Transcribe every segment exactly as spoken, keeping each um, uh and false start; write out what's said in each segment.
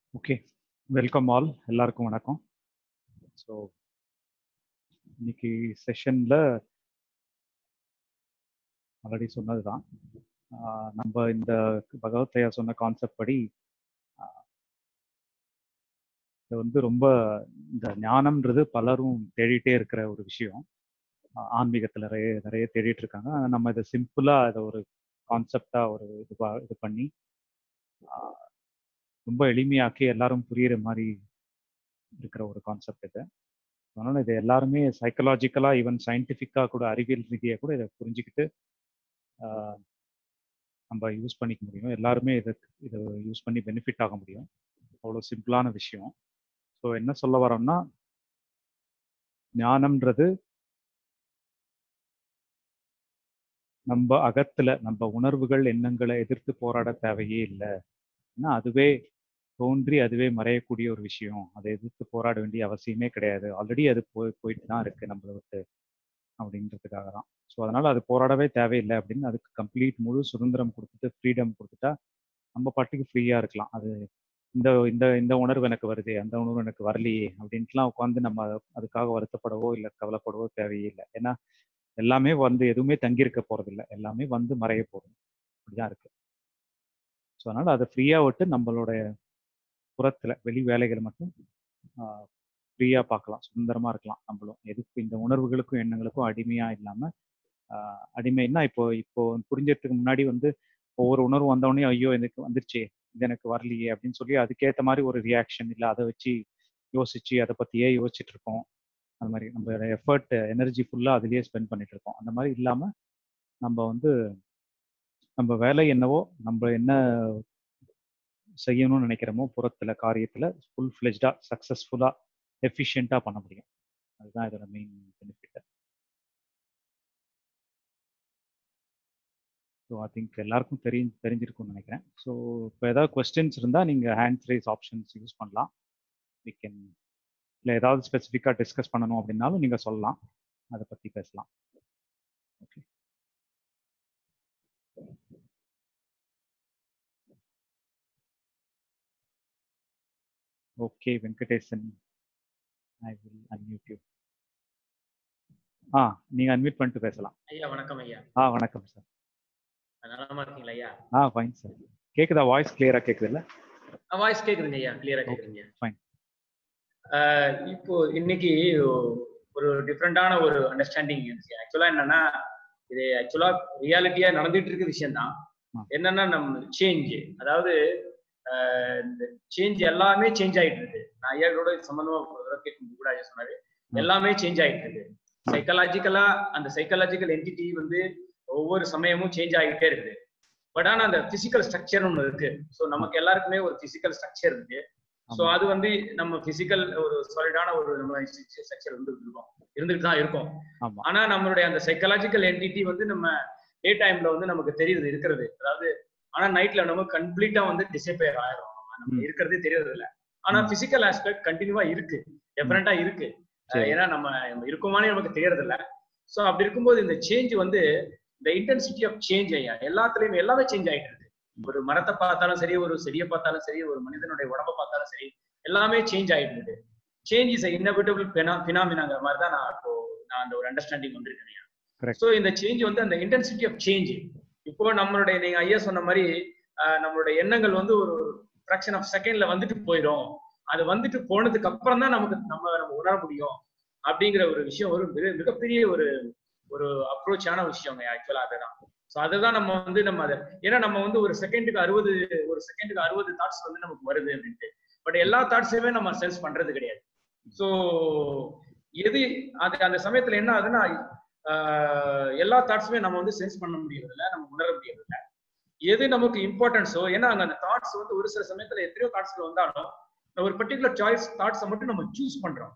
Okay, welcome all. எல்லாருக்கும் வணக்கம். So இன்னைக்கு செஷன்ல ஆல்ரெடி சொன்னது தான். நம்ம இந்த பகவத்தையா சொன்ன கான்செப்ட் படி ஆஹ், இது வந்து ரொம்ப இந்த ஞானம்ன்றது பலரும் தேடிட்டே இருக்கிற ஒரு விஷயம். ஆஹ், ஆன்மீகத்துல நிறைய நிறைய தேடிட்டு இருக்காங்க. ஆனா நம்ம இதை சிம்பிளா இதை ஒரு கான்செப்டா ஒரு இது ப- இது பண்ணி ஆஹ், ரொம்ப எளிமையாக்கி எல்லாரும் புரியுற மாதிரி இருக்கிற ஒரு கான்செப்ட் இது. அதனால இதை எல்லாருமே சைக்கலாஜிக்கலா ஈவன் சயின்டிஃபிக்கா கூட அறிவியல் ரீதியா கூட இதை புரிஞ்சுக்கிட்டு ஆஹ், நம்ம யூஸ் பண்ணிக்க முடியும். எல்லாருமே இதை இதை யூஸ் பண்ணி பெனிஃபிட் ஆக முடியும். அவ்வளோ சிம்பிளான விஷயம். ஸோ என்ன சொல்ல வரோம்னா, ஞானம்ன்றது நம்ம அகத்துல நம்ம உணர்வுகள் எண்ணங்களை எதிர்த்து போராட தேவையே இல்லை. ஏன்னா அதுவே தோன்றி அதுவே மறையக்கூடிய ஒரு விஷயம். அதை எதிர்த்து போராட வேண்டிய அவசியமே கிடையாது. ஆல்ரெடி அது போய் போயிட்டு தான் இருக்கு நம்மளை விட்டு, அப்படின்றதுக்காக தான். ஸோ அதனால அது போராடவே தேவையில்லை அப்படின்னு அதுக்கு கம்ப்ளீட் முழு சுதந்திரம் கொடுத்துட்டு ஃப்ரீடம் கொடுத்துட்டா நம்ம பாட்டுக்கு ஃப்ரீயா இருக்கலாம். அது இந்த இந்த இந்த உணர்வு எனக்கு வருது, அந்த உணர்வு எனக்கு வரலையே அப்படின்ட்டுலாம் உட்காந்து நம்ம அத- அதுக்காக வருத்தப்படவோ இல்லை கவலைப்படவோ தேவையே இல்லை. ஏன்னா எல்லாமே வந்து எதுவுமே தங்கியிருக்க போறது இல்லை, எல்லாமே வந்து மறைய போகுது. அப்படிதான் இருக்கு. ஸோ அதனால அதை ஃப்ரீயா விட்டு நம்மளோட புறத்துல வெளி வேலைகளை மட்டும் ஃப்ரீயா பார்க்கலாம், சுதந்திரமா இருக்கலாம். நம்மளும் எதுக்கு இந்த உணர்வுகளுக்கும் எண்ணங்களுக்கும் அடிமையா இல்லாம ஆஹ் அடிமைன்னா இப்போ இப்போ புரிஞ்சதுக்கு முன்னாடி வந்து ஒவ்வொரு உணர்வு வந்தவொடனே ஐயோ எனக்கு வந்துருச்சே, இது எனக்கு வரலையே அப்படின்னு சொல்லி அதுக்கேற்ற மாதிரி ஒரு ரியாக்ஷன் இல்லை, அதை வச்சு யோசிச்சு அதை பத்தியே யோசிச்சுட்டு இருக்கோம். அந்த மாதிரி நம்ம எஃபர்ட் எனர்ஜி ஃபுல்லா அதுலயே ஸ்பெண்ட் பண்ணிட்டு இருக்கோம். அந்த மாதிரி இல்லாம நம்ம வந்து நம்ம வேலை என்னவோ, நம்ம என்ன செய்யணும்னு நினைக்கிறோமோ புறத்துல காரியத்துல ஃபுல் ஃபிளெஜ்டா சக்சஸ்ஃபுல்லா எஃபிஷியண்டா பண்ண முடியும். அதுதான் இதோட main benefit. So I think எல்லாருக்கும் தெரி தெரிஞ்சிருக்கும்னு நினைக்கிறேன். ஸோ இப்போ ஏதாவது கொஸ்டின்ஸ் இருந்தால் நீங்கள் ஹேண்ட்ஸ் ரைஸ் ஆப்ஷன்ஸ் யூஸ் பண்ணலாம். வி கேன், இல்லை ஏதாவது ஸ்பெசிஃபிக்காக டிஸ்கஸ் பண்ணணும் அப்படின்னாலும் நீங்கள் சொல்லலாம், அதை பற்றி பேசலாம். Okay okay Venkatesan, I will unmute you. ஆ நீங்கள் அன்மியூட் பண்ணிட்டு பேசலாம். ஐயா வணக்கம் ஐயா. ஆ வணக்கம் சார். நலமா இருக்கீங்களா ஐயா? ஆ ஃபைன் சார். கேட்குதா வாய்ஸ் கிளியராக கேட்குது இல்லை? வாய்ஸ் கேக்குதுங்க ஐயா, கிளியரா கேக்குதுங்க. ஃபைன். இப்போ இன்னைக்கு ஒரு டிஃப்ரெண்டான ஒரு அண்டர்ஸ்டாண்டிங் இருந்துச்சு. ஆக்சுவலா என்னன்னா, இது ஆக்சுவலா ரியாலிட்டியா நடந்துட்டு இருக்க விஷயம் தான். என்னன்னா நம்ம சேஞ்ச், அதாவது ஆஹ் இந்த சேஞ்ச் எல்லாமே சேஞ்ச் ஆயிட்டு இருக்கு. நான் ஐயாவோட சம்பந்தமா கேட்கும் கூட ஐயா சொன்னாரு, எல்லாமே சேஞ்ச் ஆயிட்டு இருக்கு. சைக்கலாஜிக்கலா அந்த சைக்கலாஜிக்கல் என்டிட்டி வந்து ஒவ்வொரு சமயமும் சேஞ்ச் ஆகிட்டே இருக்கு. பட் ஆனா அந்த பிசிக்கல் ஸ்ட்ரக்சர் ஒண்ணு இருக்கு. ஸோ நமக்கு எல்லாருக்குமே ஒரு பிசிக்கல் ஸ்ட்ரக்சர் இருக்கு. ஸோ அது வந்து நம்ம பிசிக்கல் ஒரு சாலிடான ஒரு நம்ம ஸ்ட்ரக்சர் வந்து இருக்கோம், இருந்துட்டு தான் இருக்கும். ஆனா நம்மளுடைய அந்த சைக்கலாஜிக்கல் என்டிட்டி வந்து நம்ம டே டைம்ல வந்து நமக்கு தெரியுது இருக்கிறது, அதாவது ஆனா நைட்ல நம்ம கம்ப்ளீட்டா வந்து டிசப்பேர் ஆயிரும், நம்ம இருக்கிறதே தெரியறது இல்லை. ஆனா பிசிக்கல் ஆஸ்பெக்ட் கண்டினியூவா இருக்கு, டெஃபரெண்டா இருக்கு. ஏன்னா நம்ம இருக்குமானே நமக்கு தெரியறது இல்லை. ஸோ அப்படி இருக்கும்போது இந்த சேஞ்ச் வந்து இந்த இன்டென்சிட்டி ஆஃப் சேஞ்ச் ஐயா எல்லாத்துலயுமே எல்லாமே சேஞ்ச் ஆயிட்டு இருக்கு. ஒரு மரத்தை பார்த்தாலும் சரி, ஒரு செடியை பார்த்தாலும் சரி, ஒரு மனிதனுடைய உடம்பை பார்த்தாலும் சரி, எல்லாமே சேஞ்ச் ஆயிட்டு இருக்கு. சேஞ்ச் இஸ் இன்னபிட்டபிள் பினாமினாங்கிற மாதிரி தான் நான் இப்போ நான் அந்த ஒரு அண்டர்ஸ்டாண்டிங் வந்திருக்கேன். ஸோ இந்த சேஞ்ச் வந்து அந்த இன்டென்சிட்டி ஆஃப் சேஞ்ச், இப்போ நம்மளுடைய நீங்க ஐயா சொன்ன மாதிரி நம்மளுடைய எண்ணங்கள் வந்து ஒரு ஃபிராக்ஷன் ஆஃப் செகண்ட்ல வந்துட்டு போயிடும். அது வந்துட்டு போனதுக்கு அப்புறம் தான் நமக்கு நம்ம நம்ம உணர முடியும் அப்படிங்கிற ஒரு விஷயம் ஒரு மிக மிகப்பெரிய ஒரு ஒரு அப்ரோச்சான விஷயம் ஆக்சுவலா. அதுதான். ஸோ அதுதான் நம்ம வந்து நம்ம அதை, ஏன்னா நம்ம வந்து ஒரு செகண்டுக்கு அறுபது ஒரு செகண்டுக்கு அறுபது தாட்ஸ் வந்து நமக்கு வருது அப்படின்ட்டு. பட் எல்லா தாட்ஸுமே நம்ம சென்ஸ் பண்றது கிடையாது. ஸோ எது அது அந்த சமயத்துல என்ன ஆகுதுன்னா, எல்லா தாட்ஸுமே நம்ம வந்து சென்ஸ் பண்ண முடியறது இல்லை, நம்ம உணர முடியறது இல்லை. எது நமக்கு இம்பார்ட்டன்ஸோ, ஏன்னா அங்க அந்த தாட்ஸ் வந்து ஒரு சில சமயத்துல எத்தனையோ தாட்ஸ்ல வந்தாலும் ஒரு பர்டிகுலர் சாய்ஸ் தாட்ஸை மட்டும் நம்ம சூஸ் பண்றோம்,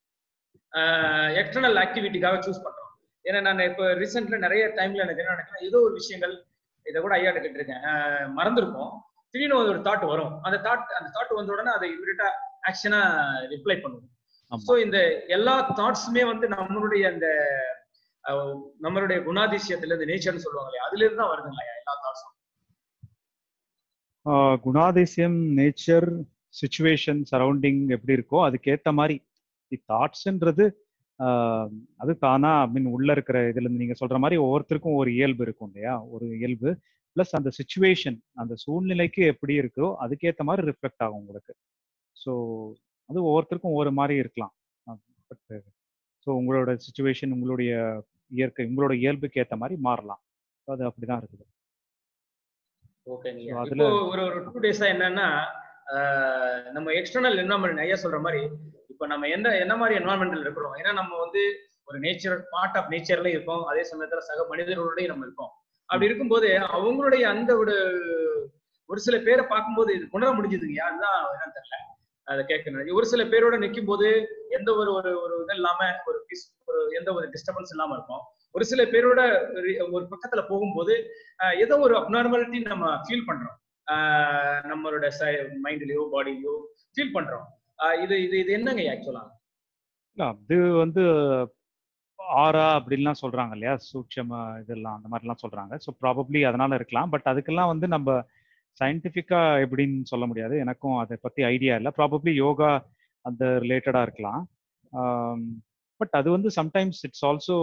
எக்ஸ்டர்னல் ஆக்டிவிட்டிக்காக சூஸ் பண்றோம். ஏன்னா நான் இப்போ ரீசெண்ட்ல நிறைய டைம்ல எனக்கு என்ன நினைக்கிறேன், ஏதோ ஒரு விஷயங்கள் இதை கூட ஐயா கேட்டிருக்கேன், மறந்துருப்போம், திடீர்னு ஒரு தாட் வரும். அந்த தாட் அந்த தாட் வந்த உடனே அதை இமிடியேட்டா ஆக்ஷனா ரிப்ளை பண்ணுவோம். ஸோ இந்த எல்லா தாட்ஸுமே வந்து நம்மளுடைய அந்த நம்மளுடைய குணாதிசயத்துல இருந்து, நேச்சர்னு சொல்லுவாங்க, அதுல இருந்து தான் வருதுங்களா எல்லா தாட்ஸும்? குணாதிசயம், நேச்சர், சுச்சுவேஷன் சரௌண்டிங் எப்படி இருக்கோ அதுக்கேற்ற மாதிரி தாட்ஸ்ன்றது அது தானா ஐ மீன் உள்ள இருக்கிற இதுல இருந்து நீங்க சொல்ற மாதிரி ஒவ்வொருத்தருக்கும் ஒரு இயல்பு இருக்கும் இல்லையா, ஒரு இயல்பு பிளஸ் அந்த சுச்சுவேஷன் அந்த சூழ்நிலைக்கு எப்படி இருக்கோ அதுக்கேற்ற மாதிரி ரிஃப்ளெக்ட் ஆகும் உங்களுக்கு. ஸோ அது ஒவ்வொருத்தருக்கும் ஒவ்வொரு மாதிரி இருக்கலாம். பட் ஸோ உங்களோட சுச்சுவேஷன் உங்களுடைய இயற்கை உங்களோட இயல்புக்கு ஏற்ற மாதிரி மாறலாம். அது அப்படிதான் இருக்குது. ஓகேங்க. இப்போ ஒரு ஒரு டூ டேஸா என்னன்னா நம்ம எக்ஸ்டர்னல் என்வரான்மெண்ட் ஐயா சொல்ற மாதிரி இப்போ நம்ம எந்த என்ன மாதிரி என்வரான்மெண்ட்ல இருக்கிறோம், ஏன்னா நம்ம வந்து ஒரு நேச்சர் பார்ட் ஆஃப் நேச்சர்ல இருக்கோம், அதே சமயத்துல சக மனிதர்களோடய நம்ம இருக்கோம். அப்படி இருக்கும்போது அவங்களுடைய அந்த ஒரு ஒரு சில பேரை பார்க்கும்போது இது உணர முடிஞ்சதுங்கய்யா, அதுதான் என்னன்னு தெரியல அதை கேட்கணும். ஒரு சில பேரோட நிற்கும் போது எந்த ஒரு ஒரு ஒரு இது இல்லாம ஒரு பீஸ் ஒரு எந்த ஒரு டிஸ்டர்பன்ஸ் இல்லாம இருக்கும். ஒரு சில பேரோட ஒரு பக்கத்துல போகும்போது ஏதோ ஒரு அப்நார்மாலிட்டி நம்ம ஃபீல் பண்றோம், நம்மளோட மைண்ட்லயோ பாடிலயோ ஃபீல் பண்றோம். இது இது இது என்னங்க ஆக்சுவலா? அது வந்து ஆரா அப்படின்லாம் சொல்றாங்க இல்லையா, சூட்சம இதெல்லாம் அந்த மாதிரிலாம் சொல்றாங்க. ஸோ ப்ராபப்ளி அதனால இருக்கலாம். பட் அதுக்கெல்லாம் வந்து நம்ம சயின்டிஃபிக்கா எப்படின்னு சொல்ல முடியாது, எனக்கும் அதை பத்தி ஐடியா இல்லை. ப்ராபப்ளி யோகா அந்த ரிலேட்டடா இருக்கலாம். பட் அது வந்து sometimes it's also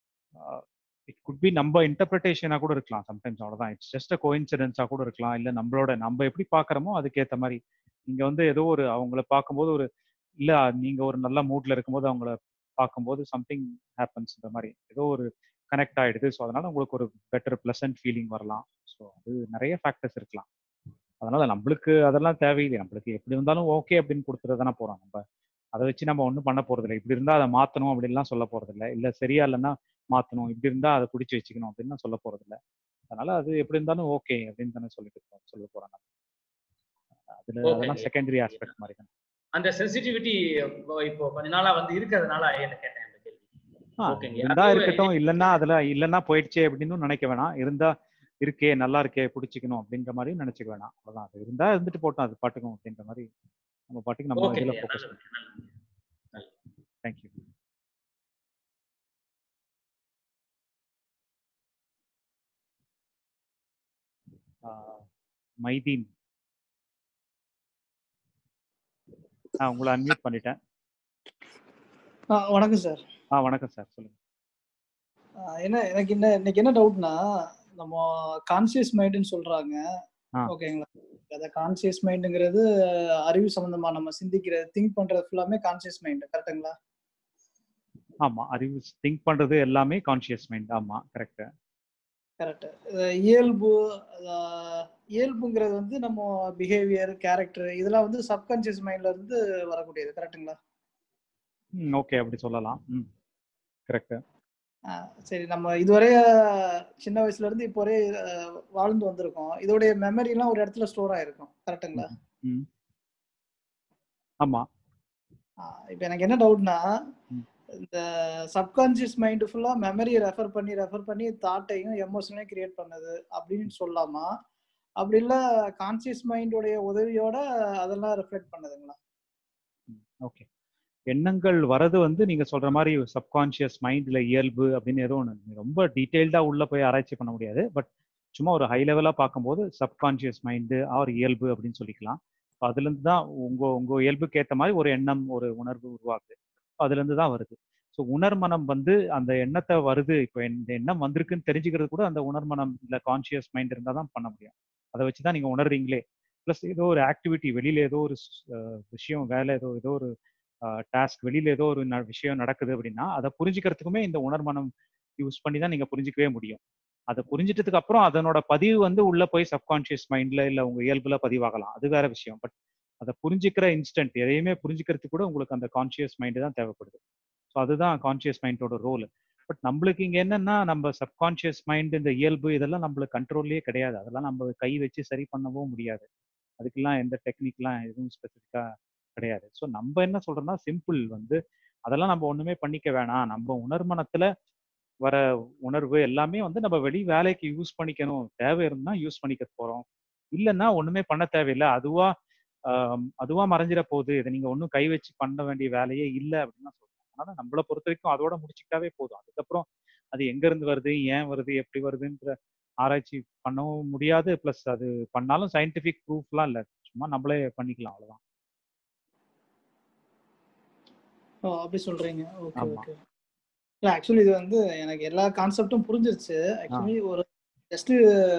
it could be நம்ம இன்டர்பிரிட்டேஷனா கூட இருக்கலாம் சம்டைம்ஸ், அவ்வளோதான். இட்ஸ் ஜஸ்ட் அ கோஇன்சிடென்ஸா கூட இருக்கலாம். இல்லை நம்மளோட நம்ம எப்படி பார்க்குறோமோ அதுக்கேற்ற மாதிரி நீங்க வந்து ஏதோ ஒரு அவங்கள பார்க்கும்போது ஒரு இல்லை நீங்க ஒரு நல்ல மூட்ல இருக்கும்போது அவங்கள பார்க்கும்போது சம்திங் ஹேப்பன்ஸ், இந்த மாதிரி ஏதோ ஒரு கனெக்ட் ஆகிடுது. ஸோ அதனால உங்களுக்கு ஒரு பெட்டர் ப்ளசன்ட் ஃபீலிங் வரலாம். ஸோ அது நிறைய ஃபேக்டர்ஸ் இருக்கலாம். அதனால நம்மளுக்கு அதெல்லாம் தேவையில்லை. நம்மளுக்கு எப்படி இருந்தாலும் ஓகே அப்படின்னு கொடுத்துட்டு தானே போகிறோம். நம்ம அதை வச்சு நம்ம ஒன்றும் பண்ண போகிறதில்ல. இப்படி இருந்தால் அதை மாற்றணும் அப்படின்லாம் சொல்ல போகிறதில்ல. இல்லை சரியா இல்லைன்னா மாற்றணும், இப்படி இருந்தால் அதை பிடிச்சி வச்சுக்கணும் அப்படின்னு சொல்ல போகிறதில்ல. அதனால அது எப்படி இருந்தாலும் ஓகே அப்படின்னு தானே சொல்லிட்டு சொல்ல போகிறோம். அதுல அதெல்லாம் செகண்டரி ஆஸ்பெக்ட் மாதிரி தான். அந்த சென்சிட்டிவிட்டி இப்போ கொஞ்ச நாளா வந்து இருக்கிறதுனால என்ன கேட்டேன் அந்த கேள்வி. இருந்தா இருக்கட்டும், இல்லைன்னா அதுல இல்லைன்னா போயிடுச்சே அப்படின்னு நினைக்க வேணாம். இருந்தா இருக்கே நல்லா இருக்கே பிடிச்சிக்கணும் அப்படின்ற மாதிரி நினைச்சுக்க வேணாம். அவ்வளவுதான். அது இருந்தா இருந்துட்டு போட்டோம், அது பாட்டுக்கும் அப்படின்ற மாதிரி நம்ம பாட்டுக்கு நம்ம இதுல ஃபோக்கஸ் பண்ணணும். தேங்க்யூ. மைதீன், ஆ உங்களை அன்மியூட் பண்ணிட்டேன். வணக்கம் சார். ஆ வணக்கம் சார், சொல்லுங்க. என்ன எனக்கு என்ன இன்னைக்கு என்ன டவுட்னா, நம்ம கான்சியஸ் மைண்டுன்னு சொல்றாங்க, ஓகேங்களா? அத கான்சியஸ் மைண்டுங்கிறது அறிவு சம்பந்தமா நம்ம சிந்திக்கிறது திங்க் பண்றது ஃபுல்லாமே கான்சியஸ் மைண்ட், கரெக்ட்டுங்களா? ஆமா, அறிவு திங்க் பண்றது எல்லாமே கான்சியஸ் மைண்ட். ஆமா, கரெக்ட் கரெக்ட். இயல்பு இயல்புங்கிறது வந்து நம்ம பிஹேவியர் கேரக்டர் இதெல்லாம் வந்து சப்கான்சியஸ் மைண்ட்ல இருந்து வரக்கூடியது, கரெக்ட்டுங்களா? ம் ஓகே, அப்படி சொல்லலாம். ம் கரெக்ட். சரி, நம்ம இதுவரை சின்ன வயசுல இருந்து இப்போ வரை வாழ்ந்து வந்திருக்கோம். இதோடைய மெமரி எல்லாம் ஒரு இடத்துல ஸ்டோர் ஆயிருக்கும், கரெக்ட்டுங்களா? ஆமா. இப்போ எனக்கு என்ன டவுட்னா, இந்த சப்கான்சியஸ் மைண்ட் ஃபுல்லா மெமரியை ரெஃபர் பண்ணி ரெஃபர் பண்ணி தாட்டையும் எமோஷனையும் கிரியேட் பண்ணது அப்படின்னு சொல்லலாமா? அப்படி இல்லை கான்சியஸ் மைண்டோடைய உதவியோட அதெல்லாம் ரிஃப்ளெக்ட் பண்ணதுங்களா? ஓகே, எண்ணங்கள் வரது வந்து நீங்க சொல்ற மாதிரி சப்கான்சியஸ் மைண்ட்ல இயல்பு அப்படின்னு ஏதோ ஒன்று ரொம்ப டீட்டெயில்டா உள்ள போய் ஆராய்ச்சி பண்ண முடியாது. பட் சும்மா ஒரு ஹை லெவலா பார்க்கும்போது சப்கான்சியஸ் மைண்டு ஆர் இயல்பு அப்படின்னு சொல்லிக்கலாம். அதுல இருந்து தான் உங்க உங்க இயல்புக்கு ஏற்ற மாதிரி ஒரு எண்ணம் ஒரு உணர்வு உருவாகுது. அதுல இருந்து தான் வருது. ஸோ உணர்மனம் வந்து அந்த எண்ணத்தை வருது, இப்போ இந்த எண்ணம் வந்திருக்குன்னு தெரிஞ்சுக்கிறது கூட அந்த உணர்மனம் இல்லை கான்சியஸ் மைண்ட் இருந்தால் தான் பண்ண முடியும். அதை வச்சு தான் நீங்க உணர்றீங்களே. ப்ளஸ் ஏதோ ஒரு ஆக்டிவிட்டி வெளியில ஏதோ ஒரு விஷயம் வேலை ஏதோ ஏதோ ஒரு டாஸ்க் வெளியில ஏதோ ஒரு விஷயம் நடக்குது அப்படின்னா அதை புரிஞ்சுக்கிறதுக்குமே இந்த உணர்மனம் யூஸ் பண்ணி தான் நீங்க புரிஞ்சிக்கவே முடியும். அதை புரிஞ்சிட்டதுக்கு அப்புறம் அதனோட பதிவு வந்து உள்ள போய் சப்கான்சியஸ் மைண்ட்ல இல்லை உங்க இயல்புல பதிவாகலாம், அது வேற விஷயம். பட் அதை புரிஞ்சிக்கிற இன்ஸ்டன்ட் எதையுமே புரிஞ்சுக்கிறதுக்கு கூட உங்களுக்கு அந்த கான்சியஸ் மைண்டு தான் தேவைப்படுது. ஸோ அதுதான் கான்சியஸ் மைண்டோட ரோல். பட் நம்மளுக்கு இங்கே என்னன்னா, நம்ம சப்கான்சியஸ் மைண்ட் இந்த இயல்பு இதெல்லாம் நம்மளுக்கு கண்ட்ரோல்லே கிடையாது. அதெல்லாம் நம்ம கை வச்சு சரி பண்ணவும் முடியாது. அதுக்கெல்லாம் எந்த டெக்னிக்லாம் எதுவும் ஸ்பெசிஃபிக்காக கிடையாது. ஸோ நம்ம என்ன சொல்றோம்னா, சிம்பிள் வந்து அதெல்லாம் நம்ம ஒண்ணுமே பண்ணிக்க வேணாம். நம்ம உணர்மனத்துல வர உணர்வு எல்லாமே வந்து நம்ம வெளி வேலைக்கு யூஸ் பண்ணிக்கணும். தேவை இருந்தா யூஸ் பண்ணிக்க போறோம், இல்லைன்னா ஒண்ணுமே பண்ண தேவையில்லை. அதுவா அதுவா மறைஞ்சிட போகுது. இதை நீங்க ஒன்றும் கை வச்சு பண்ண வேண்டிய வேலையே இல்லை அப்படின்னு தான் சொல்றோம். அதனால நம்மளை பொறுத்த வரைக்கும் அதோட முடிச்சுக்கிட்டாவே போதும். அதுக்கப்புறம் அது எங்க இருந்து வருது, ஏன் வருது, எப்படி வருதுன்ற ஆராய்ச்சி பண்ணவும் முடியாது. பிளஸ் அது பண்ணாலும் சயின்டிபிக் ப்ரூஃப்லாம் இல்லை, சும்மா நம்மளே பண்ணிக்கலாம், அவ்வளவுதான். ஓ அப்படி சொல்றீங்க. ஓகே ஆமா. ஓகே. இல்ல ஆக்சுவலி இது வந்து எனக்கு எல்லா கான்செப்டும் புரிஞ்சிருச்சு. ஆ. ஆக்சுவலி ஒரு ஜஸ்ட்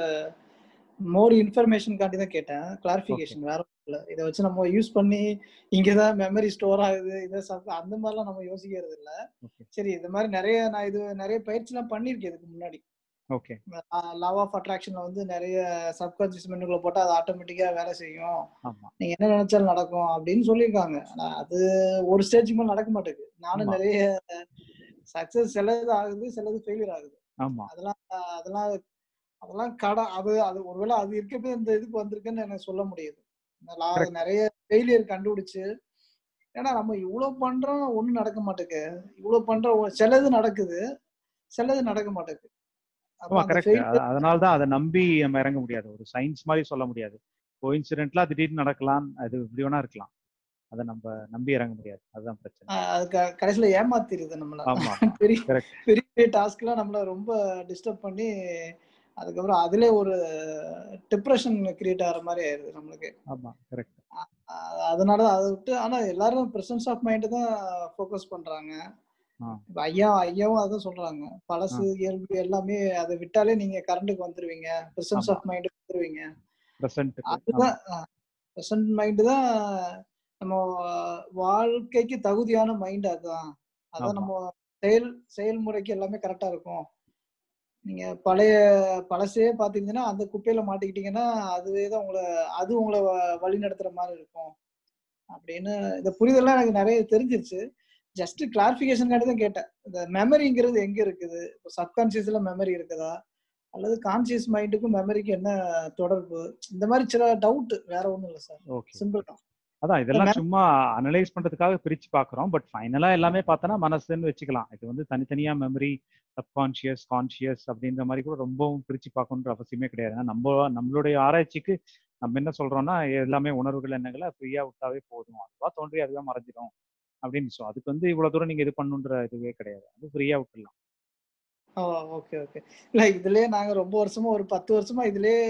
மோர் இன்ஃபர்மேஷன்காண்டி தான் கேட்டேன். ஓகே. கிளாரிஃபிகேஷன் வேற ஒண்ணும் இல்ல. இத வச்சு நம்ம யூஸ் பண்ணி இங்க தான் மெமரி ஸ்டோர் ஆகுது. இத சப் அந்த மாரிலாம் நம்ம யோசிக்கிறது இல்ல. ஓகே. சரி இந்த மாரி நெறைய நான் இது நெறைய பயிற்சிலாம் பண்ணியிருக்கேன் இதுக்கு முன்னாடி. ஓகே. அ லா ஆஃப் அட்ராக்ஷன்ல வந்து நெறைய சப்கான்ஷியஸ் மைண்டுக்குள்ள போட்டா அது ஆட்டோமேட்டிக்கா வேலை செய்யும். ஆமா. நீங்க என்ன நெனச்சாலும் நடக்கும் அப்படின்னு சொல்லியிருக்காங்க. ஆனா அது ஒரு ஸ்டேஜ்க்கு மேல நடக்க மாட்டேங்குது. நானும் ஆமா. நெறைய சக்சஸ் சிலது ஆகுது, சிலது ஃபெயிலியர் ஆகுது. ஆமா. அதெல்லாம் அதெல்லாம் அதெல்லாம் கட அது அது ஒருவேளை அது இருக்கப்ப இந்த இதுக்கு வந்திருக்குன்னு எனக்கு சொல்ல முடியுது. நான் கரெக்ட். நெறைய ஃபெயிலியர் கண்டுபிடிச்சு ஏன்னா நம்ம இவ்ளோ பண்றோம் ஒண்ணும் நடக்க மாட்டேங்குது. இவ்ளோ பண்றோம் சிலது நடக்குது, சிலது நடக்க மாட்டேங்குது. அப்ப ஆமா அந்த கரெக்ட். அ ஃபெயிலியர் அதனால தான் அத நம்பி நம்ம இறங்க முடியாது. ஒரு சயின்ஸ் மாரி சொல்ல முடியாது. கோஇன்சிடென்ட்லா திடீர்னு நடக்கலாம். அது எப்படி வேணா இருக்கலாம். அத நம்ப நம்பி இறங்க முடியாது. அதுதான் பிரச்சனை. அ அது க கடைசியில ஏமாத்திருது நம்மள. ஆமாமா. பெரிய கரெக்ட். பெரிய பெரிய டாஸ்க்லாம் நம்மள ரொம்ப டிஸ்டர்ப் பண்ணி, அதுக்கப்புறம் அதிலே ஒரு டிப்ரஷன் கிரியேட் ஆகுற மாரி ஆயிருது நம்மளுக்கு. ஆமா. கரெக்ட். அ அதனால அத விட்டு ஆனா எல்லாரும் பிரசன்ஸ் ஆஃப் மைண்ட் தான் ஃபோக்கஸ் பண்றாங்க. ஆ. இப்ப ஐயா ஐயாவும் அதான் சொல்றாங்க. ஆ. பழசு, இயல்பு எல்லாமே அத விட்டாலே நீங்க கரண்ட்க்கு வந்துருவீங்க. பிரசன்ஸ் ஆமா. ஆஃப் மைண்டுக்கு வந்துருவீங்க. பிரசன்ட்க்கு. ஆமா. அதுதான் அ பிரசன்ட் மைண்ட் தான் நம்ம வாழ்க்கைக்கு தகுதியான மைண்ட் அதான். அதான் ஆமா. நம்ம செயல் செயல்முறைக்கு எல்லாமே கரெக்ட்டா இருக்கும். நீங்க பழைய பழசே பார்த்தீங்கன்னா, அந்த குப்பையில மாட்டிக்கிட்டீங்கன்னா, அதுவே தான் உங்கள அது உங்கள வ வழிநடத்துற மாரி இருக்கும். அப்படின்னு இந்த புரிதல்லாம் எனக்கு நெறைய தெரிஞ்சிருச்சு. ஜஸ்ட் கிளாரிஃபிகேஷன்காண்டி தான் கேட்டேன். இந்த மெமரிங்கிறது எங்க இருக்குது? இப்ப சப்கான்ஷியஸ்ல மெமரி இருக்குதா? அல்லது கான்ஷியஸ் மைண்டுக்கும் மெமரிக்கும் என்ன தொடர்பு? இந்த மாரி சில டவுட் வேற ஒண்ணும் இல்ல சார். ஓகே. சிம்பிள் தான். அதான் இந்த இதெல்லாம் மெ சும்மா அனலைஸ் பண்றதுக்காக பிரிச்சு பார்க்குறோம். பட் ஃபைனலா எல்லாமே பார்த்தோன்னா மனசுன்னு வச்சுக்கலாம். இது வந்து தனித்தனியா மெமரி, சப்கான்ஷியஸ், கான்ஷியஸ் அப்படின்ற மாரி கூட ரொம்பவும் பிரிச்சு பார்க்கணுன்ற அவசியமே கிடையாது. ஏன்னா நம்ப நம்மளுடைய ஆராய்ச்சிக்கு நம்ம என்ன சொல்றோம்னா, எல்லாமே உணர்வுகள், எண்ணங்கள ஃப்ரீயா விட்டாவே போதும். அதுவா தோன்றி அதுவா மறைஞ்சிரும் அப்படின்னு. ஸோ அதுக்கு வந்து இவ்வளோ தூரம் நீங்க இது பண்ணணுன்ற இதுவே கிடையாது. அது ஃப்ரீயா விட்டுடலாம். ஓ! Okay, okay. இல்ல இதுலயே நாங்க ரொம்ப வருஷமா ஒரு பத்து வருஷமா இதுலயே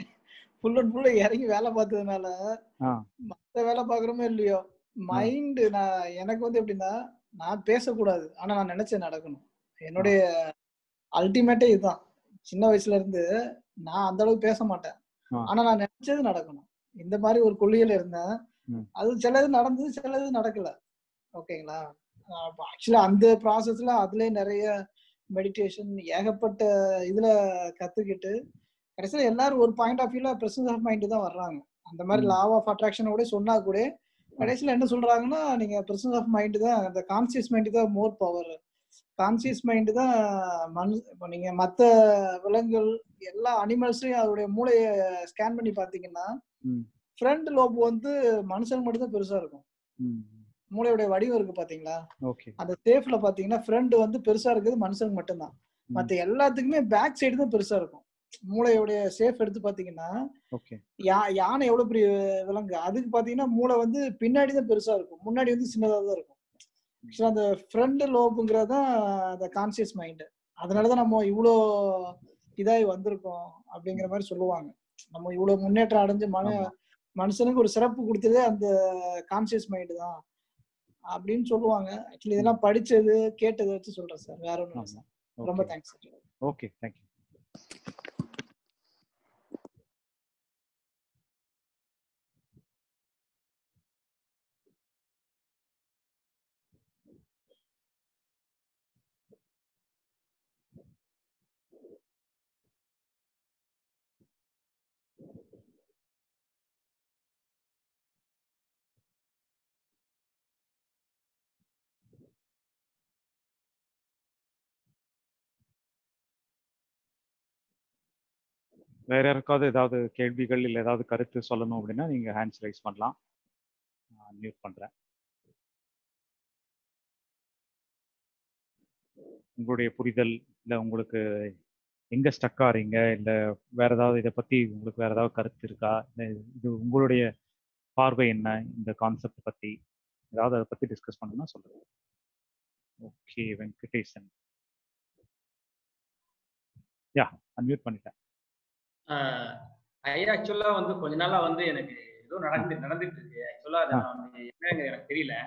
ஃபுல் அண்ட் ஃபுல் இறங்கி வேலை பார்த்ததுனால, ஆ. மத்த வேலை பார்க்குறோமோ இல்லையோ, ஆ. மைண்ட் நான் எனக்கு வந்து எப்படின்னா, நான் பேசக்கூடாது. ஆனா நான் நெனச்சது நடக்கணும். ஆ. என்னுடைய அல்டிமேட்டே இதுதான். சின்ன வயசுல இருந்து நான் அந்த அளவுக்கு பேச மாட்டேன். ஆ. ஆனா நான் நெனச்சது நடக்கணும். இந்த மாரி ஒரு கொள்கையில இருந்தேன். ம். அது சிலது நடந்தது, சிலது நடக்கல. ஓகேங்களா? அ ஆக்சுவலா அந்த ப்ராசஸ்ல அதிலயே நெறைய மெடிடேஷன் ஏகப்பட்ட இதுல கத்துக்கிட்டு, கடைசியில எல்லாரும் ஒரு பாயிண்ட் ஆஃப் வியூல பிரசன்ஸ் ஆஃப் மைண்ட் தான் வர்றாங்க. அந்த மாரி ம். லா ஆஃப் அட்ராக்ஷன் கூட சொன்னா கூட, ஆ. கடைசியில என்ன சொல்றாங்கன்னா, நீங்க பிரசன்ஸ் ஆஃப் மைண்ட் தான் அந்த கான்ஷியஸ் மைண்ட் தான் மோர் பவர். கான்ஷியஸ் மைண்ட் தான் மனு இப்ப நீங்க மத்த விலங்குகள் எல்லா அனிமல்ஸையும் அதோடைய மூளைய ஸ்கேன் பண்ணி பார்த்தீங்கன்னா, ம். ஃப்ரண்ட் லோப் வந்து மனுஷனுக்கு மட்டும் தான் பெருசா இருக்கும். ம். மூளையோட வடிவம் இருக்கு பார்த்தீங்களா? ஓகே. அந்த சேஃப்ல பார்த்தீங்கன்னா, ஃப்ரண்ட் வந்து பெருசா இருக்கிறது மனுஷனுக்கு மட்டும் தான். ம். மத்த எல்லாத்துக்குமே பேக் சைடு தான் பெருசா இருக்கும். மூளையோடைய சேஃப் எடுத்து பார்த்தீங்கன்னா, ஓகே. யா யானை எவ்வளோ பெரிய விலங்கு. அதுக்கு பார்த்தீங்கன்னா, மூளை வந்து பின்னாடி தான் பெருசா இருக்கும். முன்னாடி வந்து சின்னதா தான் இருக்கும். ஆக்சுவலா அந்த ஃப்ரண்ட் லோப்ங்கிறது தான் அந்த கான்ஷியஸ் மைண்ட். அதனால தான் நம்ம இவ்ளோ இதாகி வந்திருக்கோம் அப்படிங்கிற மாரி சொல்லுவாங்க. நம்ம இவ்ளோ முன்னேற்றம் அடைஞ்சு மன ஆமா. மனுஷனுக்கு ஒரு சிறப்பு குடுத்ததே அந்த கான்ஷியஸ் மைண்ட் தான். அப்படின்னு சொல்லுவாங்க. ஆக்சுவலி ம். இதெல்லாம் படிச்சது, கேட்டத வச்சு சொல்றேன் சார். வேற ஒண்ணும் இல்ல ஆமா. சார். ரொம்ப okay. Thanks sir. Okay. Thank you. வேற யாருக்காவது ஏதாவது கேள்விகள் இல்ல ஏதாவது கருத்து சொல்லணும் அப்படின்னா நீங்க ஹேண்ட்ஸ் ரைஸ் பண்ணலாம். நான் மியூட் பண்றேன். உங்களுடைய புரிதல் இல்ல உங்களுக்கு எங்க ஸ்டக் ஆறீங்க இல்ல வேற ஏதாவது இதை பத்தி உங்களுக்கு வேற ஏதாவது கருத்து இருக்கா? இல்ல இது உங்களுடைய பார்வை என்ன இந்த கான்செப்ட் பத்தி ஏதாவது அதை பத்தி டிஸ்கஸ் பண்ணணும்னா சொல்லுங்க. ஓகே வெங்கடேசன். யா அன்மியூட் பண்ணிட்டேன். ஐயா ஆக்சுவலா வந்து கொஞ்ச நாளா வந்து எனக்கு ஏதோ ஆ. நடந்து நடந்துட்டு இருக்கு. ஆக்சுவலா அது ஆ. நான் வந்து என்னங்க எனக்கு தெரியல.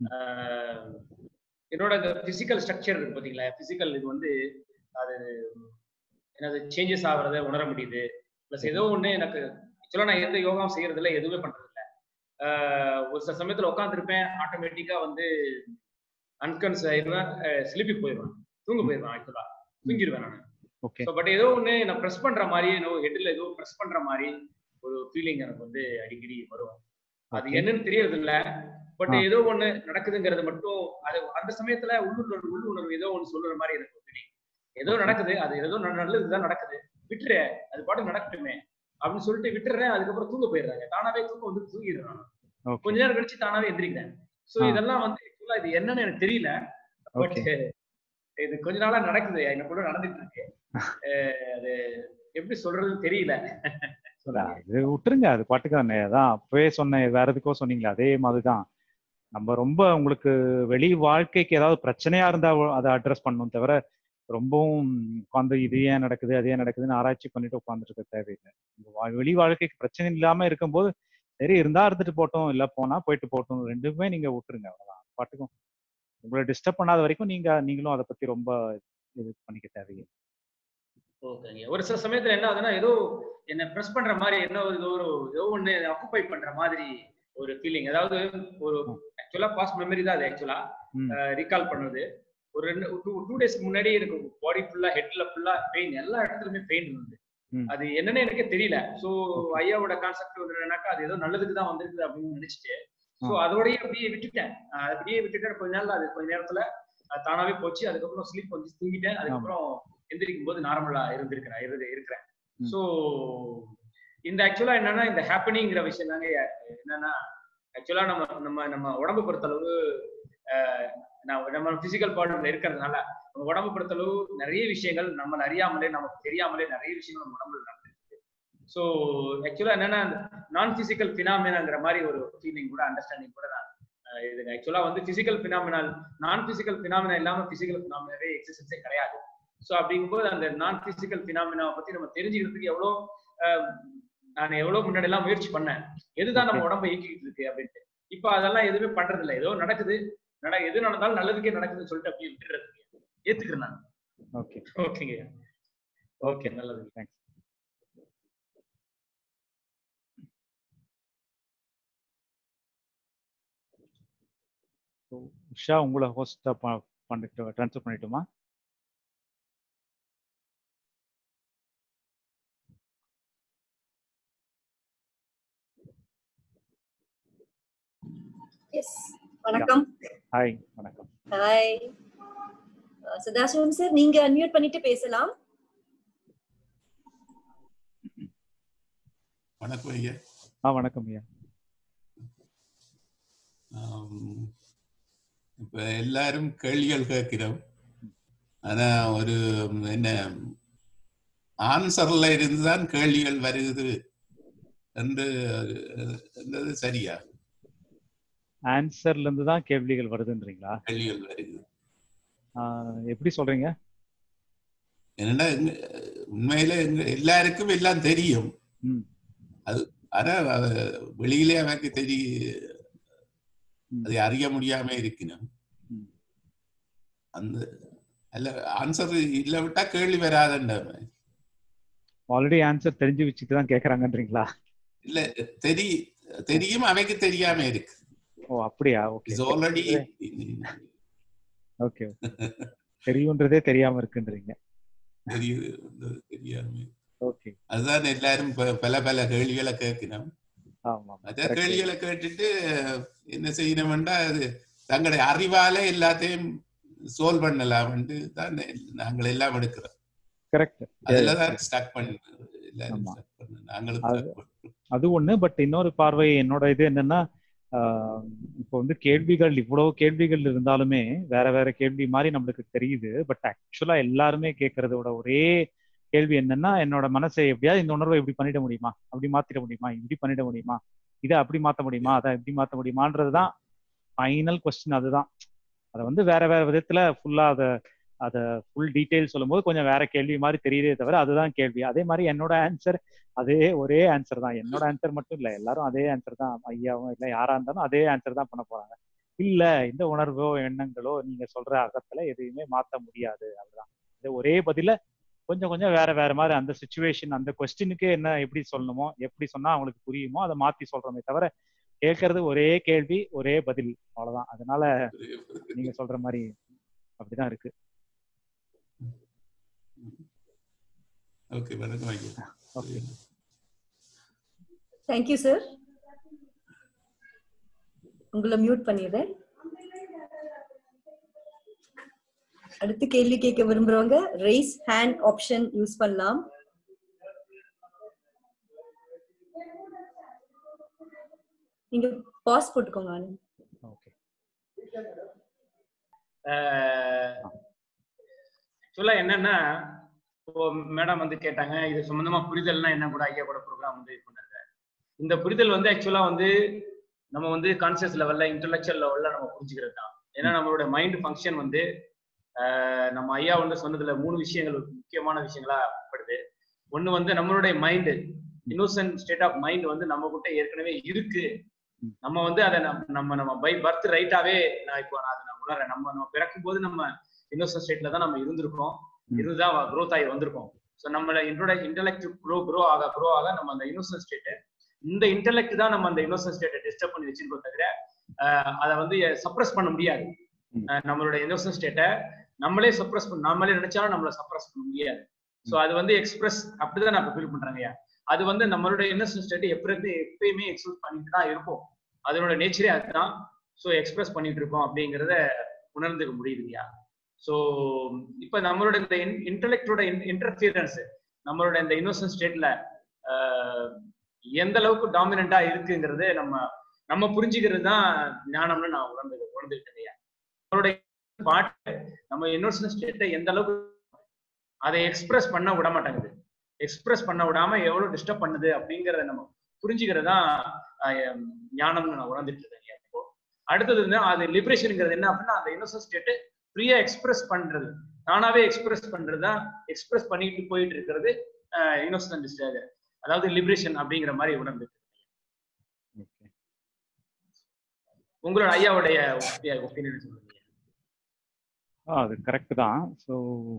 என்னோட இந்த பிசிக்கல் ஸ்ட்ரக்சர் இருக்கு பாத்தீங்களா, பிசிக்கல் இது வந்து அது என்னது சேஞ்சஸ் ஆகுறத உணர முடியுது. பிளஸ் ஏதோ ஒண்ணு எனக்கு ஆக்சுவலா நான் எந்த யோகாவும் செய்யறது இல்லை, எதுவுமே பண்றது இல்லை. ஒரு சில சமயத்துல உட்காந்துருப்பேன், ஆட்டோமேட்டிக்கா வந்து அன்கான்ஸ் ஆயிடுவேன், ஸ்லிப்பி போயிடுவேன், தூங்க போயிடுவேன். ஆக்சுவலா தூங்கிடுவேன் நான். பட் ஏதோ ஒண்ணு நான் ப்ரெஸ் பண்ற மாதிரி, ஹெட்ல ஏதோ ப்ரெஸ் பண்ற மாதிரி ஒரு ஃபீலிங் எனக்கு வந்து அடிக்கடி வரும். அது என்னன்னு தெரியறது இல்லை, பட் ஏதோ ஒண்ணு நடக்குதுங்கிறது மட்டும். அது அந்த சமயத்துல உள்ளுணர்வு உள்ளுணர்வு ஏதோ ஒண்ணு சொல்ற மாதிரி எனக்கு ஃபீலிங். ஏதோ நடக்குது, அது ஏதோ நல்லதுதான் நடக்குது, விட்டுரு, அது பாட்டு நடக்கட்டுமே அப்படின்னு சொல்லிட்டு விட்டுறேன். அதுக்கப்புறம் தூங்க போயிடுறாங்க, தானாவே தூக்கம் வந்து தூங்கிடுறேன். கொஞ்ச நேரம் கழிச்சு தானாவே எந்திரிக்கிறேன். சோ இதெல்லாம் வந்து இது என்னன்னு எனக்கு தெரியல, பட் இது கொஞ்ச நாளா நடக்குது, என்ன கூட நடந்துட்டு இருக்கு. அது எப்படி சொல்றதுன்னு தெரியல. அது விட்டுருங்க, அது பாட்டுக்கு தானே. அதான் அப்பவே சொன்னேன், வேற எதுக்கோ சொன்னீங்களா, அதே மாதிரிதான். நம்ம ரொம்ப உங்களுக்கு வெளி வாழ்க்கைக்கு ஏதாவது பிரச்சனையா இருந்தா அதை அட்ரஸ் பண்ணணும் தவிர ரொம்பவும் உட்காந்து இது ஏன் நடக்குது அது ஏன் நடக்குதுன்னு ஆராய்ச்சி பண்ணிட்டு உட்காந்துட்டு இருக்க தேவையில்லை. வெளி வாழ்க்கைக்கு பிரச்சனை இல்லாம இருக்கும்போது சரி இருந்தா இருந்துட்டு போட்டோம், இல்ல போனா போயிட்டு போட்டோம், ரெண்டுமே நீங்க விட்டுருங்க. அவ்வளவுதான். பாட்டுக்கும் உங்களை டிஸ்டர்ப் பண்ணாத வரைக்கும் நீங்க நீங்களும் அதை பத்தி ரொம்ப இது பண்ணிக்க தேவையில்லை. ஓகேங்க. ஒரு சில சமயத்துல என்ன ஆகுதுன்னா, ஏதோ என்ன பிரஸ் பண்ற மாதிரி, என்ன ஒரு ஏதோ ஒண்ணு ஆக்குபை பண்ற மாதிரி ஒரு ஃபீலிங். அதாவது ஒரு ஆக்சுவலா பாஸ்ட் மெமரி தான் அது. ஆக்சுவலா ரீகால் பண்ணது ஒரு ரெண்டு டூ டேஸ்க்கு முன்னாடி எனக்கு பாடி ஃபுல்லா, ஹெட்ல ஃபுல்லா பெயின், எல்லா இடத்துலயுமே பெயின் வந்து அது என்னன்னு எனக்கே தெரியல. சோ ஐயாவோட கான்செப்ட் வந்து என்னன்னாக்கா அது ஏதோ நல்லதுக்கு தான் வந்திருக்குது அப்படின்னு நினைச்சிட்டு சோ அதோடய அப்படியே விட்டுட்டேன். அப்படியே விட்டுட்டேன். கொஞ்ச நாள் அது கொஞ்ச நேரத்துல தானாவே போச்சு. அதுக்கப்புறம் ஸ்லீப் வந்து தூங்கிட்டேன். அதுக்கப்புறம் எந்திரிக்கும் போது நார்மலா இருந்திருக்கிறேன் இருந்து இருக்கிறேன். சோ இந்த ஆக்சுவலா என்னன்னா இந்த ஹாப்பனிங்கிற விஷயம் தாங்க. என்னன்னா ஆக்சுவலா நம்ம நம்ம நம்ம உடம்பு பொறுத்தளவு நம்ம பிசிக்கல் பாடில இருக்கிறதுனால நம்ம உடம்பு பொறுத்தளவு நிறைய விஷயங்கள் நம்ம அறியாமலே நமக்கு தெரியாமலே நிறைய விஷயங்கள் நம்ம உடம்புல நடந்துருக்கு. ஸோ ஆக்சுவலா என்னன்னா நான் பிசிக்கல் பினாமினாங்கிற மாதிரி ஒரு ஃபீலிங் கூட அண்டர்ஸ்டாண்டிங் கூட நான் இது ஆக்சுவலா வந்து பிசிக்கல் பினாமினால் நான் பிசிக்கல் பினாமினா இல்லாம பிசிக்கல் பினாமினாவே எக்ஸிஸ்டன்ஸே கிடையாது. ஸோ அப்படிங்கும்போது அந்த நான் பிசிக்கல் பினாமினாவை பத்தி நம்ம தெரிஞ்சுக்கிறதுக்கு எவ்வளோ நான் எவ்வளவு முன்னாடி எல்லாம் முயற்சி பண்ணேன், எதுதான் நம்ம உடம்பை இயக்கிட்டு இருக்கு அப்படின்ட்டு. இப்ப அதெல்லாம் எதுவுமே பண்றது இல்லை. ஏதோ நடக்குது, நட எது நடந்தாலும் நல்லதுக்கே நடக்குதுன்னு சொல்லிட்டு அப்படியே விட்டுறது, ஏத்துக்கிறேன் நான். ஓகே ஓகேங்க. ஓகே, நல்லது, தேங்க்ஸ். உஷா உங்களை ஹோஸ்டா பண்ணிட்டு ட்ரான்ஸ்ஃபர் பண்ணிட்டுமா? எஸ், வணக்கம். ஹாய், வணக்கம். ஹாய் சதாசிவம் சார், நீங்க அன்மியூட் பண்ணிட்டு பேசலாம். வணக்கம் ஐயா. ஆ வணக்கம் ஐயா. இப்ப எல்லாரும் கேள்விகள் கேட்கிறோம், ஆனா ஒரு என்ன ஆன்சர்ல இருந்துதான் கேள்விகள் வருது என்று சரியா? ஆன்சர்ல இருந்து தான் கேள்விகள் வருதுன்றீங்களா? கேள்விகள் வருது எப்படி சொல்றீங்க? என்னன்னா உண்மையில எல்லாருக்கும் எல்லாம் தெரியும், அது ஆனா வெளியிலே எனக்கு தெரிய அதை அறிய முடியாம இருக்கணும். அந்த அல்ல ஆன்சர் இல்ல விட்டா கேள்வி வராதுன்ற. ஆல்ரெடி ஆன்சர் தெரிஞ்சு வச்சுட்டு தான் கேக்குறாங்கன்றீங்களா? இல்ல தெரி தெரியும், அவைக்கு தெரியாம இருக்கு. ஓ அப்படியா? Okay, already okay. தெரியும்ன்றதே தெரியாம இருக்குன்றீங்க. தெரியுது தெரியாம. ஓகே, அதுதான் எல்லாரும் பல பல கேள்விகளை கேட்கணும். ஆமா, அத கேள்விகளை கேட்டுட்டு என்ன செய்யணும்னா அது தங்களுடைய அறிவால எல்லாத்தையும் சோல்வ் பண்ணலாம் தான் நாங்கள் எல்லாம் எடுக்கிறோம். கரெக்ட். அதுலதான் ஸ்டார்ட் பண்ணி நாங்களும் அது ஒண்ணு. பட் இன்னொரு பார்வை என்னோட இது என்னன்னா, இப்போ வந்து கேள்விகள் இவ்வளவு கேள்விகள் இருந்தாலுமே வேற வேற கேள்வி மாதிரி நம்மளுக்கு தெரியுது. பட் ஆக்சுவலா எல்லாருமே கேட்கறதோட ஒரே கேள்வி என்னன்னா, என்னோட மனசை எப்படியாவது இந்த உணர்வை இப்படி பண்ணிட முடியுமா, அப்படி மாத்திட முடியுமா, இப்படி பண்ணிட முடியுமா, இதை அப்படி மாத்த முடியுமா, அதை எப்படி மாத்த முடியுமான்றதுதான் ஃபைனல் கொஸ்டின். அதுதான் அதை வந்து வேற வேற விதத்துல ஃபுல்லா அதை அதை ஃபுல் டீட்டெயில் சொல்லும் போது கொஞ்சம் வேற கேள்வி மாதிரி தெரியுதே தவிர அதுதான் கேள்வி. அதே மாதிரி என்னோட ஆன்சர் அதே ஒரே ஆன்சர் தான். என்னோட ஆன்சர் மட்டும் இல்லை, எல்லாரும் அதே ஆன்சர் தான். ஐயாவும் இல்லை யாரா இருந்தாலும் அதே ஆன்சர் தான் பண்ண போறாங்க. இல்ல இந்த உணர்வோ எண்ணங்களோ நீங்க சொல்ற அகத்துல எதையுமே மாத்த முடியாது. அதுதான் இது ஒரே பதில கொஞ்சம் கொஞ்சம் வேற வேற மாதிரி அந்த சுச்சுவேஷன் அந்த கொஸ்டினுக்கு என்ன எப்படி சொல்லணுமோ எப்படி சொன்னா அவங்களுக்கு புரியுமோ அதை மாத்தி சொல்றோமே தவிர கேட்கறது ஒரே கேள்வி ஒரே பதில் அவ்வளவுதான். அதனால நீங்க சொல்ற மாதிரி அப்படிதான் இருக்கு. ஓகே வணக்கம் ஐயா. Okay Thank you sir. உங்களை மியூட் பண்ணிடுறேன். அடுத்து கேள்வி கேட்க விரும்புறவங்க raise hand option யூஸ் பண்ணலாம். நீங்க பாஸ் போட்டுக்கோங்க. ஓகே ஆக்சுவலா என்னன்னா இப்போ மேடம் வந்து கேட்டாங்க இது சம்பந்தமா புரிதல்னா என்ன கூட ஐயா கூட ப்ரோக்ராம் வந்து இது பண்ணாங்க. இந்த புரிதல் வந்து ஆக்சுவலா வந்து நம்ம வந்து கான்சியஸ் லெவல்ல இன்டெலெக்சுவல் லெவல்ல நம்ம புரிஞ்சுக்கிறது தான். ஏன்னா நம்மளோட மைண்ட் ஃபங்க்ஷன் வந்து நம்ம ஐயா வந்து சொன்னதுல மூணு விஷயங்கள் முக்கியமான விஷயங்களா படுது. ஒண்ணு வந்து நம்மளுடைய mind innocent state of mind வந்து நம்ம கிட்ட ஏற்கனவே இருக்கு. நம்ம வந்து அதை நம்ம நம்ம பை பர்த் ரைட்டாவே நான் இப்போ நான் அதை நான் உணர்றேன். நம்ம நம்ம பிறக்கும் போது நம்ம இன்னோசன்ட் ஸ்டேட்ல தான் நம்ம இருந்திருக்கோம், இருந்துதான் க்ரோத் ஆகி வந்திருக்கோம். ஸோ நம்மள இன்ட்ரோட இன்டெலெக்ட் க்ரோ க்ரோ ஆக க்ரோ ஆக நம்ம அந்த இன்னோசன்ட் ஸ்டேட்டை இந்த இன்டெலெக்ட் தான் நம்ம அந்த இன்னோசன்ட் ஸ்டேட்டை டிஸ்டர்ப் பண்ணி வச்சிருக்கோம் தவிர அதை வந்து சப்ரஸ் பண்ண முடியாது. நம்மளோட இன்னோசன்ட் ஸ்டேட்டை நம்மளே சப்ரஸ் பண்ண நம்மளே நினைச்சாலும் நம்மளை சப்ரஸ் பண்ண முடியாது. ஸோ அது வந்து எக்ஸ்பிரஸ் அப்படிதான் நான் இப்போ ஃபீல் பண்றேங்க. அது வந்து நம்மளோட இன்னோசன்ட் ஸ்டேட்டை எப்பயுமே எப்பயுமே எக்ஸ்பிரஸ் பண்ணிட்டு தான் இருப்போம். அதனோட நேச்சரே அதுதான். ஸோ எக்ஸ்பிரஸ் பண்ணிட்டு இருக்கோம் அப்படிங்கிறத உணர்ந்துக்க முடியுதுங்கய்யா. ஸோ இப்போ நம்மளோட இந்த இன்டெலெக்டோட இன்டர்ஃபியரன்ஸ் நம்மளோட இந்த இன்னோசன்ட் ஸ்டேட்ல எந்த அளவுக்கு டாமினண்டா இருக்குங்கிறது நம்ம நம்ம புரிஞ்சுக்கிறது தான் ஞானம்னு நான் உணர்ந்து உணர்ந்துக்கிட்டேங்கய்யா. நம்மளோட பாட்டு நம்ம இன்னோசன்ட் ஸ்டேட்டை எந்த அளவுக்கு அதை எக்ஸ்பிரஸ் பண்ண விட மாட்டேங்குது, எக்ஸ்பிரஸ் பண்ண விடாம எவ்வளவு டிஸ்டர்ப் பண்ணுது அப்படிங்கிறத நம்ம புரிஞ்சுக்கிறது தான் ஞானம்னு நான் உணர்ந்துட்டு இருக்கேன். இப்போ அடுத்தது வந்து அது லிபரேஷனுங்கிறது என்ன அப்படின்னா அந்த இன்னோசன்ட் ஸ்டேட்டு ஃப்ரீயா எக்ஸ்பிரஸ் பண்றது, நானாவே எக்ஸ்பிரஸ் பண்றதுதான் எக்ஸ்பிரஸ் பண்ணிட்டு போயிட்டு இருக்கிறது இன்னோசன்ட் ஸ்டேட், அதாவது லிபரேஷன் அப்படிங்கிற மாதிரி உணர்ந்துட்டு இருக்கேன். உங்களோட ஐயாவுடைய ஒப்பீனியன் சொல்லுங்க. அது கரெக்ட் தான். ஸோ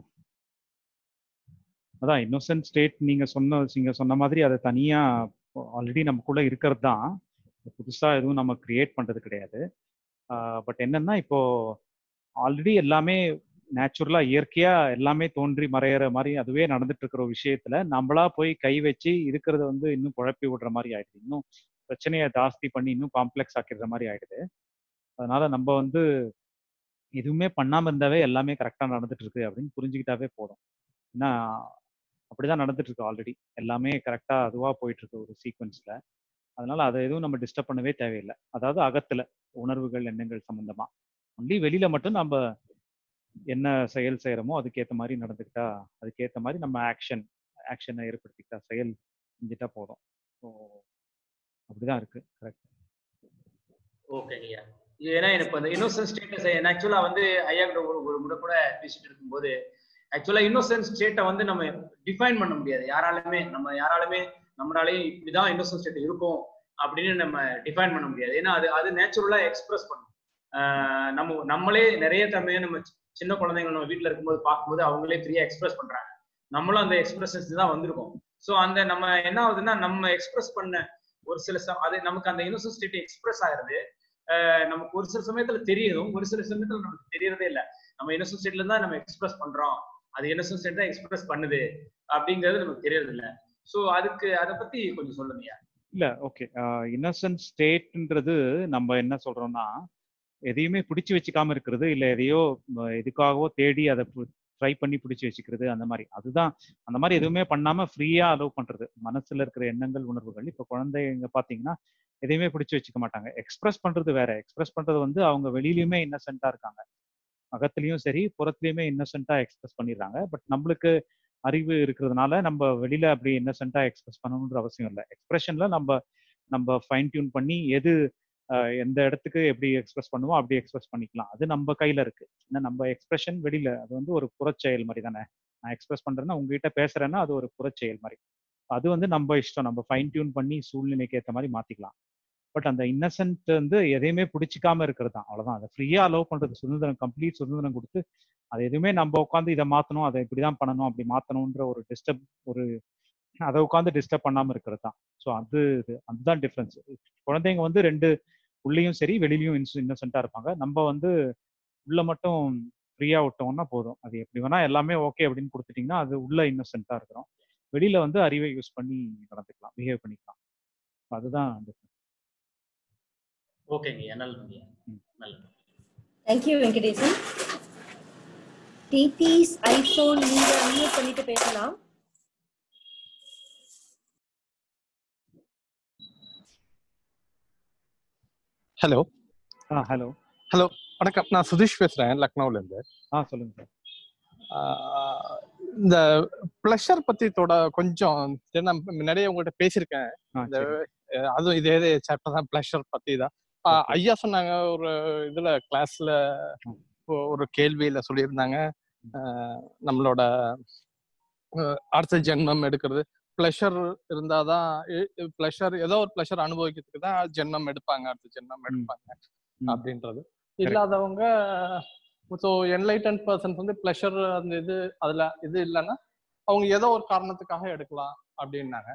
அதான் இன்னோசன்ட் ஸ்டேட் நீங்க சொன்ன நீங்க சொன்ன மாதிரி அதை தனியா ஆல்ரெடி நமக்குள்ள இருக்கிறது தான், புதுசா எதுவும் நம்ம கிரியேட் பண்றது கிடையாது. பட் என்னன்னா இப்போ ஆல்ரெடி எல்லாமே நேச்சுரலா இயற்கையா எல்லாமே தோன்றி மறையிற மாதிரி அதுவே நடந்துட்டு இருக்கிற ஒரு விஷயத்துல நம்மளா போய் கை வச்சு இருக்கிறத வந்து இன்னும் குழப்பி விடுற மாதிரி ஆயிடுது, இன்னும் பிரச்சனையை ஜாஸ்தி பண்ணி இன்னும் காம்ப்ளெக்ஸ் ஆக்கிடுற மாதிரி ஆயிடுது. அதனால நம்ம வந்து எதுவுமே பண்ணாம இருந்தாவே எல்லாமே கரெக்டா நடந்துட்டு இருக்கு அப்படின்னு புரிஞ்சுக்கிட்டாவே போதும். ஏன்னா அப்படிதான் நடந்துட்டு இருக்கு ஆல்ரெடி, எல்லாமே கரெக்டா அதுவா போயிட்டு இருக்கு ஒரு சீக்வன்ஸ்ல. அதனால அதை எதுவும் நம்ம டிஸ்டர்ப் பண்ணவே தேவையில்லை. அதாவது அகத்துல உணர்வுகள் எண்ணங்கள் சம்பந்தமா ஒன்லி வெளியில மட்டும் நம்ம என்ன செயல் செய்யறோமோ அதுக்கேற்ற மாதிரி நடந்துக்கிட்டா, அதுக்கேற்ற மாதிரி நம்ம ஆக்ஷன் ஆக்ஷனை ஏற்படுத்திக்கிட்டா, செயல் செஞ்சுட்டா போதும். ஸோ அப்படிதான் இருக்கு. கரெக்ட். ஓகேங்கய்யா. ஏன்னா எனக்கு அந்த இன்னோசன்ட் ஸ்டேட்டஸ் ஆக்சுவலா வந்து ஐயா கிட்ட ஒரு முறை கூட பேசிட்டு இருக்கும்போது ஆக்சுவலா இன்னோசன்ட் ஸ்டேட்டை வந்து நம்ம டிஃபைன் பண்ண முடியாது யாராலுமே. நம்ம யாராலுமே நம்மளாலே இப்படிதான் இன்னோசன்ட் ஸ்டேட் இருக்கும் அப்படின்னு நம்ம டிஃபைன் பண்ண முடியாது. ஏன்னா அது அது நேச்சுரலா எக்ஸ்பிரஸ் பண்ணும். ஆஹ் நம்ம நம்மளே நிறைய தன்மையை நம்ம சின்ன குழந்தைங்க நம்ம வீட்டுல இருக்கும்போது பார்க்கும்போது அவங்களே ஃப்ரீயா எக்ஸ்பிரஸ் பண்றாங்க, நம்மளும் அந்த எக்ஸ்பிரஷன்ஸ் தான் வந்திருக்கோம். ஸோ அந்த நம்ம என்ன ஆகுதுன்னா நம்ம எக்ஸ்பிரஸ் பண்ண ஒரு சில அது நமக்கு அந்த இன்னோசன்ட் ஸ்டேட் எக்ஸ்பிரஸ் ஆகுறது நமக்கு ஒரு சில சமயத்துல தெரியும், ஒரு சில சமயத்துல நமக்கு தெரியறதே இல்லை. நம்ம இன்னோசன்ட் ஸ்டேட்ல இருந்தா நம்ம எக்ஸ்பிரஸ் பண்றோம், அது இன்னோசன்ட் ஸ்டேட் தான் எக்ஸ்பிரஸ் பண்ணுது அப்படிங்கிறது நமக்கு தெரியறது இல்லை. ஸோ அதுக்கு அதை பத்தி கொஞ்சம் சொல்லுங்கய்யா. இல்ல ஓகே, இன்னோசன்ட் ஸ்டேட்ன்றது நம்ம என்ன சொல்றோம்னா எதையுமே பிடிச்சி வச்சுக்காம இருக்கிறது, இல்லை எதையோ எதுக்காகவோ தேடி அதை ட்ரை பண்ணி பிடிச்சி வச்சுக்கிறது, அந்த மாதிரி. அதுதான் அந்த மாதிரி எதுவுமே பண்ணாம ஃப்ரீயா அலோவ் பண்றது மனசுல இருக்கிற எண்ணங்கள் உணர்வுகள். இப்போ குழந்தைங்க பாத்தீங்கன்னா எதையுமே பிடிச்சி வச்சுக்க மாட்டாங்க, எக்ஸ்பிரஸ் பண்றது வேற. எக்ஸ்பிரஸ் பண்றது வந்து அவங்க வெளியிலயுமே இன்னசென்ட்டா இருக்காங்க, அகத்துலயும் சரி புறத்துலயுமே இன்னசென்ட்டா எக்ஸ்பிரஸ் பண்ணிடுறாங்க. பட் நம்மளுக்கு அறிவு இருக்கிறதுனால நம்ம வெளியில அப்படி இன்னசென்ட்டா எக்ஸ்பிரஸ் பண்ணணுன்ற அவசியம் இல்லை. எக்ஸ்பிரஷன்ல நம்ம நம்ம ஃபைன் டியூன் பண்ணி எது எந்த இடத்துக்கு எப்படி எக்ஸ்பிரஸ் பண்ணுவோம் அப்படி எக்ஸ்பிரஸ் பண்ணிக்கலாம், அது நம்ம கையில இருக்கு. ஏன்னா நம்ம எக்ஸ்பிரஷன் வெளியில அது வந்து ஒரு புறச்செயல் மாதிரி தானே. நான் எக்ஸ்பிரஸ் பண்றேன்னா உங்ககிட்ட பேசுறேன்னா அது ஒரு புறச்செயல் மாதிரி, அது வந்து நம்ம இஷ்டம், நம்ம ஃபைன் டியூன் பண்ணி சூழ்நிலைக்கு ஏற்ற மாதிரி மாத்திக்கலாம். பட் அந்த இன்னசென்ட் வந்து எதையுமே பிடிச்சிக்காம இருக்கிறது தான், அவ்வளவுதான். அதை ஃப்ரீயா அலோவ் பண்றது, சுதந்திரம், கம்ப்ளீட் சுதந்திரம் கொடுத்து அதை எதுவுமே நம்ம உட்காந்து இதை மாத்தணும், அதை இப்படிதான் பண்ணணும், அப்படி மாத்தணும்ன்ற ஒரு டிஸ்டர்ப், ஒரு அதை உட்காந்து டிஸ்டர்ப் பண்ணாம இருக்கிறது தான். ஸோ அது அதுதான் டிஃப்ரென்ஸ். குழந்தைங்க வந்து ரெண்டு உள்ளேயும் சரி வெளியிலையும் இன்னசென்ட்டா இருப்பாங்க. நம்ம வந்து உள்ள மட்டும் ஃப்ரீயா விட்டோம்னா போதும், அது எப்படி வேணா எல்லாமே ஓகே அப்படின்னு கொடுத்துட்டீங்கன்னா அது உள்ள இன்னசென்ட்டா இருக்கிறோம். வெளியில வந்து அறிவை யூஸ் பண்ணி நடந்துக்கலாம், பிஹேவ் பண்ணிக்கலாம். அதுதான் டிஃப்ரென்ஸ். ஓகேங்க, நல்லது நல்லது. தேங்க்யூ வெங்கடேசன். டிடிஸ் ஐபோன் நீங்க அன்மியூட் பண்ணிட்டு பேசலாம். ஹலோ. ஆ ஹலோ. ஹலோ வணக்கம், நான் சுதீஷ் பேசுறேன் லக்னோல இருந்து. ஆ சொல்லுங்க சார். இந்த ப்ளஷர் பத்தி தொட கொஞ்சம் நான் முன்னாடியே உங்கள்கிட்ட பேசியிருக்கேன். இந்த அதுவும் இதே சாப்டர் தான், ப்ளஷர் பத்தி தான். ஐயா சொன்னாங்க ஒரு இதுல கிளாஸ்ல ஒரு கேள்வியில சொல்லியிருந்தாங்க, நம்மளோட அடுத்த ஜென்மம் எடுக்கிறது ப்ளஷர் இருந்தாதான், ப்ளஷர் ஏதோ ஒரு ப்ளஷர் அனுபவிக்கிறதுக்கு தான் ஜென்மம் எடுப்பாங்க, அடுத்த ஜென்மம் எடுப்பாங்க அப்படின்றது. இல்லாதவங்க ஸோ என்லைட்டன் பர்சன்ஸ் வந்து ப்ளஷர் அந்த இது அதுல இது இல்லைன்னா அவங்க ஏதோ ஒரு காரணத்துக்காக எடுக்கலாம் அப்படின்னாங்க.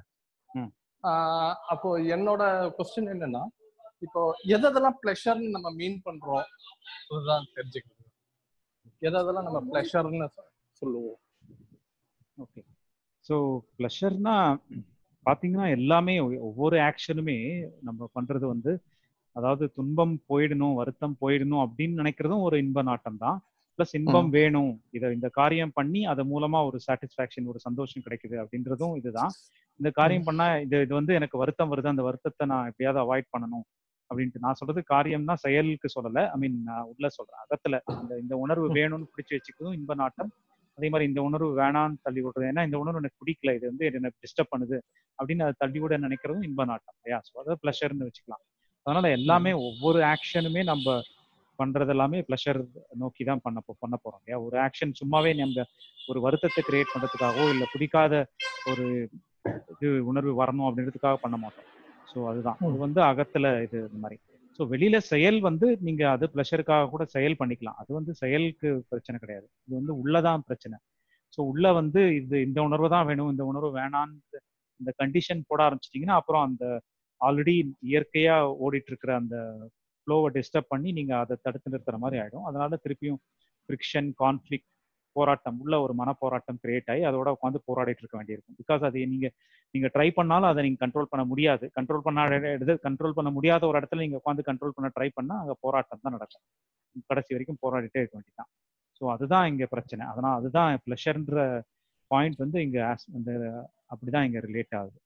அப்போ என்னோட கொஸ்டின் என்னன்னா, இப்போ எதெல்லாம் ப்ளஷர்னு நம்ம மீன் பண்றோம் அதுதான் தெரிஞ்சுக்கணும். எதெல்லாம் நம்ம ப்ளஷர்னு சொல்லுவோம். ஓகே. ஸோ ப்ளஷர்னா பார்த்தீங்கன்னா எல்லாமே, ஒவ்வொரு ஆக்ஷனுமே நம்ம பண்றது வந்து, அதாவது துன்பம் போயிடணும், வருத்தம் போயிடணும் அப்படின்னு நினைக்கிறதும் ஒரு இன்ப நாட்டம் தான். ப்ளஸ் இன்பம் வேணும், இதை இந்த காரியம் பண்ணி அது மூலமா ஒரு சாட்டிஸ்ஃபேக்ஷன், ஒரு சந்தோஷம் கிடைக்குது அப்படின்றதும் இதுதான். இந்த காரியம் பண்ணா இது இது வந்து எனக்கு வருத்தம் வருது, அந்த வருத்தத்தை நான் எப்படியாவது அவாய்ட் பண்ணணும் அப்படின்ட்டு. நான் சொல்றது காரியம்னா செயலுக்கு சொல்லலை, ஐ மீன் நான் உள்ள சொல்றேன், அகத்துல அந்த இந்த உணர்வு வேணும்னு பிடிச்சி வச்சுக்கிறதும் இன்ப நாட்டம். அதே மாதிரி இந்த உணர்வு வேணான்னு தள்ளி விடுறது, ஏன்னா இந்த உணர்வு எனக்கு பிடிக்கல, இது வந்து எனக்கு டிஸ்டர்ப் பண்ணுது அப்படின்னு அதை தள்ளி விட நினைக்கிறதும் இன்ப நாட்டம் இல்லையா? ஸோ அதாவது ப்ளஷர்னு வச்சுக்கலாம். அதனால எல்லாமே ஒவ்வொரு ஆக்ஷனுமே நம்ம பண்றது எல்லாமே ப்ளஷர் நோக்கி தான் பண்ண பண்ண போறோம் இல்லையா? ஒரு ஆக்ஷன் சும்மாவே நம்ம ஒரு வருத்தத்தை கிரியேட் பண்றதுக்காகவோ இல்லை பிடிக்காத ஒரு இது உணர்வு வரணும் அப்படின்றதுக்காக பண்ண மாட்டோம். ஸோ அதுதான் இது வந்து அகத்துல இது இந்த மாதிரி. ஸோ வெளியில செயல் வந்து நீங்க அது ப்ளஷருக்காக கூட செயல் பண்ணிக்கலாம், அது வந்து செயலுக்கு பிரச்சனை கிடையாது, இது வந்து உள்ளதான் பிரச்சனை. ஸோ உள்ள வந்து இது இந்த உணர்வு தான் வேணும், இந்த உணர்வு வேணான்னு இந்த கண்டிஷன் போட ஆரம்பிச்சிட்டிங்கன்னா அப்புறம் அந்த ஆல்ரெடி இயற்கையா ஓடிட்டு இருக்கிற அந்த ஃப்ளோவை டிஸ்டர்ப் பண்ணி நீங்க அதை தடுத்து நிறுத்துற மாதிரி ஆயிடும். அதனால திருப்பியும் ஃப்ரிக்ஷன், கான்ஃப்ளிக்ட், போராட்டம், உள்ள ஒரு மன போராட்டம் கிரியேட் ஆகி அதோட உட்காந்து போராடிட்டு இருக்க வேண்டியிருக்கும். பிகாஸ் அது நீங்க நீங்க ட்ரை பண்ணாலும் அதை நீங்க கண்ட்ரோல் பண்ண முடியாது. கண்ட்ரோல் பண்ண எடுத்து கண்ட்ரோல் பண்ண முடியாத ஒரு இடத்துல நீங்க உட்காந்து கண்ட்ரோல் பண்ண ட்ரை பண்ணா அங்கே போராட்டம் தான் நடக்கும், கடைசி வரைக்கும் போராடிட்டே இருக்க வேண்டியதான். ஸோ அதுதான் இங்க பிரச்சனை. அதனால அதுதான் ப்ளஷர்ன்ற பாயிண்ட் வந்து இங்க அந்த அப்படிதான் இங்க ரிலேட் ஆகுது.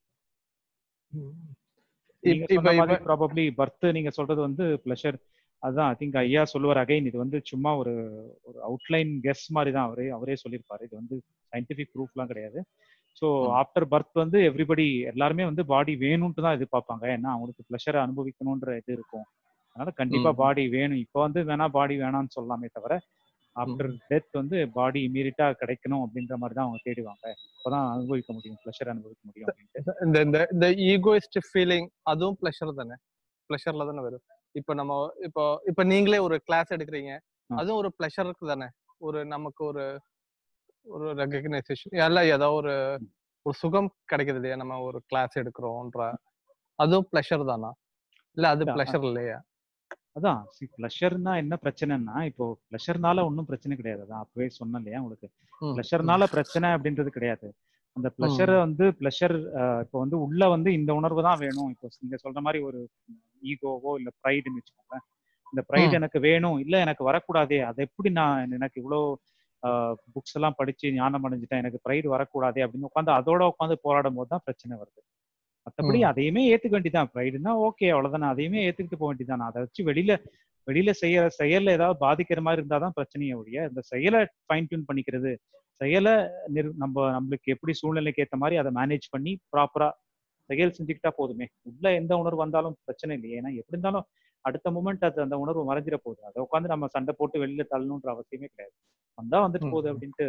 நீங்க சொன்ன மாதிரி ப்ராபப்ளி பர்த் நீங்க சொல்றது வந்து ப்ளஷர், அதுதான் ஐ திங்க் ஐயா சொல்லுவார் அகைன், இது வந்து சும்மா ஒரு ஒரு அவுட்லைன் கெஸ் மாதிரி தான், அவரே அவரே சொல்லியிருப்பாரு, இது வந்து சயின்டிஃபிக் ப்ரூஃப்லாம் கிடையாது. ஸோ ஆஃப்டர் பர்த் வந்து எவ்ரிபடி எல்லாருமே வந்து பாடி வேணும்ட்டு தான் எதிர்பார்ப்பாங்க, ஏன்னா அவங்களுக்கு ப்ளஷரை அனுபவிக்கணுன்ற இது இருக்கும். அதனால கண்டிப்பா பாடி வேணும். இப்போ வந்து வேணா பாடி வேணாம்னு சொல்லலாமே தவிர ஆஃப்டர் டெத் வந்து பாடி இமீடியட்டா கிடைக்கணும் அப்படின்ற மாதிரி தான் அவங்க தேடுவாங்க, அப்பதான் அனுபவிக்க முடியும், ப்ளஷர் அனுபவிக்க முடியும் அப்படின்ட்டு. இந்த இந்த ஈகோயிஸ்ட் ஃபீலிங் அதுவும் ப்ளஷர் தானே, ப்ளஷர்ல தானே வரும். இப்போ நம்ம இப்போ இப்போ நீங்களே ஒரு கிளாஸ் எடுக்கிறீங்க, அதுவும் ஒரு ப்ளஷருக்கு தானே, ஒரு நமக்கு ஒரு ஒரு ரெகக்னைசேஷன் இல்ல ஏதோ ஒரு ஒரு சுகம் கிடைக்குது இல்லையா, நம்ம ஒரு கிளாஸ் எடுக்கிறோம்ன்ற, அதுவும் ப்ளஷர் தானா இல்ல அது ப்ளஷர் இல்லையா? அதான் ப்ளஷர்னா என்ன பிரச்சனைன்னா, இப்போ ப்ளஷர்னால ஒன்றும் பிரச்சனை கிடையாது, அதான் அப்பவே சொன்னேன் இல்லையா உங்களுக்கு, ப்ளஷர்னால பிரச்சனை அப்படின்றது கிடையாது. அந்த ப்ளஷரை வந்து ப்ளஷர் இப்போ வந்து உள்ள வந்து இந்த உணர்வு தான் வேணும். இப்போ நீங்க சொல்ற மாதிரி ஒரு ஈகோவோ இல்லை ப்ரைடுன்னு வச்சுக்கோங்க, இந்த ப்ரைடு எனக்கு வேணும், இல்லை எனக்கு வரக்கூடாதே, அதை எப்படி நான் எனக்கு இவ்வளோ புக்ஸ் எல்லாம் படிச்சு ஞானம் அடைஞ்சிட்டேன், எனக்கு ப்ரைடு வரக்கூடாதே அப்படின்னு உட்காந்து அதோட உட்காந்து போராடும் போது தான் பிரச்சனை வருது. மற்றபடி அதையுமே ஏத்துக்க வேண்டியதான், ப்ரைடுனா ஓகே அவ்வளவுதானே, அதையுமே ஏத்துக்கிட்டு போக வேண்டியதான். அதை வச்சு வெளியில வெளியில செய்யற செயல்ல ஏதாவது பாதிக்கிற மாதிரி இருந்தாதான் பிரச்சனையே ஒழிய, இந்த செயலை ஃபைன் டியூன் பண்ணிக்கிறது, செயலை நம்ம நம்மளுக்கு எப்படி சூழ்நிலைக்கு ஏற்ற மாதிரி அதை மேனேஜ் பண்ணி ப்ராப்பரா செயல் செஞ்சுக்கிட்டா போதுமே. உள்ள எந்த உணர்வு வந்தாலும் பிரச்சனை இல்லையே, ஏன்னா எப்படி இருந்தாலும் அடுத்த மூமெண்ட் அது அந்த உணர்வு மறைஞ்சிட போகுது, அதை உட்காந்து நம்ம சண்டை போட்டு வெளியில தள்ளணுன்ற அவசியமே கிடையாது, வந்தா வந்துட்டு போகுது அப்படின்ட்டு.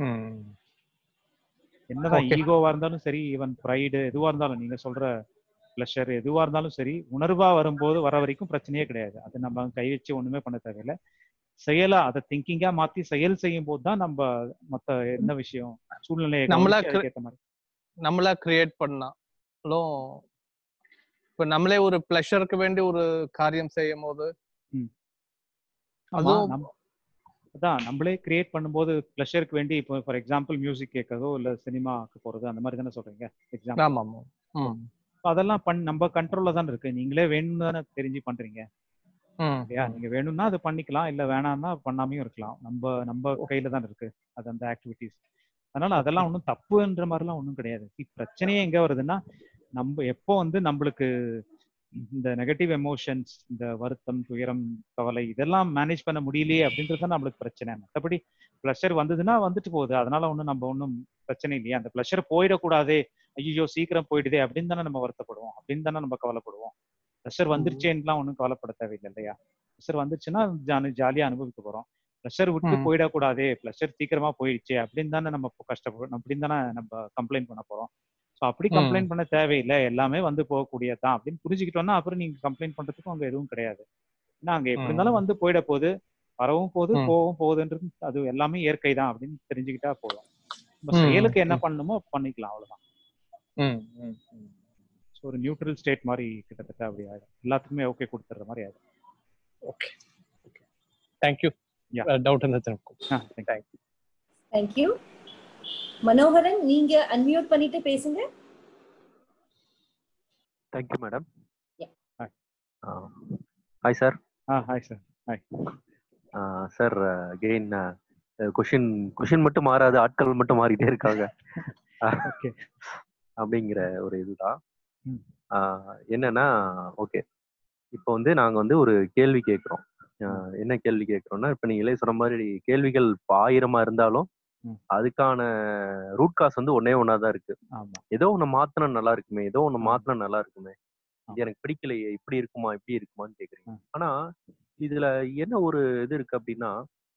என்னதான் ஈகோவா இருந்தாலும் சரி, ஈவன் ப்ரைடு எதுவா இருந்தாலும் நீங்க சொல்ற ப்ளஷர் எதுவா இருந்தாலும் சரி, உணர்வா வரும்போது வர வரைக்கும் பிரச்சனையே கிடையாது. அது நம்ம கை வச்சு ஒண்ணுமே பண்ண தேவையில்லை. செயலா அதை திங்கிங்கா மாத்தி செயல் செய்யும் போது தான் நம்ம மத்த என்ன விஷயம் சூழ்நிலையை நம்மளா கவனிச்சு அதுக்கேற்ற மாதிரி நம்மளா கிரியேட் பண்ணாலும் இப்ப நம்மளே ஒரு பிளஷருக்கு வேண்டி ஒரு காரியம் செய்யும் போது அதுவும் அதான் நம்மளே கிரியேட் பண்ணும்போது ப்ளஷருக்கு வேண்டி இப்போ ஃபார் எக்ஸாம்பிள் மியூசிக் கேட்கறதோ இல்ல சினிமாக்கு போறதோ அந்த மாதிரி தானே சொல்றீங்க எக்ஸாம்பிள். அதெல்லாம் பண் நம்ம கண்ட்ரோல்ல தான் இருக்கு. நீங்களே வேணும்னு தானே தெரிஞ்சு பண்றீங்க இல்லையா? நீங்க வேணும்னா அது பண்ணிக்கலாம், இல்ல வேணாம்னா பண்ணாமையும் இருக்கலாம். நம்ம நம்ம கையில தான் இருக்கு அது அந்த ஆக்டிவிட்டிஸ். அதனால அதெல்லாம் ஒன்றும் தப்புன்ற மாதிரிலாம் ஒன்றும் கிடையாது. பிரச்சனையே எங்க வருதுன்னா, நம்ம எப்போ வந்து நம்மளுக்கு இந்த நெகட்டிவ் எமோஷன்ஸ், இந்த வருத்தம், துயரம், கவலை இதெல்லாம் மேனேஜ் பண்ண முடியலையே அப்படின்றது தான் நம்மளுக்கு பிரச்சனை. மற்றபடி ப்ளஷர் வந்ததுன்னா வந்துட்டு போகுது, அதனால ஒன்றும் நம்ம ஒன்றும் பிரச்சனை இல்லையா. அந்த ப்ளஷர் போயிடக்கூடாதே, ஐயோ சீக்கிரம் போயிடுதே அப்படின்னு தானே நம்ம வருத்தப்படுவோம், அப்படின்னு தானே நம்ம கவலைப்படுவோம். ப்ளஷர் வந்துருச்சேன்னுலாம் ஒன்றும் கவலைப்பட தேவையில்லை இல்லையா. ப்ளஷர் வந்துருச்சுன்னா ஜாலி ஜாலியாக அனுபவிக்க போகிறோம். ப்ளஷர் விட்டு போயிடக்கூடாதே, ப்ளஷர் சீக்கிரமா போயிடுச்சு அப்படின்னு தானே நம்ம கஷ்டப்படும், அப்படின்னு தானே நம்ம கம்ப்ளைண்ட் பண்ண போகிறோம். ஸோ அப்படி கம்ப்ளைண்ட் பண்ண தேவையில்லை, எல்லாமே வந்து போகக்கூடியதான் அப்படின்னு புரிஞ்சுக்கிட்டோம்னா அப்புறம் நீங்க கம்ப்ளைண்ட் பண்றதுக்கும் அங்கே எதுவும் கிடையாது. ஏன்னா அங்கே எப்படி இருந்தாலும் வந்து போயிட போகுது, வரவும் போகுது போகவும் போகுதுன்றது அது எல்லாமே இயற்கை தான் அப்படின்னு தெரிஞ்சுக்கிட்டா போதும். நம்ம செயலுக்கு என்ன பண்ணணுமோ பண்ணிக்கலாம், அவ்வளவுதான். ஸோ ஒரு நியூட்ரல் ஸ்டேட் மாதிரி கிட்டத்தட்ட அப்படி ஆயிடும், எல்லாத்துக்குமே ஓகே கொடுத்துற மாதிரி ஆயிடும். Okay thank you. டவுட் இருந்தது. தேங்க்யூ. மனோகரன், நீங்க அன்மியூட் பண்ணிட்டு பேசுங்க. Thank you madam. Yeah. Hi. Uh, hi sir. Ah hi sir. Hi. Uh, sir uh, again uh, question question மட்டும் மாறாது, ஆட்கள் மட்டும் மாறிட்டே இருக்காங்க. ஓகே. அப்படிங்கிற ஒரு இதுதான். என்னன்னா ஓகே, இப்போ வந்து நாங்க வந்து ஒரு கேள்வி கேட்குறோம். என்ன கேள்வி கேட்குறோம்னா, இப்போ நீங்களே சொன்ன மாதிரி கேள்விகள் ஆயிரமா இருந்தாலும் அதுக்கான ரூட் காஸ் வந்து ஒன்னே ஒன்னாதான் இருக்கு. ஏதோ ஒண்ணு மாத்தினா நல்லா இருக்குமே, ஏதோ ஒண்ணு மாத்தினா நல்லா இருக்குமே, இது எனக்கு பிடிக்கலையே, இப்படி இருக்குமா இப்படி இருக்குமான்னு கேக்குறீங்க. ஆனா இதுல என்ன ஒரு இது இருக்கு அப்படின்னா,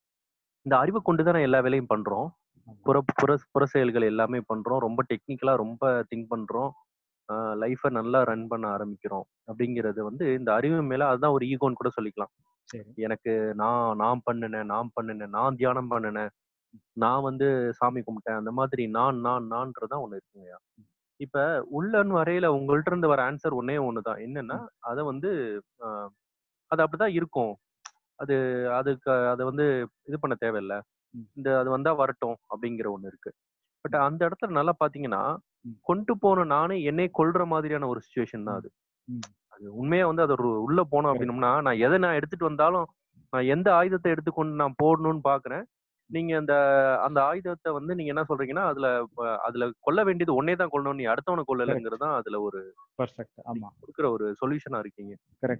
இந்த அறிவை கொண்டுதான் எல்லா வேலையும் பண்றோம், புற புற புற செயல்கள் எல்லாமே பண்றோம், ரொம்ப டெக்னிக்கலா ரொம்ப திங்க் பண்றோம், லைஃபை நல்லா ரன் பண்ண ஆரம்பிக்கிறோம். அப்படிங்கிறது வந்து இந்த அறிவு மேல அதுதான் ஒரு ஈகோன்னு கூட சொல்லிக்கலாம். எனக்கு நான் நான் பண்ணினேன் நான் பண்ணினேன் நான் தியானம் பண்ணினேன், நான் வந்து சாமி கும்பிட்டேன், அந்த மாதிரி நான் நான் நான்றதான் ஒண்ணு இருக்குங்கய்யா. இப்ப உள்ளன்னு வரையில உங்கள்ட்ட இருந்து வர ஆன்சர் ஒன்னே ஒண்ணுதான், என்னன்னா அதை வந்து ஆஹ் அது அப்படிதான் இருக்கும், அது அதுக்கு அதை வந்து இது பண்ண தேவையில்லை, இந்த அது வந்தா வரட்டும் அப்படிங்கிற ஒண்ணு இருக்கு. பட் அந்த இடத்துல நல்லா பாத்தீங்கன்னா, கொண்டு போன நானே என்னை கொல்ற மாதிரியான ஒரு சுச்சுவேஷன் தான் அது. அது உண்மையா வந்து அது ஒரு உள்ள போனோம் அப்படின்னோம்னா, நான் எதை நான் எடுத்துட்டு வந்தாலும் நான் எந்த ஆயுதத்தை எடுத்துக்கொண்டு நான் போடணும்னு பாக்குறேன். நீங்க அந்த அந்த ஆயுதத்தை வந்து நீங்க என்ன சொல்றீங்கன்னா, அதுல அதுல கொல்ல வேண்டியது ஒன்னே தான் கொல்லணும், நீ அடுத்தவனை கொல்லலைங்கிறது தான் அதுல ஒரு கொடுக்குற ஒரு சொல்யூஷனா இருக்கீங்க.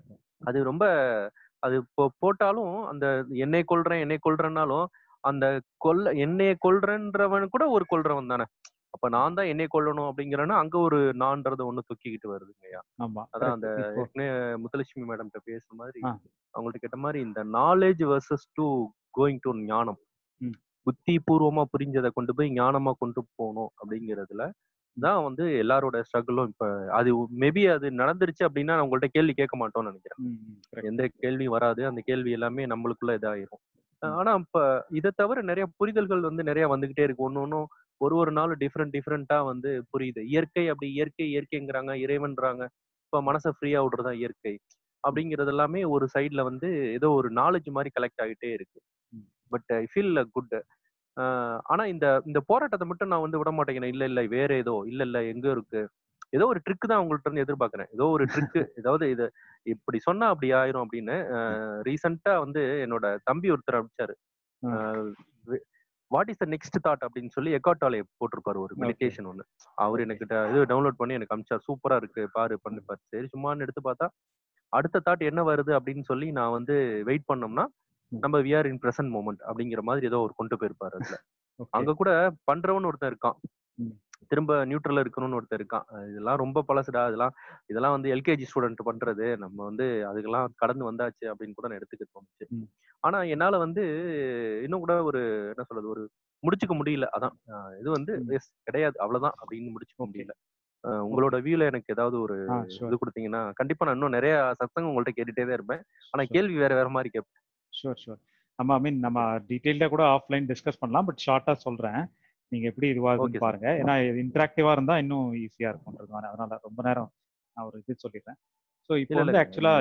அது ரொம்ப அது போட்டாலும் அந்த என்னை கொல்றேன் என்னை கொல்றேன்னாலும் அந்த கொல்ல என்னைய கொல்றேன்றவன் கூட ஒரு கொல்றவன் தானே. அப்ப நான் தான் என்னை கொல்லணும் அப்படிங்கிறேன்னா அங்க ஒரு நான்றது ஒண்ணு தொக்கிக்கிட்டு வருதுங்கய்யா. அதான் அந்த முத்துலட்சுமி மேடம் கிட்ட பேசுற மாதிரி அவங்கள்ட்ட கேட்ட மாதிரி, இந்த knowledge versus to going to ஞானம், புத்தி பூர்வமா புரிஞ்சதை கொண்டு போய் ஞானமா கொண்டு போகணும் அப்படிங்கிறதுல தான் வந்து எல்லாரோட ஸ்ட்ரகிளும். இப்ப அது மேபி அது நடந்துருச்சு அப்படின்னா நான் உங்கள்ட்ட கேள்வி கேட்க மாட்டோம்னு நினைக்கிறேன். எந்த கேள்வியும் வராது, அந்த கேள்வி எல்லாமே நம்மளுக்குள்ள இதாயிரும். ஆனா இப்ப இதை தவிர நிறைய புரிதல்கள் வந்து நிறைய வந்துகிட்டே இருக்கு. ஒன்னு ஒன்னும் ஒரு ஒரு நாளும் டிஃப்ரெண்ட் டிஃப்ரெண்டா வந்து புரியுது. இயற்கை அப்படி இயற்கை இயற்கைங்கிறாங்க, இறைவன்றாங்க, இப்ப மனசை ஃப்ரீயா விடுறதா இயற்கை அப்படிங்கிறது எல்லாமே ஒரு சைட்ல வந்து ஏதோ ஒரு நாலேஜ் மாதிரி கலெக்ட் ஆகிட்டே இருக்கு. But I feel good. ஆனா இந்த இந்த போராட்டத்தை மட்டும் நான் வந்து விட மாட்டேங்கிறேன். இல்ல இல்ல வேற ஏதோ இல்ல இல்ல எங்க இருக்கு, ஏதோ ஒரு ட்ரிக் தான் உங்கள்ட்ட இருந்து எதிர்பார்க்கிறேன். ஏதோ ஒரு ட்ரிக், ஏதாவது இது இப்படி சொன்னா அப்படி ஆயிரும் அப்படின்னு. ரீசெண்டா வந்து என்னோட தம்பி ஒருத்தர் அனுப்பிச்சாரு, what is the next thought அப்படின்னு சொல்லி எக்கார்ட் டாலே போட்டிருப்பாரு ஒரு மெடிடேஷன் ஒண்ணு. அவர் எனக்கு இது டவுன்லோட் பண்ணி எனக்கு அனுப்பிச்சார், சூப்பரா இருக்கு பாரு பண்ணி பாரு. சரி சும்மான்னு எடுத்து பார்த்தா அடுத்த தாட் என்ன வருது அப்படின்னு சொல்லி நான் வந்து வெயிட் பண்ணோம்னா, நம்ம we are in present moment அப்படிங்கிற மாதிரி ஏதோ ஒரு கொண்டு போயிருப்பாரு. அதுல அங்க கூட பண்றவன்னு ஒருத்தன் இருக்கான், திரும்ப நியூட்ரல்ல இருக்கணும்னு ஒருத்தர் இருக்கான். இதெல்லாம் ரொம்ப பழசுடா, இதெல்லாம் இதெல்லாம் வந்து எல்கேஜி ஸ்டூடெண்ட் பண்றது, நம்ம வந்து அதுக்கெல்லாம் கடந்து வந்தாச்சு அப்படின்னு கூட நான் எடுத்துக்க தோணுச்சு. ஆனா என்னால வந்து இன்னும் கூட ஒரு என்ன சொல்றது ஒரு முடிச்சுக்க முடியல. அதான் இது வந்து கிடையாது அவ்வளவுதான் அப்படின்னு முடிச்சுக்க முடியல. உங்களோட வியூல எனக்கு ஏதாவது ஒரு இது கொடுத்தீங்கன்னா கண்டிப்பா நான் இன்னும் நிறைய சத்தங்க உங்கள்கிட்ட கேட்டுட்டே தான் இருப்பேன். ஆனா கேள்வி வேற வேற மாதிரி கேட்பேன். ஷூர் ஷூர் நம்ம ஐ மீன் நம்ம டீட்டெயில்டா கூட ஆஃப்லைன் டிஸ்கஸ் பண்ணலாம். பட் ஷார்ட்டா சொல்றேன், நீங்க எப்படி இதுவாகுன்னு பாருங்க. ஏன்னா இன்டராக்டிவா இருந்தா இன்னும் ஈஸியா இருக்கும்ன்றது மாதிரி. அதனால ரொம்ப நேரம் நான் ஒரு இது சொல்லிடுறேன். ஸோ இப்போ வந்து ஆக்சுவலா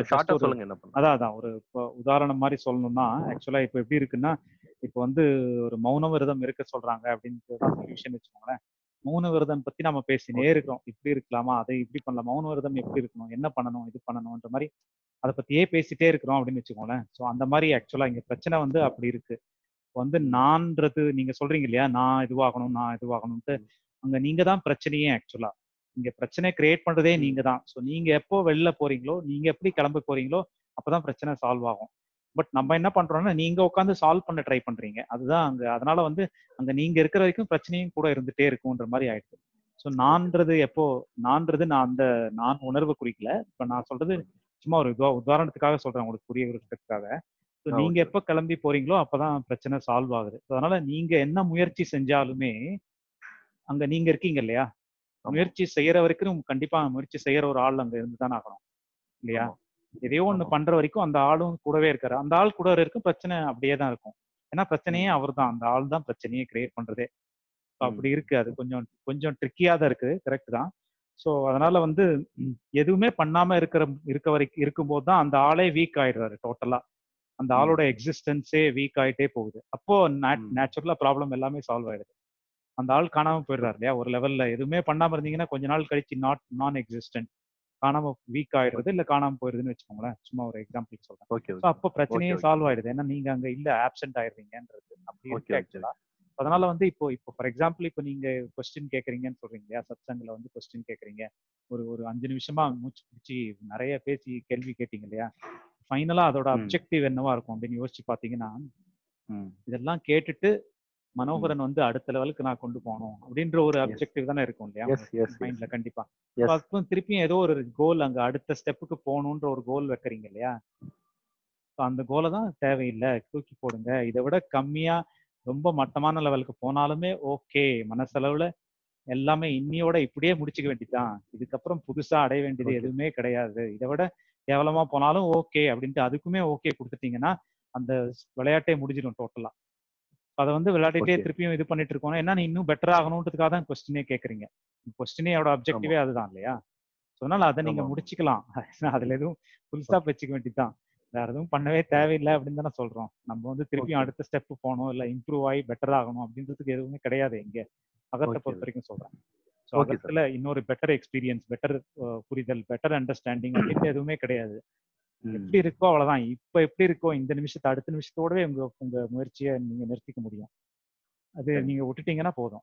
அதான் அதான் ஒரு இப்போ உதாரணம் மாதிரி சொல்லணும்னா ஆக்சுவலா இப்போ எப்படி இருக்குன்னா இப்போ வந்து ஒரு மௌன விரதம் இருக்க சொல்றாங்க அப்படின்ட்டு தான் சொல்யூஷன் வச்சுக்கோங்களேன். மௌன விரதம் பத்தி நம்ம பேசினே இருக்கிறோம். இப்படி இருக்கலாமா, அதை இப்படி பண்ணலாம், மௌன விரதம் எப்படி இருக்கணும், என்ன பண்ணணும், இது பண்ணணும்ன்ற மாதிரி அதை பத்தியே பேசிட்டே இருக்கிறோம் அப்படின்னு வச்சுக்கோங்களேன். ஸோ அந்த மாதிரி ஆக்சுவலா இங்க பிரச்சனை வந்து அப்படி இருக்கு. வந்து நான்றது நீங்க சொல்றீங்க இல்லையா, நான் இதுவாகணும் நான் இதுவாகணும்ட்டு, அங்க நீங்க தான் பிரச்சனையே. ஆக்சுவலா இங்க பிரச்சனை கிரியேட் பண்றதே நீங்க தான். ஸோ நீங்க எப்போ வெளில போறீங்களோ, நீங்க எப்படி கிளம்ப போறீங்களோ அப்பதான் பிரச்சனை சால்வ் ஆகும். பட் நம்ம என்ன பண்றோம்னா நீங்க உட்காந்து சால்வ் பண்ண ட்ரை பண்றீங்க. அதுதான் அங்க. அதனால வந்து அங்க நீங்க இருக்கிற வரைக்கும் பிரச்சனையும் கூட இருந்துட்டே இருக்கும்ன்ற மாதிரி ஆயிடுது. ஸோ நான்றது எப்போ நான்றது நான் அந்த நான் உணர்வு குறிக்கல. இப்ப நான் சொல்றது சும்மா ஒரு உதாரணத்துக்காக சொல்றேன், உங்களுக்கு புரிய வைக்கிறதுக்காக. ஸோ நீங்க எப்போ கிளம்பி போறீங்களோ அப்பதான் பிரச்சனை சால்வ் ஆகுது. அதனால நீங்க என்ன முயற்சி செஞ்சாலுமே அங்க நீங்க இருக்கீங்க இல்லையா, முயற்சி செய்யற வரைக்கும் கண்டிப்பா முயற்சி செய்யற ஒரு ஆள் அங்க இருந்துதான் ஆகணும் இல்லையா. எதையோ ஒண்ணு பண்ற வரைக்கும் அந்த ஆளும் கூடவே இருக்காரு. அந்த ஆள் கூட இருக்கும் பிரச்சனை அப்படியே தான் இருக்கும். ஏன்னா பிரச்சனையே அவர் தான், அந்த ஆள் தான் பிரச்சனையே கிரியேட் பண்றதே. அப்படி இருக்கு. அது கொஞ்சம் கொஞ்சம் ட்ரிக்கியா தான் இருக்கு. கரெக்ட் தான். ஸோ அதனால வந்து எதுவுமே பண்ணாம இருக்கிற இருக்க வரைக்கும் இருக்கும்போது தான் அந்த ஆளே வீக் ஆயிடுறாரு டோட்டலா. அந்த ஆளோட எக்ஸிஸ்டன்ஸே வீக் ஆயிட்டே போகுது. அப்போ நேச்சுரலா ப்ராப்ளம் எல்லாமே சால்வ் ஆயிடுது. அந்த ஆள் காணாம போயிடுறாரு இல்லையா ஒரு லெவல்ல. எதுவுமே பண்ணாம இருந்தீங்கன்னா கொஞ்ச நாள் கழிச்சு நாட் நான் எக்ஸிஸ்டன்ட் காணாம வீக் ஆயிடுறது இல்ல காணாம போயிடுதுன்னு வச்சுக்கோங்களேன். சும்மா ஒரு எக்ஸாம்பிள் சொல்றேன். அப்போ பிரச்சனையே சால்வ் ஆயிடுது. ஏன்னா நீங்க அங்க இல்ல, ஆப்சென்ட் ஆயிடுறீங்கன்றது அப்படி இருக்கு ஆக்சுவலா. அதனால வந்து இப்போ இப்போ ஃபார் எக்ஸாம்பிள் இப்போ நீங்க கொஸ்டின் கேட்கறீங்கன்னு சொல்றீங்க இல்லையா, சத்சங்ல வந்து கொஸ்டின் கேட்கறீங்க, ஒரு ஒரு அஞ்சு நிமிஷமா மூச்சு பிடிச்சி நிறைய பேசி கேள்வி கேட்டீங்க இல்லையா. ஃபைனலா அதோட அப்ஜெக்டிவ் என்னவா இருக்கும் அப்படின்னு யோசிச்சு பாத்தீங்கன்னா, இதெல்லாம் கேட்டுட்டு மனோகரன் வந்து அடுத்த லெவலுக்கு நான் கொண்டு போகணும் அப்படின்ற ஒரு அப்ஜெக்டிவ் தானே இருக்கும் இல்லையா மைண்ட்ல. கண்டிப்பா அதுக்கும் திருப்பியும் ஏதோ ஒரு கோல், அங்க அடுத்த ஸ்டெப்புக்கு போகணுன்ற ஒரு கோல் வைக்கிறீங்க இல்லையா. அந்த கோலை தான் தேவையில்லை, தூக்கி போடுங்க. இதை விட கம்மியா ரொம்ப மட்டமான லெவலுக்கு போனாலுமே ஓகே, மனசளவுல எல்லாமே இன்னியோட இப்படியே முடிச்சுக்க வேண்டியதுதான், இதுக்கப்புறம் புதுசா அடைய வேண்டியது எதுவுமே கிடையாது, இதை விட கேவலமா போனாலும் ஓகே அப்படின்ட்டு அதுக்குமே ஓகே கொடுத்துட்டீங்கன்னா அந்த விளையாட்டே முடிஞ்சிடும் டோட்டலா. அதை வந்து விளையாடிட்டே திருப்பியும் இது பண்ணிட்டு இருக்கோம். ஏன்னா நீ இன்னும் பெட்டர் ஆகணுன்றதுக்காக தான் கொஸ்டினே கேட்கறீங்க. கொஸ்டினோட அப்ஜெக்டிவே அதுதான் இல்லையா. அதனால அதை நீங்க முடிச்சுக்கலாம். அதுல எதுவும் ஃபுல் ஸ்டாப் வச்சுக்க வேண்டியதுதான், வேற எதுவும் பண்ணவே தேவையில்லை அப்படின்னு தானே சொல்றோம். நம்ம வந்து திருப்பியும் அடுத்த ஸ்டெப் போகணும் இல்ல இம்ப்ரூவ் ஆகி பெட்டர் ஆகணும் அப்படின்றதுக்கு எதுவுமே கிடையாது இங்க அகத்தை பொறுத்த வரைக்கும் சொல்றேன். ஸோ அகத்துல இன்னொரு பெட்டர் எக்ஸ்பீரியன்ஸ், பெட்டர் புரிதல், பெட்டர் அண்டர்ஸ்டாண்டிங் அப்படின்ட்டு எதுவுமே கிடையாது. எப்படி இருக்கோ அவ்வளவுதான். இப்ப எப்படி இருக்கோ இந்த நிமிஷத்தை அடுத்த நிமிஷத்தோடவே உங்க உங்க முயற்சியை நீங்க நிறுத்திக்க முடியும். அது நீங்க விட்டுட்டீங்கன்னா போதும்.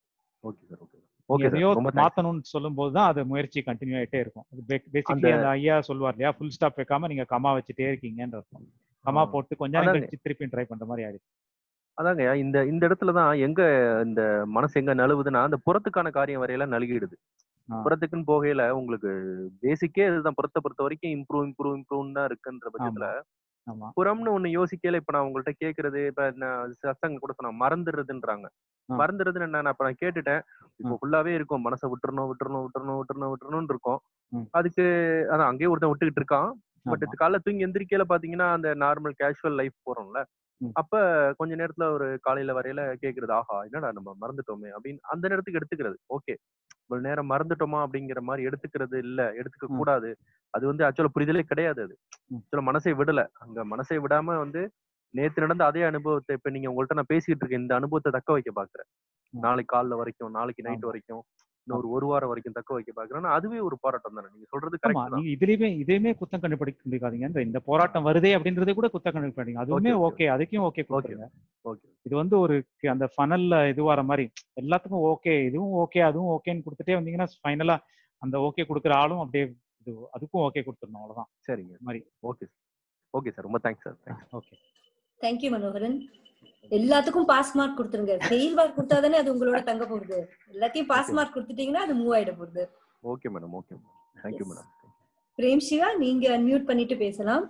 எதையோ மாத்தணும்னு சொல்லும் போதுதான் அது முயற்சி கண்டினியூ ஆயிட்டே இருக்கும். பேசிக்கலி அந்த ஐயா சொல்லுவார் இல்லையா, ஃபுல் ஸ்டாப் வைக்காம நீங்க கமா வச்சுட்டே இருக்கீங்கன்ற அர்த்தம். கமா போட்டு கொஞ்ச நேரம் கழிச்சு திருப்பி ட்ரை பண்ற மாதிரி ஆயிடுச்சு. அதாங்க இந்த இந்த இடத்துலதான் எங்க இந்த மனசு எங்க நழுவுதுன்னா, அந்த புறத்துக்கான காரியம் வரையெல்லாம் நல்கிடுது. புறத்துக்குன்னு போகையில உங்களுக்கு பேசிக்கே இதுதான், புறத்தை பொறுத்த வரைக்கும் இம்ப்ரூவ் இம்ப்ரூவ் இம்ப்ரூவ் தான் இருக்குன்ற பட்சத்துல புறம்னு ஒண்ணு யோசிக்கல. இப்ப நான் உங்கள்கிட்ட கேக்குறது, இப்ப சத்தங்க கூட சொன்னா மறந்துடுறதுன்றாங்க. மறந்துடுறதுன்னு என்ன, நான் இப்ப நான் கேட்டுட்டேன், இப்போ ஃபுல்லாவே இருக்கும் மனசை விட்டுறணும் விட்டுறணும் விட்டுறணும் விட்டுறணும் விட்டுறணும்னு இருக்கும். அதுக்கு அதான் அங்கேயே ஒருத்தன் விட்டுக்கிட்டு இருக்கான். பட் காலைல தூங்கி எந்திரிக்கையில பாத்தீங்கன்னா அந்த நார்மல் கேஷுவல் லைஃப் போறோம்ல, அப்ப கொஞ்ச நேரத்துல ஒரு காலையில வரையில கேக்குறது, ஆஹா என்னடா நம்ம மறந்துட்டோமே அப்படின்னு அந்த நேரத்துக்கு எடுத்துக்கிறது. ஓகே இவ்வளவு நேரம் மறந்துட்டோமா அப்படிங்கிற மாதிரி எடுத்துக்கிறது இல்ல, எடுத்துக்க கூடாது. அது வந்து ஆக்சுவலா புரிதலே கிடையாது. அது ஆக்சுவலா மனசை விடல. அங்க மனசை விடாம வந்து நேத்து நடந்த அதே அனுபவத்தை இப்ப நீங்க உங்கள்கிட்ட நான் பேசிட்டு இருக்கேன், இந்த அனுபவத்தை தக்க வைக்க பாக்குறேன். நாளைக்கு காலைல வரைக்கும், நாளைக்கு நைட் வரைக்கும், இன்னொரு ஒரு வாரம் வரைக்கும் தக்க வைக்க பாக்குறேன்னா அதுவே ஒரு போராட்டம் தானே. நீங்க சொல்றது கரெக்ட் தான். இதுலயுமே இதையுமே குத்தம் கண்டுபிடிக்க முடியாதீங்க. இந்த போராட்டம் வருதே அப்படின்றதே கூட குத்தம் கண்டுபிடிக்காதீங்க. அதுவுமே ஓகே, அதுக்கும் ஓகே கொடுத்துருங்க. இது வந்து ஒரு அந்த ஃபனல்ல இது வர மாதிரி எல்லாத்துக்கும் ஓகே, இதுவும் ஓகே அதுவும் ஓகேன்னு கொடுத்துட்டே வந்தீங்கன்னா ஃபைனலா அந்த ஓகே கொடுக்குற ஆளும் அப்படியே இது அதுக்கும் ஓகே கொடுத்துடணும். அவ்வளவுதான். சரிங்க மாதிரி. ஓகே ஓகே சார், ரொம்ப thanks sir. Okay thank you Manoharan. எல்லாத்துக்கும் பாஸ் மார்க் கொடுத்துருங்க. ஃபெயில் மார்க் கொடுத்தாதானே அது உங்களோட தங்க போகுது. எல்லாத்தையும் பாஸ் மார்க் கொடுத்துட்டீங்கன்னா அது மூவ் ஆயிட போகுது. Okay madam. Okay thank you madam. Prem Siva, நீங்க அன்மியூட் பண்ணிட்டு பேசலாம்.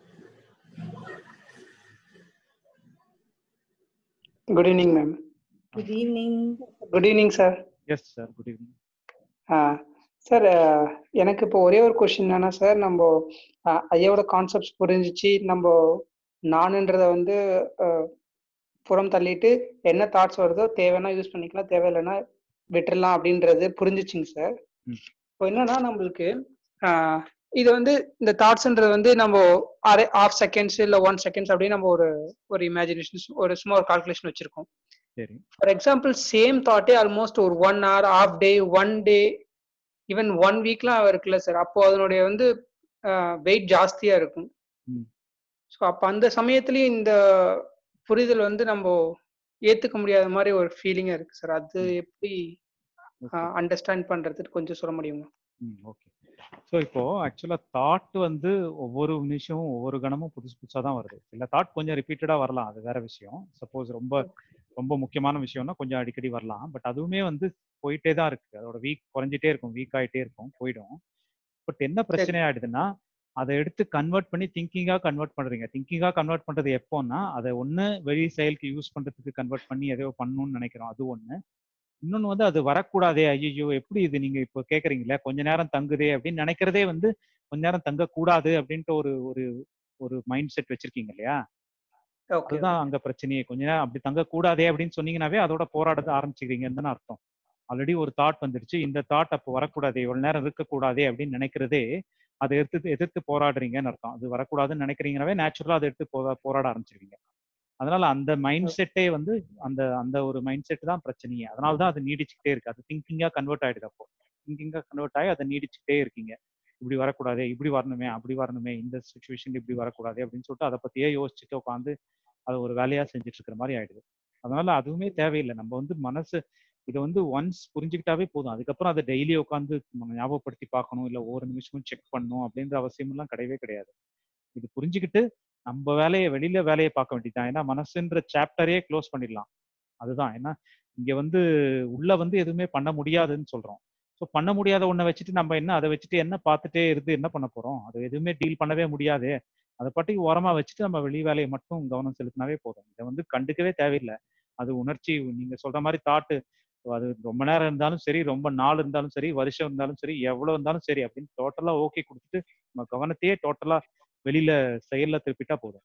Good evening ma'am. Good evening. Good evening sir. Yes sir, good evening. Sir எனக்கு இப்போ ஒரே ஒரு கொஸ்டின் என்னன்னா சார், நம்ம ஐயாவோட கான்செப்ட்ஸ் புரிஞ்சிச்சு, நம்ம நானுன்றத வந்து புறம் தள்ளிட்டு என்ன தாட்ஸ் வருதோ தேவைன்னா யூஸ் பண்ணிக்கலாம், தேவையில்லைன்னா விட்டுறலாம் அப்படின்றது புரிஞ்சிச்சுங்க சார். இப்போ என்னன்னா நம்மளுக்கு இது வந்து இந்த தாட்ஸ்ன்றது வந்து நம்ம அரை ஹாஃப் செகண்ட்ஸ் இல்லை ஒன் செகண்ட்ஸ் அப்படின்னு நம்ம ஒரு ஒரு இமேஜினேஷன் ஒரு சும்மா ஒரு கால்குலேஷன் வச்சிருக்கோம். ஃபார் எக்ஸாம்பிள் சேம் தாட்டே ஆல்மோஸ்ட் ஒரு one hour half day one day even one வீக்லாம் இருக்குல்ல சார், அப்போ அதனுடைய வந்து வெயிட் ஜாஸ்தியா இருக்கும். ஸோ அப்போ அந்த சமயத்துலயும் இந்த புரிதல் வந்து நம்ம ஏத்துக்க முடியாத மாதிரி ஒரு ஃபீலிங்கா இருக்கு சார். அது எப்படி அண்டர்ஸ்டாண்ட் பண்றதுக்கு கொஞ்சம் சொல்ல முடியுமா? ஓகே. ஸோ இப்போ ஆக்சுவலா தாட் வந்து ஒவ்வொரு நிமிஷமும் ஒவ்வொரு கணமும் புதுசு புதுசாக தான் வருது. சில தாட் கொஞ்சம் ரிப்பீட்டடாக வரலாம், அது வேற விஷயம். சப்போஸ் ரொம்ப ரொம்ப முக்கியமான விஷயம்னா கொஞ்சம் அடிக்கடி வரலாம். பட் அதுவுமே வந்து போயிட்டே தான் இருக்கு, அதோட வீக் குறைஞ்சிட்டே இருக்கும், வீக் ஆகிட்டே இருக்கும், போயிடும். பட் என்ன பிரச்சனை ஆயிடுதுன்னா அதை எடுத்து கன்வெர்ட் பண்ணி திங்கிங்காக கன்வெர்ட் பண்ணுறீங்க. திங்கிங்காக கன்வெர்ட் பண்ணுறது எப்போன்னா அதை ஒன்று வெளி செயலுக்கு யூஸ் பண்ணுறதுக்கு கன்வெர்ட் பண்ணி எதையோ பண்ணணும்னு நினைக்கிறோம், அது ஒன்று. இன்னொன்று வந்து அது வரக்கூடாதே, ஐயோ எப்படி இது நீங்கள் இப்போ கேட்குறீங்களே கொஞ்ச நேரம் தங்குதே அப்படின்னு நினைக்கிறதே வந்து கொஞ்ச நேரம் தங்கக்கூடாது அப்படின்ட்டு ஒரு ஒரு ஒரு மைண்ட் செட் வச்சிருக்கீங்க இல்லையா? அதுதான் அங்கே பிரச்சனையே. கொஞ்ச நேரம் அப்படி தங்கக்கூடாதே அப்படின்னு சொன்னீங்கன்னாவே அதோட போராட ஆரம்பிச்சுக்கிறீங்கன்னு தானே அர்த்தம். ஆல்ரெடி ஒரு தாட் வந்துடுச்சு, இந்த தாட் அப்போ வரக்கூடாதே, இவ்வளோ நேரம் இருக்கக்கூடாதே அப்படின்னு நினைக்கிறதே அதை எடுத்து எதிர்த்து போராடுறீங்கன்னு அர்த்தம். அது வரக்கூடாதுன்னு நினைக்கிறீங்கன்னாவே நேச்சுரலாக அதை எடுத்து போரா போராட ஆரம்பிச்சிருவீங்க. அதனால அந்த மைண்ட் செட்டே வந்து அந்த அந்த ஒரு மைண்ட் செட் தான் பிரச்சனையே. அதனால தான் அது நீடிச்சுக்கிட்டே இருக்கு. அது திங்கிங்கா கன்வெர்ட் ஆயிடுது. அப்போ திங்கிங்கா கன்வெர்ட் ஆகி அதை நீடிச்சுக்கிட்டே இருக்கீங்க. இப்படி வரக்கூடாது, இப்படி வரணுமே, அப்படி வரணுமே, இந்த சுச்சுவேஷன் இப்படி வரக்கூடாது அப்படின்னு சொல்லிட்டு அதை பத்தியே யோசிச்சுட்டு உட்காந்து அதை ஒரு வேலையா செஞ்சுட்டு இருக்கிற மாதிரி ஆயிடுது. அதனால அதுவுமே தேவையில்லை. நம்ம வந்து மனசு இதை வந்து ஒன்ஸ் புரிஞ்சுக்கிட்டாவே போதும். அதுக்கப்புறம் அதை டெய்லி உட்காந்து நம்ம ஞாபகப்படுத்தி பார்க்கணும், இல்லை ஒவ்வொரு நிமிஷமும் செக் பண்ணணும் அப்படின்ற அவசியம் எல்லாம் கிடையவே கிடையாது. இது புரிஞ்சுக்கிட்டு நம்ம வேலையை வெளியில வேலையை பார்க்க வேண்டியதுதான். ஏன்னா மனசுன்ற சாப்டரே க்ளோஸ் பண்ணிடலாம். அதுதான். ஏன்னா இங்க வந்து உள்ள வந்து எதுவுமே பண்ண முடியாதுன்னு சொல்றோம். ஸோ பண்ண முடியாத ஒன்றை வச்சுட்டு நம்ம என்ன அதை வச்சுட்டு என்ன பார்த்துட்டே இருந்து என்ன பண்ண போறோம்? அது எதுவுமே டீல் பண்ணவே முடியாது. அதை பாட்டுக்கு ஓரமா வச்சுட்டு நம்ம வெளி வேலையை மட்டும் கவனம் செலுத்தினாவே போதும். இதை வந்து கண்டுக்கவே தேவையில்லை. அது உணர்ச்சி நீங்க சொல்ற மாதிரி தாட்டு, அது ரொம்ப நேரம் இருந்தாலும் சரி, ரொம்ப நாள் இருந்தாலும் சரி, வருஷம் இருந்தாலும் சரி, எவ்வளவு இருந்தாலும் சரி அப்படின்னு டோட்டலா ஓகே கொடுத்துட்டு நம்ம கவனத்தையே டோட்டலா வெளியில செயல்ல திருப்பிட்டா போதும்.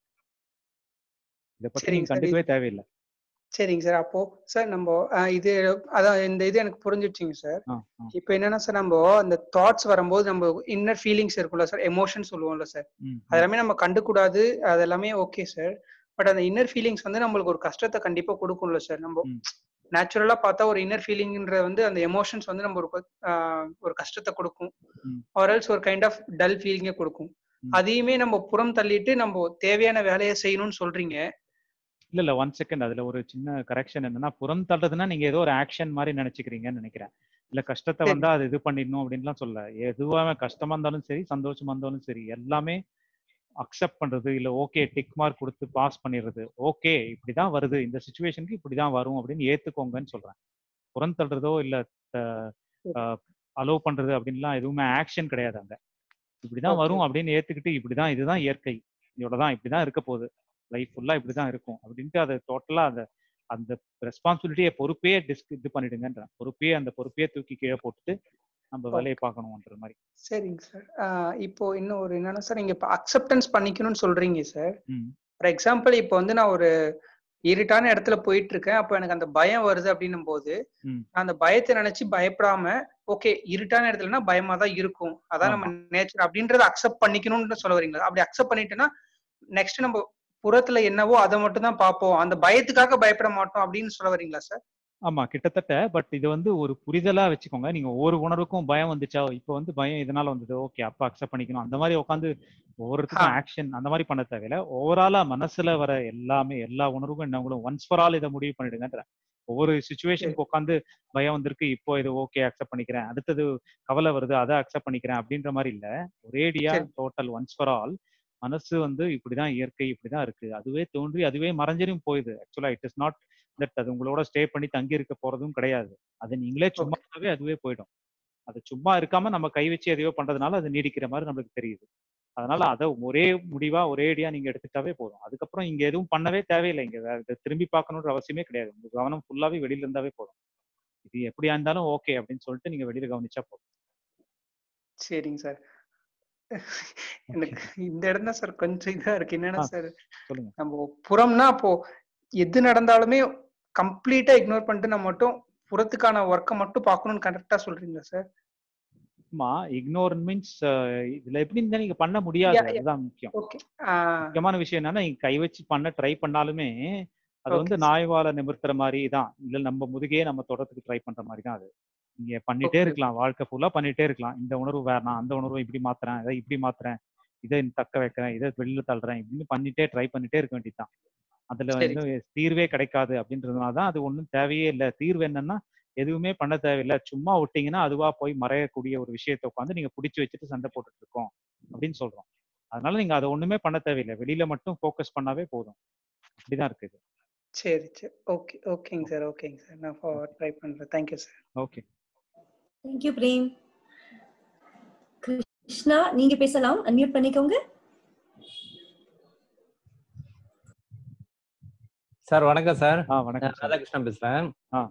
இதை பத்தி நீங்க கண்டுக்கவே தேவையில்லை. சரிங்க சார். அப்போ சார் நம்ம இது அதான் இந்த இது எனக்கு புரிஞ்சிடுச்சிங்க சார். இப்போ என்னன்னா சார், நம்ம அந்த தாட்ஸ் வரும்போது நம்ம இன்னர் ஃபீலிங்ஸ் இருக்கும்ல சார், எமோஷன் சொல்லுவோம்ல சார், அதெல்லாமே நம்ம கண்டுக்கூடாது, அதெல்லாமே ஓகே சார். பட் அந்த இன்னர் ஃபீலிங்ஸ் வந்து நம்மளுக்கு ஒரு கஷ்டத்தை கண்டிப்பா கொடுக்கும்ல சார். நம்ம நேச்சுரலா பார்த்தா ஒரு இன்னர் ஃபீலிங்ன்ற வந்து அந்த எமோஷன்ஸ் வந்து நம்ம ஒரு ஒரு கஷ்டத்தை கொடுக்கும், ஆர் எல்ஸ் ஒரு கைண்ட் ஆஃப் டல் ஃபீலிங்கை கொடுக்கும். அதையுமே நம்ம புறம் தள்ளிட்டு நம்ம தேவையான வேலையை செய்யணும்னு சொல்றீங்க. இல்ல இல்ல ஒன் செகண்ட், அதுல ஒரு சின்ன கரெக்ஷன் என்னன்னா, புறம் தள்ளுறதுன்னா நீங்க ஏதோ ஒரு ஆக்ஷன் மாதிரி நினைச்சுக்கிறீங்கன்னு நினைக்கிறேன். இல்ல கஷ்டத்தை வந்தா அது இது பண்ணிடணும் அப்படின்லாம் சொல்ல. எதுவாக கஷ்டமா இருந்தாலும் சரி, சந்தோஷமா இருந்தாலும் சரி, எல்லாமே அக்செப்ட் பண்றது, இல்ல ஓகே டிக் மார்க் கொடுத்து பாஸ் பண்ணிடுறது. ஓகே இப்படிதான் வருது, இந்த சுச்சுவேஷனுக்கு இப்படிதான் வரும் அப்படின்னு ஏத்துக்கோங்கன்னு சொல்றேன். புறம் தள்ளுறதோ இல்ல அலோவ் பண்றது அப்படின்லாம் எதுவுமே ஆக்ஷன் கிடையாது. அங்க இப்படிதான் வரும் அப்படின்னு ஏத்துக்கிட்டு, இப்படிதான் இதுதான் இயற்கை, இவ்வளவுதான் இப்படிதான் இருக்க போகுது, லைஃப் ஃபுல்லா இப்படிதான் இருக்கும் அப்படின்ட்டு அதை டோட்டலா அந்த அந்த ரெஸ்பான்சிபிலிட்டியை பொறுப்பே டிஸ்க் இது பண்ணிடுங்கன்ற பொறுப்பையே அந்த பொறுப்பையே தூக்கி கீழே போட்டுட்டு நம்ம வேலையை பார்க்கணும்ன்ற மாதிரி. சரிங்க சார். இப்போ இன்னும் ஒரு என்னன்னா சார், நீங்க இப்போ அக்செப்டன்ஸ் பண்ணிக்கணும்னு சொல்றீங்க சார். ஃபார் எக்ஸாம்பிள் இப்போ வந்து நான் ஒரு இருட்டான இடத்துல போயிட்டு இருக்கேன், அப்போ எனக்கு அந்த பயம் வருது அப்படின்னும் போது நான் அந்த பயத்தை நினைச்சு பயப்படாம, ஓகே இருட்டான இடத்துலனா பயமா தான் இருக்கும், அதான் நம்ம நேச்சர் அப்படின்றத அக்செப்ட் பண்ணிக்கணும்னு சொல்ல வரீங்களா? அப்படி அக்செப்ட் பண்ணிட்டேன்னா நெக்ஸ்ட் நம்ம புறத்துல என்னவோ அதை மட்டும் தான் பார்ப்போம், அந்த பயத்துக்காக பயப்பட மாட்டோம் அப்படின்னு சொல்ல வரீங்களா சார்? ஆமா கிட்டத்தட்ட. பட் இது வந்து ஒரு புரிதலா வச்சுக்கோங்க. நீங்க ஒவ்வொரு உணர்வுக்கும் பயம் வந்துச்சா, இப்போ வந்து பயம் இதனால வந்தது, ஓகே அப்ப அக்செப்ட் பண்ணிக்கணும், அந்த மாதிரி உட்காந்து ஒவ்வொருத்துக்கும் ஆக்ஷன் அந்த மாதிரி பண்ண தேவையில்ல. ஓவராலா மனசுல வர எல்லாமே எல்லா உணர்வுக்கும் என்னங்களும் ஒன்ஸ் ஃபார் ஆல் இதை முடிவு பண்ணிடுங்கன்ற. ஒவ்வொரு சுச்சுவேஷனுக்கு உட்காந்து பயம் வந்திருக்கு, இப்போ இது ஓகே அக்செப்ட் பண்ணிக்கிறேன், அடுத்தது கவலை வருது அதை அக்செப்ட் பண்ணிக்கிறேன் அப்படின்ற மாதிரி இல்ல. ஒரேடியா டோட்டல் ஒன்ஸ் ஃபார் ஆல் மனசு வந்து இப்படிதான் இயற்கை, இப்படிதான் இருக்கு, அதுவே தோன்றி அதுவே மறைஞ்சிரும் போயுது. ஆக்சுவலா இட் இஸ் நாட் தட் அது உங்களோட ஸ்டே பண்ணி தங்கி இருக்க போறதும் கிடையாது. அது நீங்களே சும்மாவே அதுவே போயிடும். அது சும்மா இருக்காம நம்ம கை வச்சு எதையோ பண்றதுனால அது நீடிக்கிற மாதிரி நம்மளுக்கு தெரியுது. அதனால அதை ஒரே முடிவா ஒரே அடியா நீங்க எடுத்துட்டாவே போதும். அதுக்கப்புறம் இங்க எதுவும் பண்ணவே தேவையில்லை. இங்க வேற இதை திரும்பி பார்க்கணுன்ற அவசியமே கிடையாது. உங்க கவனம் ஃபுல்லாவே வெளியில இருந்தாவே போதும். இது எப்படியா இருந்தாலும் ஓகே அப்படின்னு சொல்லிட்டு நீங்க வெளியில கவனிச்சா போதும். சரிங்க சார். எனக்கு இந்த இடம் தான் சார் கொஞ்சம் இதா இருக்கு. என்னன்னா சார், சொல்லுங்க. நம்ம புறம்னா அப்போ எது நடந்தாலுமே கம்ப்ளீட்டா இக்னோர் பண்ணிட்டு நம்ம மட்டும் புறத்துக்கான ஒர்க்கை மட்டும் பார்க்கணும்னு கரெக்டா சொல்றீங்களா சார்? ஆமா, இக்னோர் மீன்ஸ் இதுல எப்படி இருந்தா நீங்க பண்ண முடியாது. அதுதான் முக்கியம். முக்கியமான விஷயம் என்னன்னா, நீங்க கை வச்சு பண்ண ட்ரை பண்ணாலுமே அது வந்து நாய்வால நிமிர்த்துற மாதிரி தான். இல்ல நம்ம முதுகையே நம்ம தொடறதுக்கு ட்ரை பண்ற மாதிரி தான் அது. நீங்க பண்ணிட்டே இருக்கலாம், வாழ்க்கை ஃபுல்லா பண்ணிட்டே இருக்கலாம். இந்த உணர்வு வேணாம், அந்த உணர்வு இப்படி மாத்துறேன், இதை இப்படி மாத்துறேன், இதை தக்க வைக்கிறேன், இதை வெளியில தள்ளுறேன், இப்படின்னு பண்ணிட்டே ட்ரை பண்ணிட்டே இருக்க வேண்டியதுதான். அதுல வந்து தீர்வே கிடைக்காது அப்படின்றதுனால தான் அது ஒன்றும் தேவையே இல்லை. தீர்வு என்னன்னா, எதுவுமே பண்ண தேவையில்லை, சும்மா விட்டீங்கன்னா அதுவா போய் மறையக்கூடிய ஒரு விஷயத்தை உட்காந்து நீங்க பிடிச்சி வச்சுட்டு சண்டை போட்டுட்டு இருக்கோம் அப்படின்னு சொல்றோம். அதனால நீங்க அதை ஒண்ணுமே பண்ண தேவையில்லை, வெளியில மட்டும் ஃபோக்கஸ் பண்ணாவே போதும். அப்படிதான் இருக்குது. சரி சரி, ஓகே ஓகேங்க சார். ஓகேங்க சார், நான் ட்ரை பண்றேன். Thank you sir. Okay, thank you Prem. Krishna நீங்க பேசலாம், அன்மியூட் பண்ணிக்கோங்க. சார் வணக்கம் சார். வணக்கம், ராதாகிருஷ்ணன் பேசுறேன்.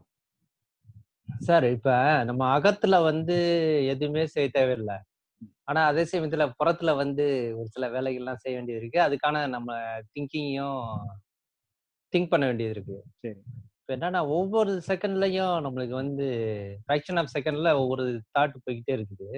சார் இப்ப நம்ம அகத்துல வந்து எதுவுமே செய்ய தேவையில்லை, ஆனா அதே சமயத்துல புறத்துல வந்து ஒரு சில வேலைகள்லாம் செய்ய வேண்டியது இருக்கு. அதுக்கான நம்ம திங்கிங்கையும் திங்க் பண்ண வேண்டியது இருக்கு. சரி, இப்ப என்னன்னா ஒவ்வொரு செகண்ட்லயும் நம்மளுக்கு வந்து ஃபிராக்ஷன் ஆஃப் செகண்ட்ல ஒவ்வொரு தாட் போய்கிட்டே இருக்குது.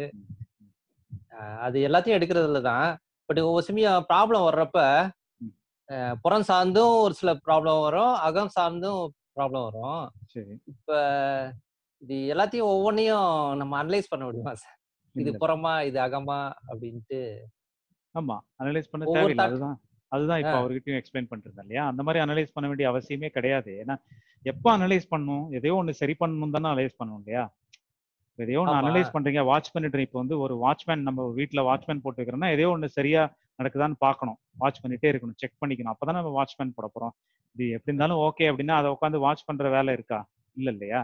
அது எல்லாத்தையும் எடுக்கிறதுல தான். பட் ஒவ்வொரு சமயம் ப்ராப்ளம் வர்றப்ப புறம் சார்ந்தும் ஒரு சில ப்ராப்ளம் வரும், அகம் சார்ந்தும் ப்ராப்ளம் வரும். சரி, இப்ப இது எல்லாத்தையும் ஒவ்வொன்றையும் நம்ம அனலைஸ் பண்ண முடியுமா சார்? இது புறமா இது அகமா அப்படின்ட்டு? ஆமா, அனலைஸ் பண்ண தேவையில்லை. அதுதான் அதுதான் இப்போ அவர்கிட்டயும் எக்ஸ்பிளைன் பண்ணிருந்தேன் இல்லையா? அந்த மாதிரி அனலைஸ் பண்ண வேண்டிய அவசியமே கிடையாது. ஏன்னா எப்போ அனலைஸ் பண்ணணும், எதையோ ஒன்று சரி பண்ணணும் தானே அனலைஸ் பண்ணணும் இல்லையா? எதையோ ஒன்று அனலைஸ் பண்றீங்க, வாட்ச் பண்ணிட்டு இப்போ வந்து ஒரு வாட்ச்மேன், நம்ம வீட்டில் வாட்ச்மேன் போட்டு வைக்கிறோம்னா எதையோ ஒன்று சரியா நடக்குதான்னு பார்க்கணும், வாட்ச் பண்ணிட்டே இருக்கணும், செக் பண்ணிக்கணும். அப்பதான் நம்ம வாட்ச்மேன் போட போறோம். இது எப்படி இருந்தாலும் ஓகே அப்படின்னா அதை உட்காந்து வாட்ச் பண்ற வேலை இருக்கா? இல்ல இல்லையா?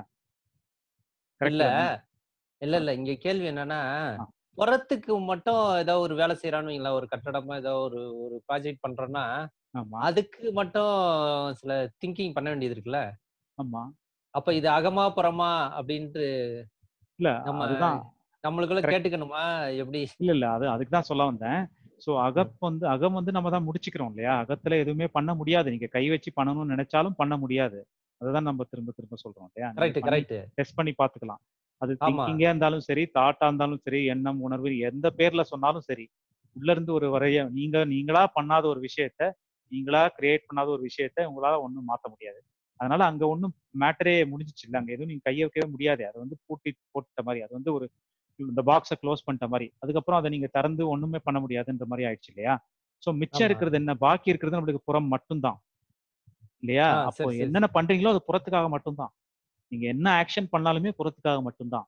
இல்ல இல்ல இல்ல இங்க கேள்வி என்னன்னா, புறத்துக்கு மட்டும் ஏதாவது ஒரு வேலை செய்யறான்னு வைங்களா, ஒரு கட்டடமா ஏதாவது ஒரு ஒரு ப்ராஜெக்ட் பண்றோம்னா அதுக்கு மட்டும் சில திங்கிங் பண்ண வேண்டியது இருக்குல்ல? ஆமா. அப்ப இது அகமா புறமா அப்படின்ட்டு இல்ல நம்ம அதுதான் நம்மளுக்குள்ள கேட்டுக்கணுமா எப்படி? இல்ல இல்ல அது அதுக்கு தான் சொல்ல வந்தேன். ஸோ அகம் வந்து அகம் வந்து நம்ம தான் முடிச்சுக்கிறோம் இல்லையா? அகத்துல எதுவுமே பண்ண முடியாது. நீங்க கை வச்சு பண்ணணும்னு நினைச்சாலும் பண்ண முடியாது. அதுதான் நம்ம திரும்ப திரும்ப சொல்றோம் இல்லையா? Correct correct. டெஸ்ட் பண்ணி பார்த்துக்கலாம். அது திங்கிங்கா இருந்தாலும் சரி, தாட்டா இருந்தாலும் சரி, எண்ணம், உணர்வு, எந்த பேர்ல சொன்னாலும் சரி, உள்ள இருந்து ஒரு வரைய நீங்க நீங்களா பண்ணாத ஒரு விஷயத்த, நீங்களா கிரியேட் பண்ணாத ஒரு விஷயத்த உங்களால ஒன்றும் மாற்ற முடியாது. அதனால அங்க ஒன்றும் மேட்டரே முடிஞ்சிச்சு இல்லை. அங்க எதுவும் நீங்க கையை வைக்கவே முடியாது. அது வந்து பூட்டி போட்ட மாதிரி, அது வந்து ஒரு இந்த பாக்ஸை க்ளோஸ் பண்ணிட்ட மாதிரி. அதுக்கப்புறம் அதை நீங்க திறந்து ஒண்ணுமே பண்ண முடியாதுன்ற மாதிரி ஆயிடுச்சு இல்லையா? ஸோ மிச்சம் இருக்கிறது என்ன? பாக்கி இருக்கிறது நம்மளுக்கு புறம் மட்டும்தான் இல்லையா? அப்போ என்னென்ன பண்றீங்களோ அது புறத்துக்காக மட்டும்தான். நீங்க என்ன ஆக்ஷன் பண்ணாலுமே புறத்துக்காக மட்டும்தான்.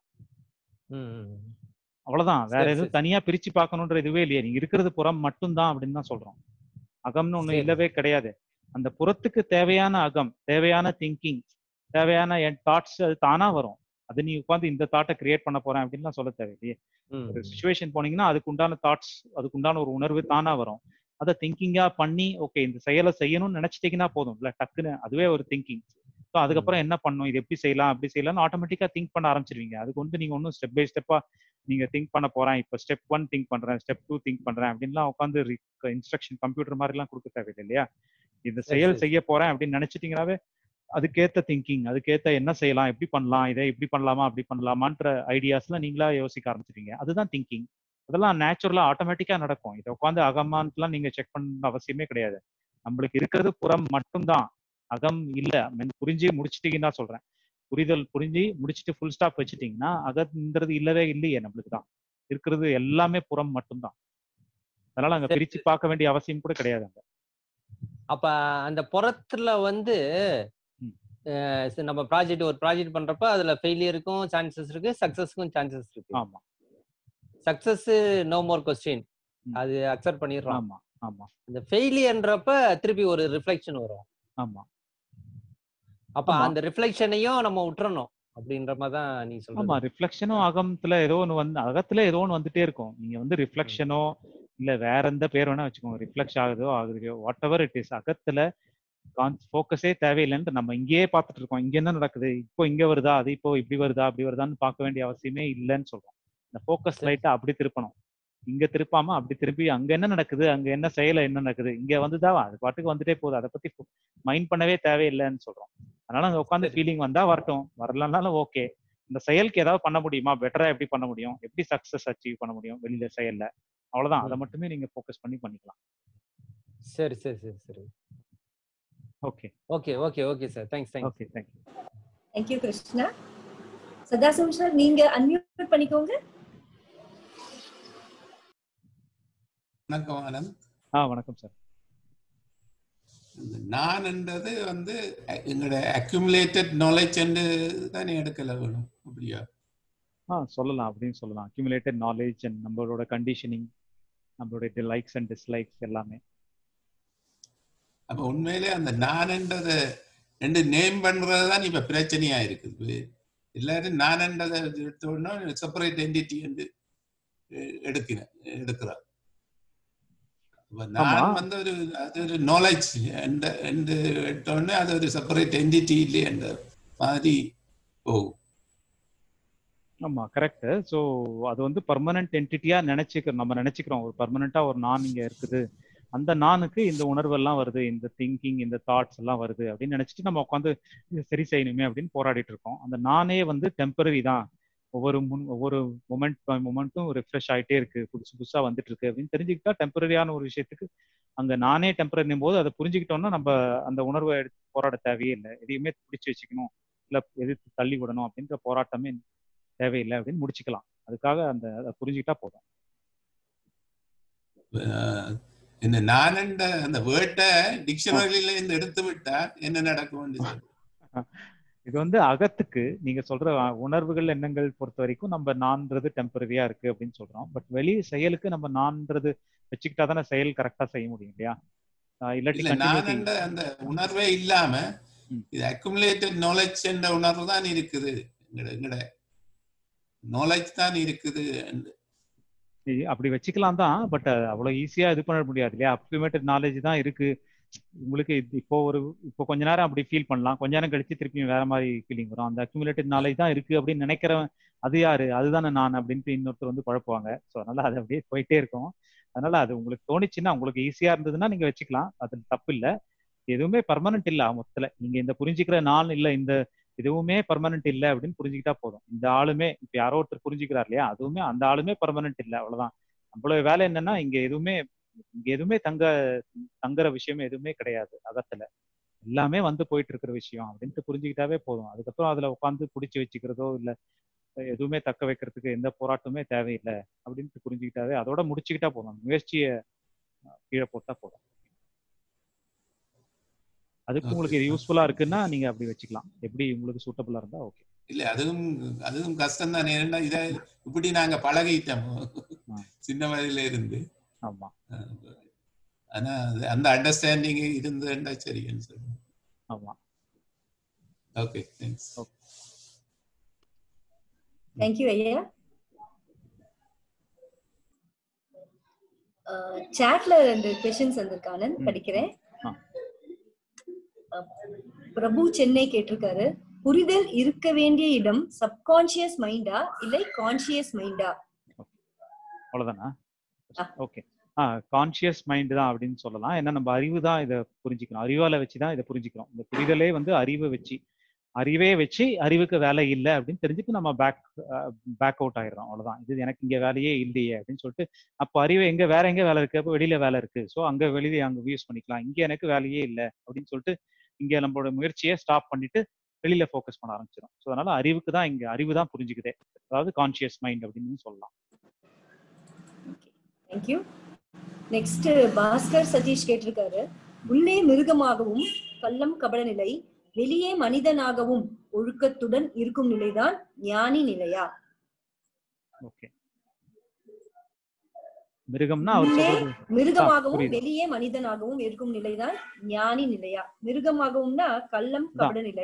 அவ்வளவுதான். வேற எதுவும் தனியா பிரிச்சு பார்க்கணுன்ற இதுவே இல்லையா? நீங்க இருக்கிறது புறம் மட்டும்தான் அப்படின்னு தான் சொல்றோம். அகம்னு ஒண்ணு இல்லவே கிடையாது. அந்த புறத்துக்கு தேவையான அகம், தேவையான திங்கிங், தேவையான என் தாட்ஸ் அது தானா வரும். அது நீ உட்காந்து இந்த தாட்டை கிரியேட் பண்ண போறேன் அப்படின்னு சொல்ல தேவையில்லையே. ஒரு சிச்சுவேஷன் போனீங்கன்னா அதுக்கு உண்டான தாட்ஸ், அதுக்கு உண்டான ஒரு உணர்வு தானா வரும். அதை திங்கிங்கா பண்ணி ஓகே இந்த செயலை செய்யணும்னு நினைச்சிட்டீங்கன்னா போதும் இல்ல, டக்குன்னு அதுவே ஒரு திங்கிங். ஸோ அதுக்கப்புறம் என்ன பண்ணும், இது எப்படி செய்யலாம் அப்படி செய்யலாம்னு ஆட்டோமேட்டிக்கா திங்க் பண்ண ஆரம்பிச்சிருவீங்க. அதுக்கு வந்து நீங்க ஒன்றும் ஸ்டெப் பை ஸ்டெப்பா நீங்க திங்க் பண்ண போறேன், இப்போ ஸ்டெப் ஒன் திங்க் பண்றேன், ஸ்டெப் டூ திங்க் பண்றேன் அப்படின்லாம் உட்காந்து இன்ஸ்ட்ரக்ஷன் கம்ப்யூட்டர் மாதிரி எல்லாம் கொடுக்க தேவையில்லை இல்லையா? இந்த செயல் செய்ய போறேன் அப்படின்னு நினைச்சிட்டீங்கன்னாவே அதுக்கேத்த திங்கிங், அதுக்கேத்த என்ன செய்யலாம், எப்படி பண்ணலாம், இதை இப்படி பண்ணலாமா அப்படி பண்ணலாமான்ற ஐடியாஸ்ல நீங்களா யோசிக்க ஆரம்பிச்சிருவீங்க. அதுதான் திங்கிங். அதெல்லாம் நேச்சுரலா ஆட்டோமேட்டிக்கா நடக்கும். இதை உட்காந்து அகமான்லாம் நீங்க செக் பண்ண அவசியமே கிடையாது. நம்மளுக்கு இருக்கிறது புறம் மட்டும்தான், அகம் இல்ல. புரிஞ்சு முடிச்சிட்டீங்கன்னா சொல்றேன், புரிதல் புரிஞ்சு முடிச்சுட்டு ஃபுல் ஸ்டாப் வச்சுட்டீங்கன்னா அகம்ன்றது இல்லவே இல்லையே. நம்மளுக்கு தான் இருக்கிறது எல்லாமே புறம் மட்டும்தான். அதனால அங்க பிரிச்சு பார்க்க வேண்டிய அவசியம் கூட கிடையாது. அங்க அப்ப அந்த புறத்துல வந்து நம்ம ப்ராஜெக்ட் ஒரு ப்ராஜெக்ட் பண்றப்ப அதுல ஃபெயிலியருக்கும் சான்சஸ் இருக்கு, சக்சஸ்க்கும் சான்சஸ் இருக்கு. ஆமா. சக்சஸ் நோ மோர் क्वेश्चन, அது அக்செப்ட் பண்ணிடுறோம். ஆமா ஆமா. இந்த ஃபெயிலியர்ன்றப்ப திருப்பி ஒரு ரிஃப்ளெக்ஷன் வரும். ஆமா. அப்ப அந்த ரிஃப்ளெக்ஷனையும் நம்ம விட்டுறணும் அப்படின்ற மாதிரி தான் நீ சொல்ற. ஆமா, ரிஃப்ளெக்ஷனும் அகத்துல ஏதோ ஒன்று வந்து அகத்துல ஏதோ ஒன்று வந்துட்டே இருக்கும். நீங்க வந்து ரிஃப்ளெக்ஷனோ இல்ல வேற எந்த பேர் வேணா வச்சுக்கோங்க, ரிஃப்ளெக்ட் ஆகுதோ ஆகுதோ வாட் எவர் இட் இஸ், அகத்துல ஃபோக்கஸே தேவையில்லைன்னு நம்ம இங்கேயே பார்த்துட்டு இருக்கோம். இங்க என்ன நடக்குது, இப்போ இங்க வருதா, அது இப்போ இப்படி வருதா அப்படி வருதான்னு பார்க்க வேண்டிய அவசியமே இல்லைன்னு சொல்றோம். இந்த ஃபோக்கஸ் லைட்டா அப்படி திருப்பணும். இங்க திருப்பாம அப்படி திருப்பி அங்க என்ன நடக்குது, அங்க என்ன செயல என்ன நடக்குது, இங்க வந்துதா அது பாட்டுக்கு வந்துட்டே போகுது, அதை பத்தி மைண்ட் பண்ணவே தேவையில்லைன்னு சொல்றோம். அதனால அங்க உட்காந்து ஃபீலிங் வந்தா வரட்டும், வரலனாலும் ஓகே. இந்த செயலுக்கு ஏதாவது பண்ண முடியுமா, பெட்டரா எப்படி பண்ண முடியும், எப்படி சக்சஸ் அச்சீவ் பண்ண முடியும் வெளியில செயல்ல, அவ்வளவுதான். அதை மட்டுமே நீங்க ஃபோக்கஸ் பண்ணி பண்ணிக்கலாம். சரி சரி சரி சரி okay okay okay okay sir. Thanks thanks. Okay thank you. Thank you Krishna. Sadasivam sir நீங்க அன்மியூட் பண்ணிக்கோங்க. வணக்கம் ஆனந்த். ஆ வணக்கம் சார். நான் என்றது வந்து எங்களோட அக்யூமுலேட்டட் நாலேஜ் என்று தானே எடுக்கல வேணும், அப்படியா? ஆ சொல்லலாம், அப்படின்னு சொல்லலாம். அக்யூமுலேட்டட் நாலேஜ் அண்ட் நம்மளோட கண்டிஷனிங், நம்மளுடைய லைக்ஸ் அண்ட் டிஸ்லைக்ஸ் எல்லாமே. அப்ப உண்மையிலே அந்த நான் என்றதை ரெண்டு நேம் பண்றதுதான் இப்ப பிரச்சனையா இருக்குது. எல்லாரும் நான் என்றதை எடுத்தோன்னா செப்பரேட் என்டிட்டி என்று எடுக்கிறேன் எடுக்கிறார். நான் வந்து ஒரு அது ஒரு நாலேஜ் எடுத்தோடனே அது ஒரு செப்பரேட் என்டிட்டி இல்லை என்ற மாதிரி போகும். ஆமா கரெக்ட். ஸோ அது வந்து பர்மனன்ட் என்டிட்டியா நினைச்சுக்கிறோம், நம்ம நினைச்சுக்கிறோம் ஒரு பர்மனண்டா ஒரு நான் இங்க இருக்குது, அந்த நானுக்கு இந்த உணர்வு எல்லாம் வருது, இந்த திங்கிங் இந்த தாட்ஸ் எல்லாம் வருது அப்படின்னு நினைச்சிட்டு நம்ம உட்காந்து சரி செய்யணுமே அப்படின்னு போராடிட்டு இருக்கோம். அந்த நானே வந்து டெம்பரரி தான், ஒவ்வொரு முன் ஒவ்வொரு மொமெண்ட் மொமெண்ட்டும் ரிஃப்ரெஷ் ஆகிட்டே இருக்கு, புதுசு புதுசா வந்துட்டு இருக்கு அப்படின்னு தெரிஞ்சுக்கிட்டா டெம்பரரியான ஒரு விஷயத்துக்கு அங்க நானே டெம்பரரியும் போது அதை புரிஞ்சுக்கிட்டோம்னா நம்ம அந்த உணர்வை எடுத்து போராட தேவையே இல்லை. எதையுமே பிடிச்சி வச்சுக்கணும் இல்லை எதிர்த்து தள்ளி விடணும் அப்படின்ற போராட்டமே தேவையில்லை அப்படின்னு முடிச்சுக்கலாம். அதுக்காக அந்த அதை புரிஞ்சுக்கிட்டா போதும். இந்த நான் என்ற அந்த வேர்ட்டை டிக்ஷனரியில இருந்து எடுத்து விட்டா என்ன நடக்கும்? இது வந்து அகத்துக்கு நீங்க சொல்ற உணர்வுகள் எண்ணங்கள் பொறுத்த வரைக்கும் நம்ம நான்றது டெம்பரரியா இருக்கு அப்படின்னு சொல்றோம். பட் வெளி செயலுக்கு நம்ம நான்றது வச்சுக்கிட்டா தானே செயல் கரெக்டா செய்ய முடியும் இல்லையா? இல்லாட்டி நான் என்ற அந்த உணர்வே இல்லாம இது அக்குமுலேட்டட் நாலேஜ் என்ற உணர்வு தான் இருக்குது, எங்கட நாலேஜ் தான் இருக்குது. அப்படி வச்சுக்கலாம் தான், பட் அவ்வளவு ஈஸியா இது பண்ண முடியாது இல்லையா? அக்குமுலேட்டட் நாலேஜ் தான் இருக்கு உங்களுக்கு. இப்போ ஒரு இப்போ கொஞ்ச நேரம் அப்படி ஃபீல் பண்ணலாம், கொஞ்ச நேரம் கழிச்சு திருப்பி வேற மாதிரி ஃபீலிங் வரும். அந்த அக்யூமுலேட்டட் நாலேஜ் தான் இருக்கு அப்படின்னு நினைக்கிறவன் அது யாரு, அதுதானே நான் அப்படின்ட்டு இன்னொருத்தர் வந்து குழப்புவாங்க. ஸோ அதனால அது அப்படியே போயிட்டே இருக்கும். அதனால அது உங்களுக்கு தோணிச்சுன்னா, உங்களுக்கு ஈஸியா இருந்ததுன்னா நீங்க வச்சுக்கலாம், அது தப்பு இல்லை. எதுவுமே பர்மனன்ட் இல்லை மொத்தத்துல. நீங்க இந்த புரிஞ்சுக்கிற நான் இல்லை, இந்த எதுவுமே பர்மனன்ட் இல்லை அப்படின்னு புரிஞ்சுக்கிட்டா போதும். இந்த ஆளுமே இப்ப யாரோ ஒருத்தர் புரிஞ்சுக்கிறார் இல்லையா, அதுவுமே அந்த ஆளுமே பர்மனன்ட் இல்லை, அவ்வளவுதான். நம்மளோட வேலை என்னன்னா இங்க எதுவுமே இங்க எதுவுமே தங்க தங்குற விஷயமே எதுவுமே கிடையாது அகத்துல, எல்லாமே வந்து போயிட்டு இருக்கிற விஷயம் அப்படின்ட்டு புரிஞ்சுக்கிட்டாவே போதும். அதுக்கப்புறம் அதுல உட்காந்து பிடிச்சி வச்சுக்கிறதோ இல்லை எதுவுமே தக்க வைக்கிறதுக்கு எந்த போராட்டமே தேவையில்லை அப்படின்ட்டு புரிஞ்சுக்கிட்டாவே அதோட முடிச்சுக்கிட்டா போதும். முயற்சியை கீழே போட்டா போதும். அதுக்கு உங்களுக்கு இது யூஸ்ஃபுல்லா இருக்குன்னா நீங்க அப்படி வச்சுக்கலாம், எப்படி உங்களுக்கு சூட்டபிளா இருந்தா ஓகே. இல்ல அதுவும் அதுவும் கஷ்டம் தான். ஏன்னா இத இப்படி நாங்க பழகிட்டோம் சின்ன வயதுல இருந்து. ஆமா, ஆனா அந்த அண்டர்ஸ்டாண்டிங் இருந்ததுன்னா சரின்னு சொல்லுங்க. ஆமா, ஓகே, தேங்க்ஸ். தேங்க் யூ ஐயா. சாட்ல ரெண்டு क्वेश्चंस வந்திருக்கானு படிக்கிறேன். பிரபு சென்னை கேட்டிருக்காரு, புரிதல் இருக்க வேண்டிய இடம் சப்கான்ஷியஸ் மைண்டா இல்லை கான்ஷியஸ் மைண்டா? அவ்வளவுதானா? ஓகே, ஆ கான்ஷியஸ் மைண்ட் தான் அப்படின்னு சொல்லலாம். ஏன்னா நம்ம அறிவு தான் இதை புரிஞ்சுக்கணும், அறிவால வச்சுதான் இதை புரிஞ்சுக்கிறோம். இந்த புரிதலே வந்து அறிவை வச்சு, அறிவே வச்சு அறிவுக்கு வேலை இல்லை அப்படின்னு தெரிஞ்சுட்டு நம்ம பேக் பேக் அவுட் ஆயிடுறோம், அவ்வளவுதான். இது எனக்கு இங்க வேலையே இல்லையே அப்படின்னு சொல்லிட்டு அப்போ அறிவு எங்க வேற எங்க வேலை இருக்கு, அப்போ வெளியில வேலை இருக்கு, ஸோ அங்க வெளியே அங்க யூஸ் பண்ணிக்கலாம், இங்க எனக்கு வேலையே இல்லை அப்படின்னு சொல்லிட்டு இங்க நம்மளோட முயற்சியை ஸ்டாப் பண்ணிட்டு வெளியில ஃபோக்கஸ் பண்ண ஆரம்பிச்சிடும். ஸோ அதனால அறிவுக்கு தான் இங்க அறிவு தான் புரிஞ்சுக்குதே, அதாவது கான்ஷியஸ் மைண்ட் அப்படின்னு சொல்லலாம். தேங்க்யூ. நெக்ஸ்ட் பாஸ்கர் சதீஷ் கேட்டிருக்காரு, உள்ளே மிருகமாகவும் கள்ளம் கபட நிலை, வெளியே மனிதனாகவும் ஒழுக்கத்துடன் இருக்கும் நிலைதான் ஞானி நிலையா? ஓகே, மிருகம்னா மிருகமாகவும் வெளியே மனிதனாகவும் இருக்கும் நிலைதான் ஞானி நிலையா? மிருகமாகவும்னா கள்ளம் கபட நிலை,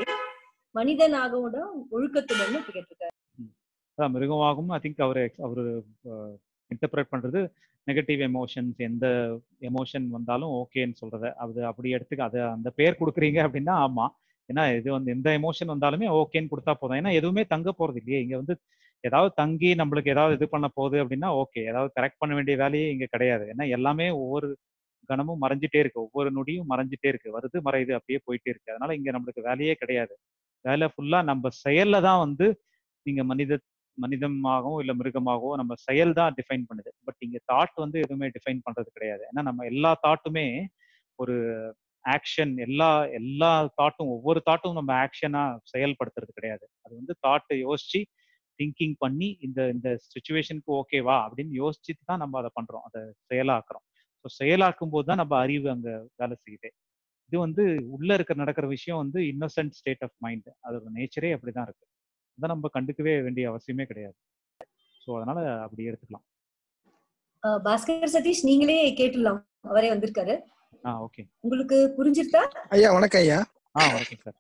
மனிதனாகவும் ஒழுக்கத்துடன் கேட்டிருக்காரு. மிருகமாகவும் ஐ திங்க் அவரு அவரு இன்டர்பிரேட் பண்றது நெகட்டிவ் எமோஷன்ஸ், எந்த எமோஷன் வந்தாலும் ஓகேன்னு சொல்றத அது அப்படி எடுத்துக்க அதை அந்த பேர் கொடுக்குறீங்க அப்படின்னா ஆமா. ஏன்னா இது வந்து எந்த எமோஷன் வந்தாலுமே ஓகேன்னு கொடுத்தா போதும். ஏன்னா எதுவுமே தங்க போறது இல்லையே இங்க வந்து. ஏதாவது தங்கி நம்மளுக்கு ஏதாவது இது பண்ண போகுது அப்படின்னா ஓகே, ஏதாவது கரெக்ட் பண்ண வேண்டிய வேலையே இங்க கிடையாது. ஏன்னா எல்லாமே ஒவ்வொரு கணமும் மறைஞ்சிட்டே இருக்கு, ஒவ்வொரு நொடியும் மறைஞ்சிட்டே இருக்கு, வருது மறையுது அப்படியே போயிட்டே இருக்கு. அதனால இங்க நம்மளுக்கு வேலையே கிடையாது. வேலை ஃபுல்லா நம்ம செயல்ல தான் வந்து நீங்க மனித மனிதமாகவோ இல்ல மிருகமாகவோ நம்ம செயல் தான் டிஃபைன் பண்ணுது. பட் இங்க தாட் வந்து எதுவுமே டிஃபைன் பண்றது கிடையாது. ஏன்னா நம்ம எல்லா தாட்டுமே ஒரு ஆக்ஷன், எல்லா எல்லா தாட்டும் ஒவ்வொரு தாட்டும் நம்ம ஆக்ஷனா செயல்படுத்துறது கிடையாது. அது வந்து தாட்டை யோசிச்சு திங்கிங் பண்ணி இந்த இந்த சுச்சுவேஷனுக்கு ஓகேவா அப்படின்னு யோசிச்சுட்டு தான் நம்ம அதை பண்றோம், அதை செயலாக்குறோம். ஸோ செயலாக்கும் போது தான் நம்ம அறிவு அங்க வேலை செய்யுது. இது வந்து உள்ள இருக்க நடக்கிற விஷயம் வந்து இன்னசென்ட் ஸ்டேட் ஆஃப் மைண்ட், அதோட நேச்சரே அப்படிதான் இருக்கு. அதை நம்ம கண்டுக்கவே வேண்டிய அவசியமே கிடையாது. ஸோ அதனால அப்படி எடுத்துக்கலாம். பாஸ்கர் சதீஷ் நீங்களே கேட்டுடலாம், அவரே வந்திருக்காரு. ஆ ஓகே, உங்களுக்கு புரிஞ்சிருக்கா? ஐயா வணக்கம் ஐயா. ஆ வணக்கம் சார்.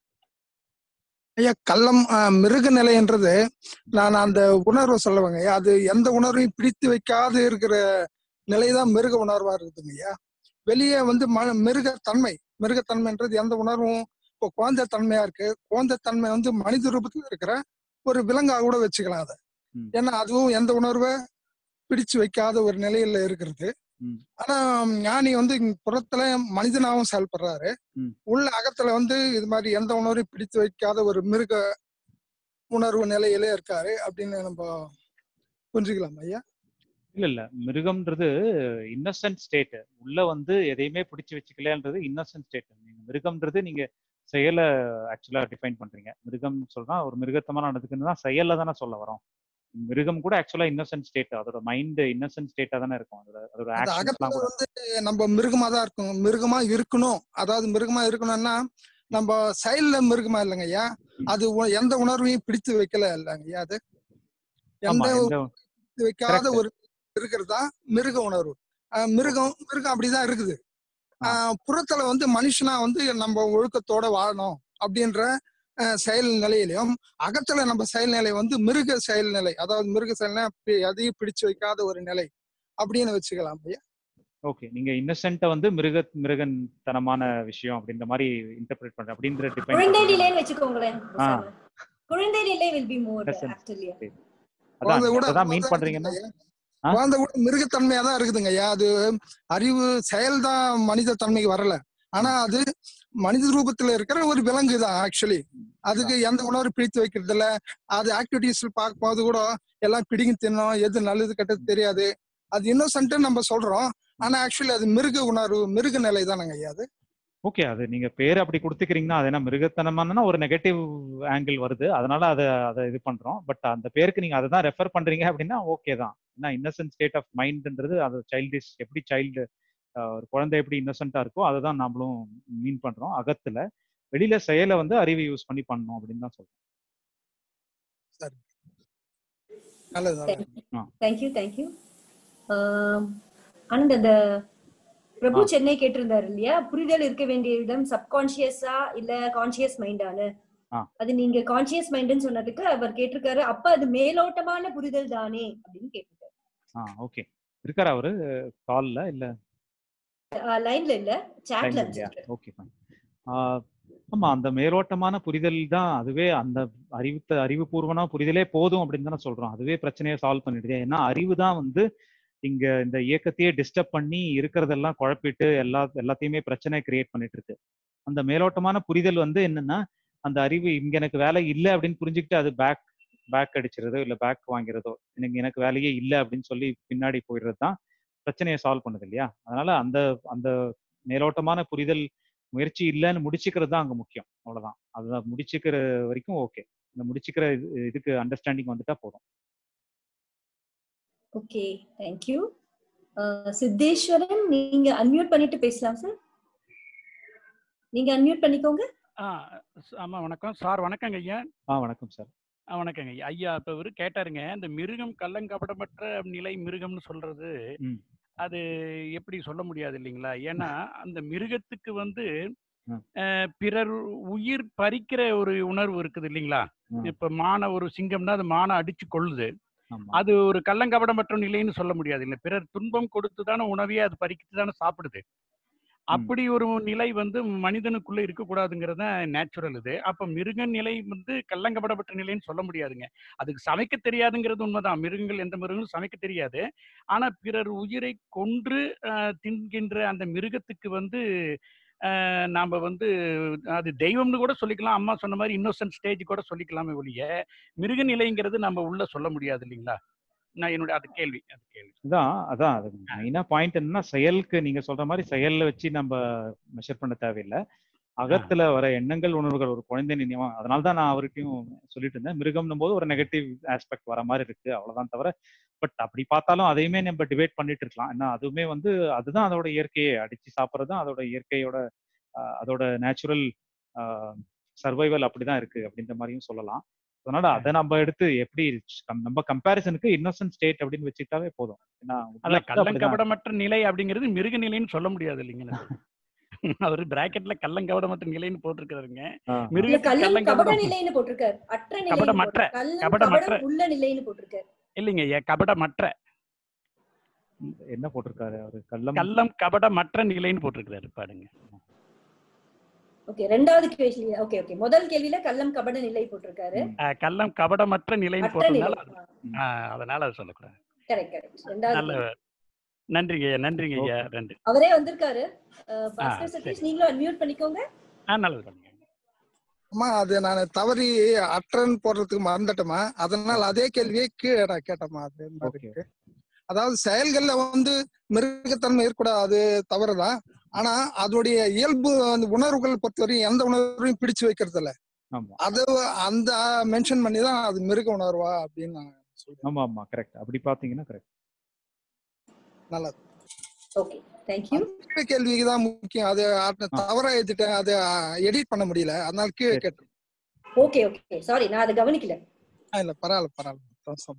ஐயா கள்ளம் மிருக நிலைன்றது நான் அந்த உணர்வை சொல்லுவேங்க ஐயா. அது எந்த உணர்வையும் பிடித்து வைக்காது இருக்கிற நிலைதான் மிருக உணர்வா இருக்குதுங்க ஐயா. வெளியே வந்து ம மிருகத்தன்மை மிருகத்தன்மைன்றது எந்த உணர்வும் இப்போ குழந்தை தன்மையா இருக்கு. குழந்தை தன்மை வந்து மனித ரூபத்துல இருக்கிற ஒரு விலங்காக கூட வச்சுக்கலாம் அதை. ஏன்னா அதுவும் எந்த உணர்வை பிடிச்சு வைக்காத ஒரு நிலையில இருக்கிறது. ஆனா ஞானி வந்து புறத்துல மனிதனாவும் செயல்படுறாரு, உள்ள அகத்துல வந்து இது மாதிரி எந்த உணர்வையும் பிடித்து வைக்காத ஒரு மிருக உணர்வு நிலையிலே இருக்காரு அப்படின்னு நம்ம புரிஞ்சுக்கலாம் ஐயா. இல்ல இல்ல, மிருகம்ன்றது இன்னசென்ட் ஸ்டேட். உள்ள வந்து எதையுமே பிடிச்சு வச்சுக்கலன்றது இன்னசென்ட் ஸ்டேட். நீங்க மிருகம்ன்றது நீங்க செயலை ஆக்சுவலா டிஃபைன் பண்றீங்க. மிருகம் சொல்றா ஒரு மிருகத்தமா நடந்துக்குன்னு தான் செயல்ல தானே சொல்ல வரோம். மிருகம் கூட ஆக்சுவலா இன்னசென்ட் ஸ்டேட், அதோட மைண்ட் இன்னசென்ட் ஸ்டேட்டா தானே இருக்கும். அதோட அதோட ஆக்ஷன்ஸ்லாம் கூட வந்து நம்ம மிருகமா தான் இருக்கும், மிருகமா இருக்கணும். அதாவது மிருகமா இருக்கணும்னா நம்ம செயல்ல மிருகமா இல்லைங்க ஐயா. அது எந்த உணர்வையும் பிடித்து வைக்கல இல்லைங்க ஐயா. அது எந்த பிடித்து வைக்காத ஒரு இருக்கிறதா மிருக உணர்வு. மிருகம் மிருகம் அப்படிதான் இருக்குது. ஆஹ் புறத்துல வந்து மனுஷனா வந்து நம்ம ஒழுக்கத்தோட வாழணும் அப்படின்ற செயல் நிலையிலையும், அகத்துல நம்ம செயல்நிலை வந்து மிருக செயல்நிலை, அதாவது மிருக செயல்னா எதையும் பிடிச்சு வைக்காத ஒரு நிலை அப்படின்னு வச்சுக்கலாம் ஐயா. ஓகே, நீங்க இன்னசென்ட்ட வந்து மிருக மிருகன் தனமான விஷயம் அப்படின்ற மாதிரி இன்டர்பிரேட் பண்ற அப்படின்ற டிஃபைன் குழந்தை நிலைன்னு வெச்சுக்கோங்களேன். குழந்தை நிலை will be more actually. அதான் அதான் மீன் பண்றீங்கன்னா குழந்தை கூட மிருகத்தன்மையா தான் இருக்குதுங்க ஐயா. அது அறிவு செயல் தான் மனித தன்மைக்கு வரல. ஆனா அது மனித ரூபத்துல இருக்கிற ஒரு விலங்கு தான் ஆக்சுவலி. அதுக்கு எந்த உணர்வு பிடித்து வைக்கிறது இல்ல. அது ஆக்டிவிட்டிஸ் பார்க்கும்போது கூட எல்லாம் பிடிங்கி தின்னும், எது நல்லது கெட்டது தெரியாது. அது இன்னோசென்ட் நம்ம சொல்றோம், ஆனா ஆக்சுவலி அது மிருக உணர்வு, மிருக நிலை தானங்க ஐயா அது. ஓகே, அது நீங்க பேர் அப்படி கொடுத்துக்கிறீங்கன்னா அது என்ன மிருகத்தனமான ஒரு நெகட்டிவ் ஆங்கிள் வருது, அதனால அதை அதை இது பண்றோம். பட் அந்த பேருக்கு நீங்க அதை தான் ரெஃபர் பண்றீங்க அப்படின்னா ஓகே தான். ஏன்னா இன்னசென்ட் ஸ்டேட் ஆஃப் மைண்ட்ன்றது அது சைல்டிஷ், எப்படி சைல்டு ஒரு குழந்தை எப்படி இன்னசென்ட்டா இருக்கோ அதை தான் நம்மளும் மீன் பண்றோம். அகத்துல வெளியில செயலை வந்து அறிவு யூஸ் பண்ணி பண்ணணும் அப்படின்னு தான் சொல்றோம். சரி, நல்லது. Thank you thank you. Anand, அந்த பிரபு சென்னை கேட்டிருந்தாரு இல்லையா, புரிதல் இருக்க வேண்டிய இடம் சப்கான்சியஸா இல்ல கான்சியஸ் மைண்டானு. அது நீங்க கான்சியஸ் மைண்ட்னு சொன்னதுக்கு அவர் கேட்டிருக்காரு, அப்ப அது மேலோட்டமான புரிதல் தானே அப்படின்னு கேட்டிருக்காரு. ஆ ஓகே, இருக்காரா அவரு கால்ல இல்ல லைன்ல இல்ல, சாட்ல இருக்காரு. Okay fine. ஆமா, அந்த மேலோட்டமான புரிதல் தான், அதுவே அந்த அறிவு அறிவுபூர்வமான புரிதலே போதும் அப்படின்னு தானே சொல்றோம். அதுவே பிரச்சனையை சால்வ் பண்ணிடுது. ஏன்னா அறிவு தான் வந்து இங்க இந்த இயக்கத்தையே டிஸ்டர்ப் பண்ணி இருக்கிறதெல்லாம் குழப்பிட்டு எல்லா எல்லாத்தையுமே பிரச்சனை கிரியேட் பண்ணிட்டு இருக்கு. அந்த மேலோட்டமான புரிதல் வந்து என்னன்னா, அந்த அறிவு இங்க எனக்கு வேலை இல்லை அப்படின்னு புரிஞ்சுக்கிட்டு அது பேக் பேக் அடிச்சிருதோ இல்லை பேக் வாங்கிறதோ, எனக்கு எனக்கு வேலையே இல்லை அப்படின்னு சொல்லி பின்னாடி போயிடுறது தான் பிரச்சனையை சால்வ் பண்ணுது இல்லையா. அதனால அந்த அந்த மேலோட்டமான புரிதல் முயற்சி இல்லைன்னு முடிச்சுக்கிறது தான் அங்க முக்கியம். அவ்வளவுதான். அதுதான் முடிச்சுக்கிற வரைக்கும் ஓகே. இந்த முடிச்சுக்கிற இதுக்கு அண்டர்ஸ்டாண்டிங் வந்துட்டா போதும். Okay, thank you. சித்தேஸ்வரன், நீங்க அன்மியூட் பண்ணிட்டு பேசலாம் சார். நீங்க அன்மியூட் பண்ணிக்கோங்க. ஆமா, வணக்கம் சார். வணக்கங்க ஐயா. ஆ வணக்கம் சார். வணக்கங்க ஐயா. ஐயா இப்ப இவரு கேட்டாருங்க, இந்த மிருகம் கள்ளங்கபடமற்ற நிலை மிருகம்னு சொல்றது அது எப்படி சொல்ல முடியாது இல்லைங்களா? ஏன்னா அந்த மிருகத்துக்கு வந்து பிறர் உயிர் பறிக்கிற ஒரு உணர்வு இருக்குது இல்லைங்களா? இப்ப மான ஒரு சிங்கம்னா அது மான அடிச்சு கொள்ளுது. அது ஒரு கள்ளங்கபடமற்ற நிலைன்னு சொல்ல முடியாது இல்ல. பிறர் துன்பம் கொடுத்துதானே உணவையே அது பறித்து தானே சாப்பிடுது. அப்படி ஒரு நிலை வந்து மனிதனுக்குள்ள இருக்கக்கூடாதுங்கிறது தான் நேச்சுரல் இது. அப்ப மிருக நிலை வந்து கள்ளங்கபடப்பட்ட நிலைன்னு சொல்ல முடியாதுங்க. அதுக்கு சமைக்க தெரியாதுங்கிறது உண்மைதான். மிருகங்கள் எந்த மிருகங்களும் சமைக்க தெரியாது. ஆனா பிறர் உயிரை கொன்று அஹ், தின்கின்ற அந்த மிருகத்துக்கு வந்து அஹ், நாம வந்து அது தெய்வம்னு கூட சொல்லிக்கலாம். அம்மா சொன்ன மாதிரி இன்னோசன்ட் ஸ்டேஜ் கூட சொல்லிக்கலாமே ஒழிய மிருக நிலைங்கிறது நம்ம உள்ள சொல்ல முடியாது இல்லைங்களா? நான் என்னுடைய அது கேள்வி அது கேள்வி அதான் அதான் அது மெயினா பாயிண்ட் என்னன்னா, செயலுக்கு நீங்க சொல்ற மாதிரி செயல்ல வச்சு நம்ம மெஷர் பண்ண தேவையில்லை. அகத்துல வர எண்ணங்கள் உணர்வுகள் ஒரு குழந்தை நினைவா. அதனால தான் நான் அவர்கிட்டயும் சொல்லிட்டு இருந்தேன், மிருகம்னும் போது ஒரு நெகட்டிவ் ஆஸ்பெக்ட் வர மாதிரி இருக்கு அவ்வளவுதான் தவிர. பட் அப்படி பார்த்தாலும் அதையுமே நம்ம டிபேட் பண்ணிட்டு இருக்கலாம். ஏன்னா அதுவுமே வந்து அதுதான் அதோட இயற்கையே. அடிச்சு சாப்பிட்றது தான் அதோட இயற்கையோட ஆஹ், அதோட நேச்சுரல் சர்வைவல் அப்படிதான் இருக்கு அப்படின்ற மாதிரியும் சொல்லலாம். அதனால அதை நம்ம எடுத்து எப்படி கம்- நம்ம கம்பேரிசனுக்கு இன்னோசன்ட் ஸ்டேட் அப்படின்னு வச்சுக்கிட்டாவே போதும். ஏன்னா உள்ள அதான் வந்து அப்படிதான் இருக்கு. கள்ளங்கபடமற்ற நிலை அப்படிங்கிறது மிருக நிலைன்னு சொல்ல முடியாது இல்லைங்களா? அவரு பிராக்கெட்ல கள்ளங்கபடமற்ற நிலைன்னு போட்டிருக்காருங்க. ஆ, ஆ. இல்ல மிருகத்துக்கு கள்ளம் கபட கள்ளங்கபடம் நிலைன்னு போட்டிருக்காரு, அற்ற நிலைன்னு கபடமற்ற போட்டிருக்காரு. கள்ளம் கபடமற்ற கபடம் உள்ள நிலைன்னு போட்டிருக்காரு. இல்லைங்க ஐயா, கபடமற்ற என்ன போட்டிருக்காரு அவரு? கள்ளம் கள்ளம் கபடமற்ற நிலைன்னு போட்டிருக்கிறாரு பாருங்க. ஓகே, ரெண்டாவது கேள்வி. ஓகே ஓகே முதல் கேள்வியில கள்ளம் கபட நிலை போட்டிருக்காரு. அஹ், கள்ளம் கபடமற்ற நிலைன்னு அற்ற நிலை. போட்டதுனால அது- ஆஹ், அதனால அது சொல்லக்கூடாது. Correct correct. ரெண்டாவது நல்ல கேள்வி. நன்றிங்க ஐயா, நன்றிங்க ஐயா. நன்றி. அவரே வந்திருக்காரு. அஹ், ஆ பாஸ்கர் சரி. சதீஷ் நீங்களும் அன்மியூட் பண்ணிக்கோங்க. ஆ நல்லது பண்ணுங்க. அம்மா அது நான் தவறி அற்றன் போடுறதுக்கு மறந்துட்டேம்மா. அதனால அதே கேள்வியே கீழே நான் கேட்டேம்மா. அது மாதிரி ஓகே இருக்கு. அதாவது செயல்கள்ல வந்து மிருகத்தன்மை இருக்கக்கூடாது, அது தவறுதான். ஆனா அதோடைய இயல்பு அந்த உணர்வுகள் பொறுத்தவரையும் எந்த உணர்வையும் பிடிச்சு வைக்கிறது இல்ல. ஆமா அது அந்த மென்ஷன் பண்ணி தான் அது மிருக உணர்வா அப்படின்னு நான் சொல்றேன். ஆமா ஆமா கரெக்ட். அப்படி பாத்தீங்கன்னா கரெக்ட். நல்லது. Okay thank you. கீழே கேள்விக்கு தான் முக்கியம். அது அ- தவறா எழுதிட்டேன், அதை எடிட் பண்ண முடியல, அதனால கீழே சரி கேட்டேன். ஓகே ஓகே சாரி, நான் அதை கவனிக்கல. ஆ, இல்ல பரவாயில்ல பரவாயில்ல.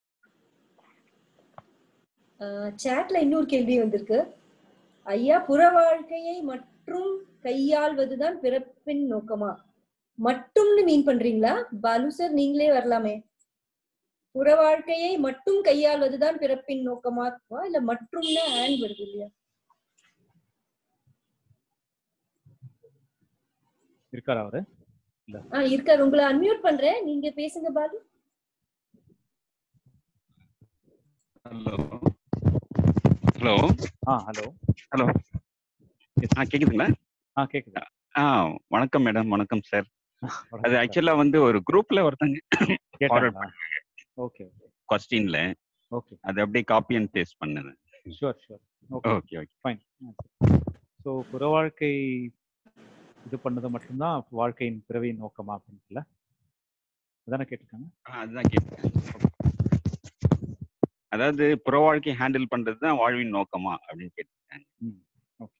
சாட்ல இன்னொரு கேள்வி வந்திருக்கு. ஐயா, புற வாழ்க்கையை மற்றும் கையாள்வதுதான் பிறப்பின் நோக்கமா? மட்டும்னு மீன் பண்றீங்களா? பாலு சார் நீங்களே வரலாமே. புற வாழ்க்கையை மட்டும் கையாள்வதுதான் பிறப்பின் நோக்கமா இல்ல மற்றும்னா ஆன் வருது இல்லையா? இருக்காரா அவரு? இல்ல ஆ இருக்காரு. உங்களை அன்மியூட் பண்றேன், நீங்க பேசுங்க பாலு. ஹலோ ஹலோ ஆ ஹலோ ஹலோ ஆ கேக்குதுங்களா? ஆ கேக்குது. ஆ வணக்கம் மேடம், வணக்கம் சார். அது வணக்கம் சார். ஆக்சுவலா வந்து ஒரு குரூப்ல ஒருத்தங்க ஃபார்வர்ட் கேட்டாங்களா? பண்ணாங்க ஓகே ஓகே கொஸ்டின்ல, ஓகே அது அப்படியே காப்பி அண்ட் பேஸ்ட் பண்ணது. Sure sure okay okay okay fine. So புற வாழ்க்கை இது பண்ணது மட்டும்தான் வாழ்க்கையின் பிறவியின் நோக்கமா அப்படின்ட்டுல அதானே கேட்டிருக்காங்க? ஆ அதுதான் கேட்டேன். அதாவது புற வாழ்க்கை ஹேண்டில் பண்றது தான் வாழ்வின் நோக்கமா அப்படின்னு கேட்டிருக்காங்க. ம் ஓகே.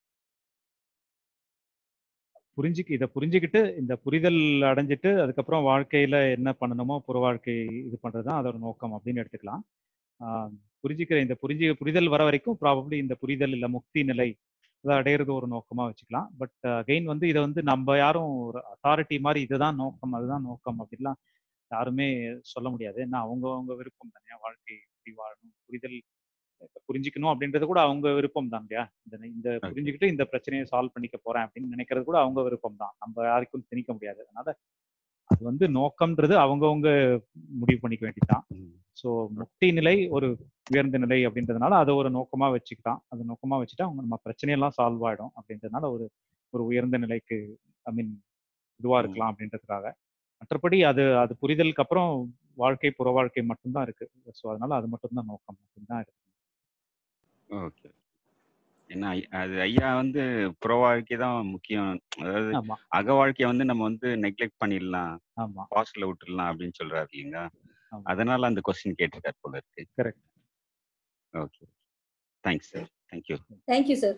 புரிஞ்சுக்கு இதை புரிஞ்சுக்கிட்டு இந்த புரிதல் அடைஞ்சிட்டு அதுக்கப்புறம் வாழ்க்கையில என்ன பண்ணணுமோ புற வாழ்க்கை இது பண்றது தான் அதோட நோக்கம் அப்படின்னு எடுத்துக்கலாம். ஆஹ் புரிஞ்சுக்கிற இந்த புரிஞ்சு புரிதல் வர வரைக்கும் ப்ராபப்ளி இந்த புரிதல் இல்லை முக்தி நிலை அதை அடையிறது ஒரு நோக்கமா வச்சுக்கலாம். பட் அகைன் வந்து இதை வந்து நம்ம யாரும் ஒரு அத்தாரிட்டி மாதிரி இதுதான் நோக்கம் அதுதான் நோக்கம் அப்படின்லாம் யாருமே சொல்ல முடியாது. ஏன்னா அவங்க அவங்க விருப்பம் தானே. வாழ்க்கை எப்படி வாழணும் புரிதல் புரிஞ்சுக்கணும் அப்படின்றது கூட அவங்க விருப்பம் தான் இல்லையா? இந்த இந்த ஓகே புரிஞ்சுக்கிட்டு இந்த பிரச்சனையை சால்வ் பண்ணிக்க போறேன் அப்படின்னு நினைக்கிறது கூட அவங்க விருப்பம் தான். நம்ம யாருக்கும் திணிக்க முடியாது. அதனால அது வந்து நோக்கம்ன்றது அவங்கவங்க முடிவு பண்ணிக்க வேண்டியதுதான். ஸோ முக்தி நிலை ஒரு உயர்ந்த நிலை அப்படின்றதுனால அதை ஒரு நோக்கமா வச்சுக்கிட்டான். அது நோக்கமா வச்சுட்டா அவங்க நம்ம பிரச்சனையெல்லாம் சால்வ் ஆயிடும் அப்படின்றதுனால ஒரு ஒரு உயர்ந்த நிலைக்கு ஐ மீன் இதுவா ம் இருக்கலாம் அப்படின்றதுக்காக. மற்றபடி அது அது புரிதலுக்கு அப்புறம் வாழ்க்கை புற வாழ்க்கை மட்டும்தான் இருக்கு. ஸோ அதனால அது மட்டும்தான் நோக்கம் அப்படின்னு தான் இருக்கு. ஓகே. ஏன்னா ஐ- அது ஐயா வந்து புற வாழ்க்கை தான் முக்கியம். அதாவது ஆமா அக வாழ்க்கையை வந்து நம்ம வந்து நெக்லெக்ட் பண்ணிடலாம், ஆமா பாஸ்ட்ல விட்டுடலாம் அப்படின்னு சொல்றாரு இல்லைங்களா? ஆமா அதனால அந்த கொஸ்டின் கேட்டிருக்காரு போல இருக்கு. Correct. Okay, thanks sir, thank you. Thank you sir.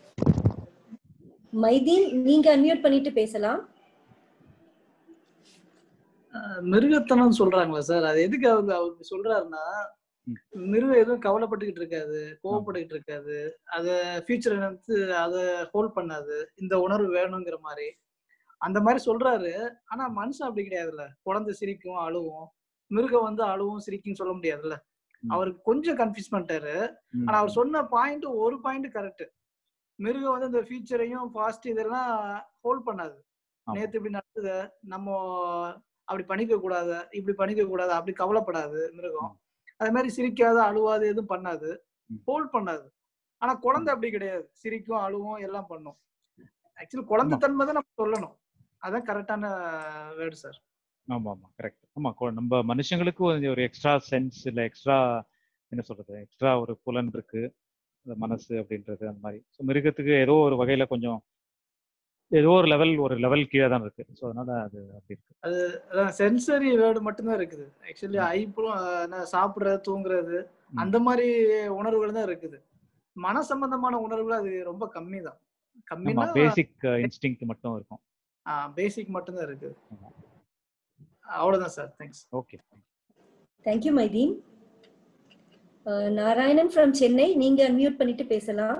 Maideen நீங்க அன்மியூட் பண்ணிட்டு பேசலாம். மிருகத்தனம் சொல்றாங்களா சார்? அது எதுக்கு அவங்க அவர் சொல்றாருன்னா, ம். மிருகம் எதுவும் கவலைப்பட்டுக்கிட்டு இருக்காது, ஆமா கோவப்பட்டுக்கிட்டு இருக்காது, அத ஃபியூச்சர் நினைச்சு அத ஹோல்ட் பண்ணாது, இந்த உணர்வு வேணுங்கிற மாதிரி அந்த மாதிரி சொல்றாரு. ஆனா மனுஷன் அப்படி கிடையாதுல்ல. குழந்தை சிரிக்கும், அழுவும். மிருகம் வந்து அழுவும் சிரிக்கும் சொல்ல முடியாதுல்ல. அவருக்கு கொஞ்சம் கன்ஃபியூஸ் பண்ணிட்டாரு. ஆனா அவர் சொன்ன பாயிண்ட் ஒரு பாயிண்ட் கரெக்ட். மிருகம் வந்து இந்த ஃபியூச்சரையும் பாஸ்ட் இதெல்லாம் ஹோல்ட் பண்ணாது. நேத்து இப்படி நடந்தது, நம்ம அப்படி பண்ணிக்க கூடாது, இப்படி பண்ணிக்க கூடாது, அப்படி கவலைப்படாது மிருகம். அதே மாதிரி சிரிக்காது, அழுவாது, எதுவும் பண்ணாது, ஹோல்ட் பண்ணாது. ஆனா குழந்தை அப்படி கிடையாது, சிரிக்கும், அழுவும், எல்லாம் பண்ணும். ஆக்சுவலி குழந்தை தன்மை தான் நம்ம சொல்லணும். அதான் கரெக்டான வேர்டு சார். ஆமா ஆமா கரெக்ட். ஆமா நம்ம மனுஷங்களுக்கு ஒரு எக்ஸ்ட்ரா சென்ஸ் இல்ல எக்ஸ்ட்ரா என்ன சொல்றது எக்ஸ்ட்ரா ஒரு புலன் இருக்கு, மனசு அப்படின்றது அந்த மாதிரி. ஸோ மிருகத்துக்கு ஏதோ ஒரு வகையில கொஞ்சம் ஏதோ ஒரு லெவல் ஒரு லெவல் கீழே தான் இருக்கு. ஸோ அதனால அது அப்படி இருக்கு. அது அதான் சென்சரி வேர்டு மட்டும்தான் இருக்குது. ஆக்சுவலி ஐப்புறம் சாப்பிடுறது, தூங்குறது, அந்த மாதிரி உணர்வுகள் தான் இருக்குது. மன சம்பந்தமான உணர்வுகள் அது ரொம்ப கம்மி தான். கம்மினா பேசிக் இன்ஸ்டிங்க்ட் மட்டும் இருக்கும். ஆ பேசிக் மட்டும் தான் இருக்குது. அவ்வளவுதான் sir. Thanks. Okay, thank you Mydeen. Narayanan from Chennai, நீங்க அன்மியூட் பண்ணிட்டு பேசலாம்.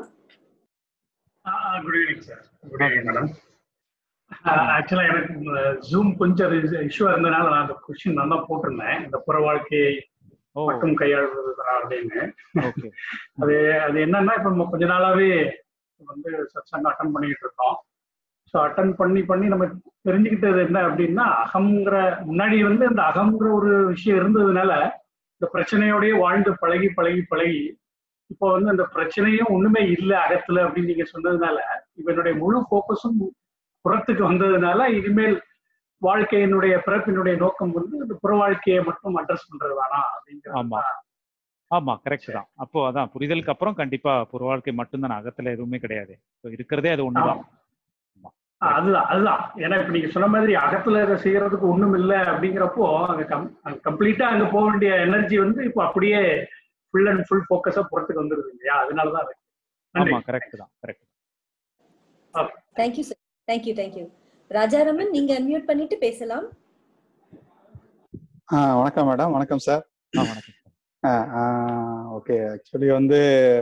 Good evening sir. Good evening madam. ஆக்சுவலா எனக்கு ஜூம் கொஞ்சம் இஷ்யூ இருந்ததுனால நான் அந்த கொஸ்டின் நல்லா போட்டிருந்தேன், இந்த புற வாழ்க்கையை மட்டும் கையாளுறது அப்படின்னு. அது அது என்னன்னா இப்ப நம்ம கொஞ்ச நாளாவே வந்து சத்சங்கம் அட்டன் பண்ணிட்டு இருக்கோம். ஸோ அட்டன் பண்ணி பண்ணி நம்ம தெரிஞ்சுக்கிட்டது என்ன அப்படின்னா, அகம்ங்கிற முன்னாடி வந்து அந்த அகம்ங்கிற ஒரு விஷயம் இருந்ததுனால இந்த பிரச்சனையோடய வாழ்ந்து பழகி பழகி பழகி இப்போ வந்து அந்த பிரச்சனையும் ஒண்ணுமே இல்லை அகத்துல அப்படின்னு நீங்க சொன்னதுனால இப்ப என்னுடைய முழு போக்கஸும் புறத்துக்கு வந்ததுனால இனிமேல் வாழ்க்கையினுடைய பிறப்பினுடைய நோக்கம் வந்து இந்த புற வாழ்க்கையை மட்டும் அட்ரஸ் பண்றது வேணாம் அப்படிங்கிற. ஆமா ஆமா கரெக்ட் தான். அப்போ அதான் புரிதலுக்கு அப்புறம் கண்டிப்பா புற வாழ்க்கை மட்டும்தான், அகத்துல எதுவுமே கிடையாது. இருக்கிறதே அது ஒண்ணுதான். அதுதான் அதுதான் ஏன்னா இப்ப நீங்க சொன்ன மாதிரி அகத்துல இதை செய்யறதுக்கு ஒண்ணும் இல்லை அப்படிங்கிறப்போ அங்க கம் கம்ப்ளீட்டா அங்க போக வேண்டிய எனர்ஜி வந்து இப்போ அப்படியே ஃபுல் அண்ட் ஃபுல் ஃபோக்கஸா புறத்துக்கு வந்துருது இல்லையா? அதனாலதான் அது. ஆமா கரெக்ட் தான் correct. Thank you sir. Thank you thank you. Rajaraman, நீங்க அன்மியூட் பண்ணிட்டு பேசலாம். ஆ வணக்கம் மேடம். வணக்கம் சார். ஆ வணக்கம் சார். ஓகே, ஆக்சுவலி வந்து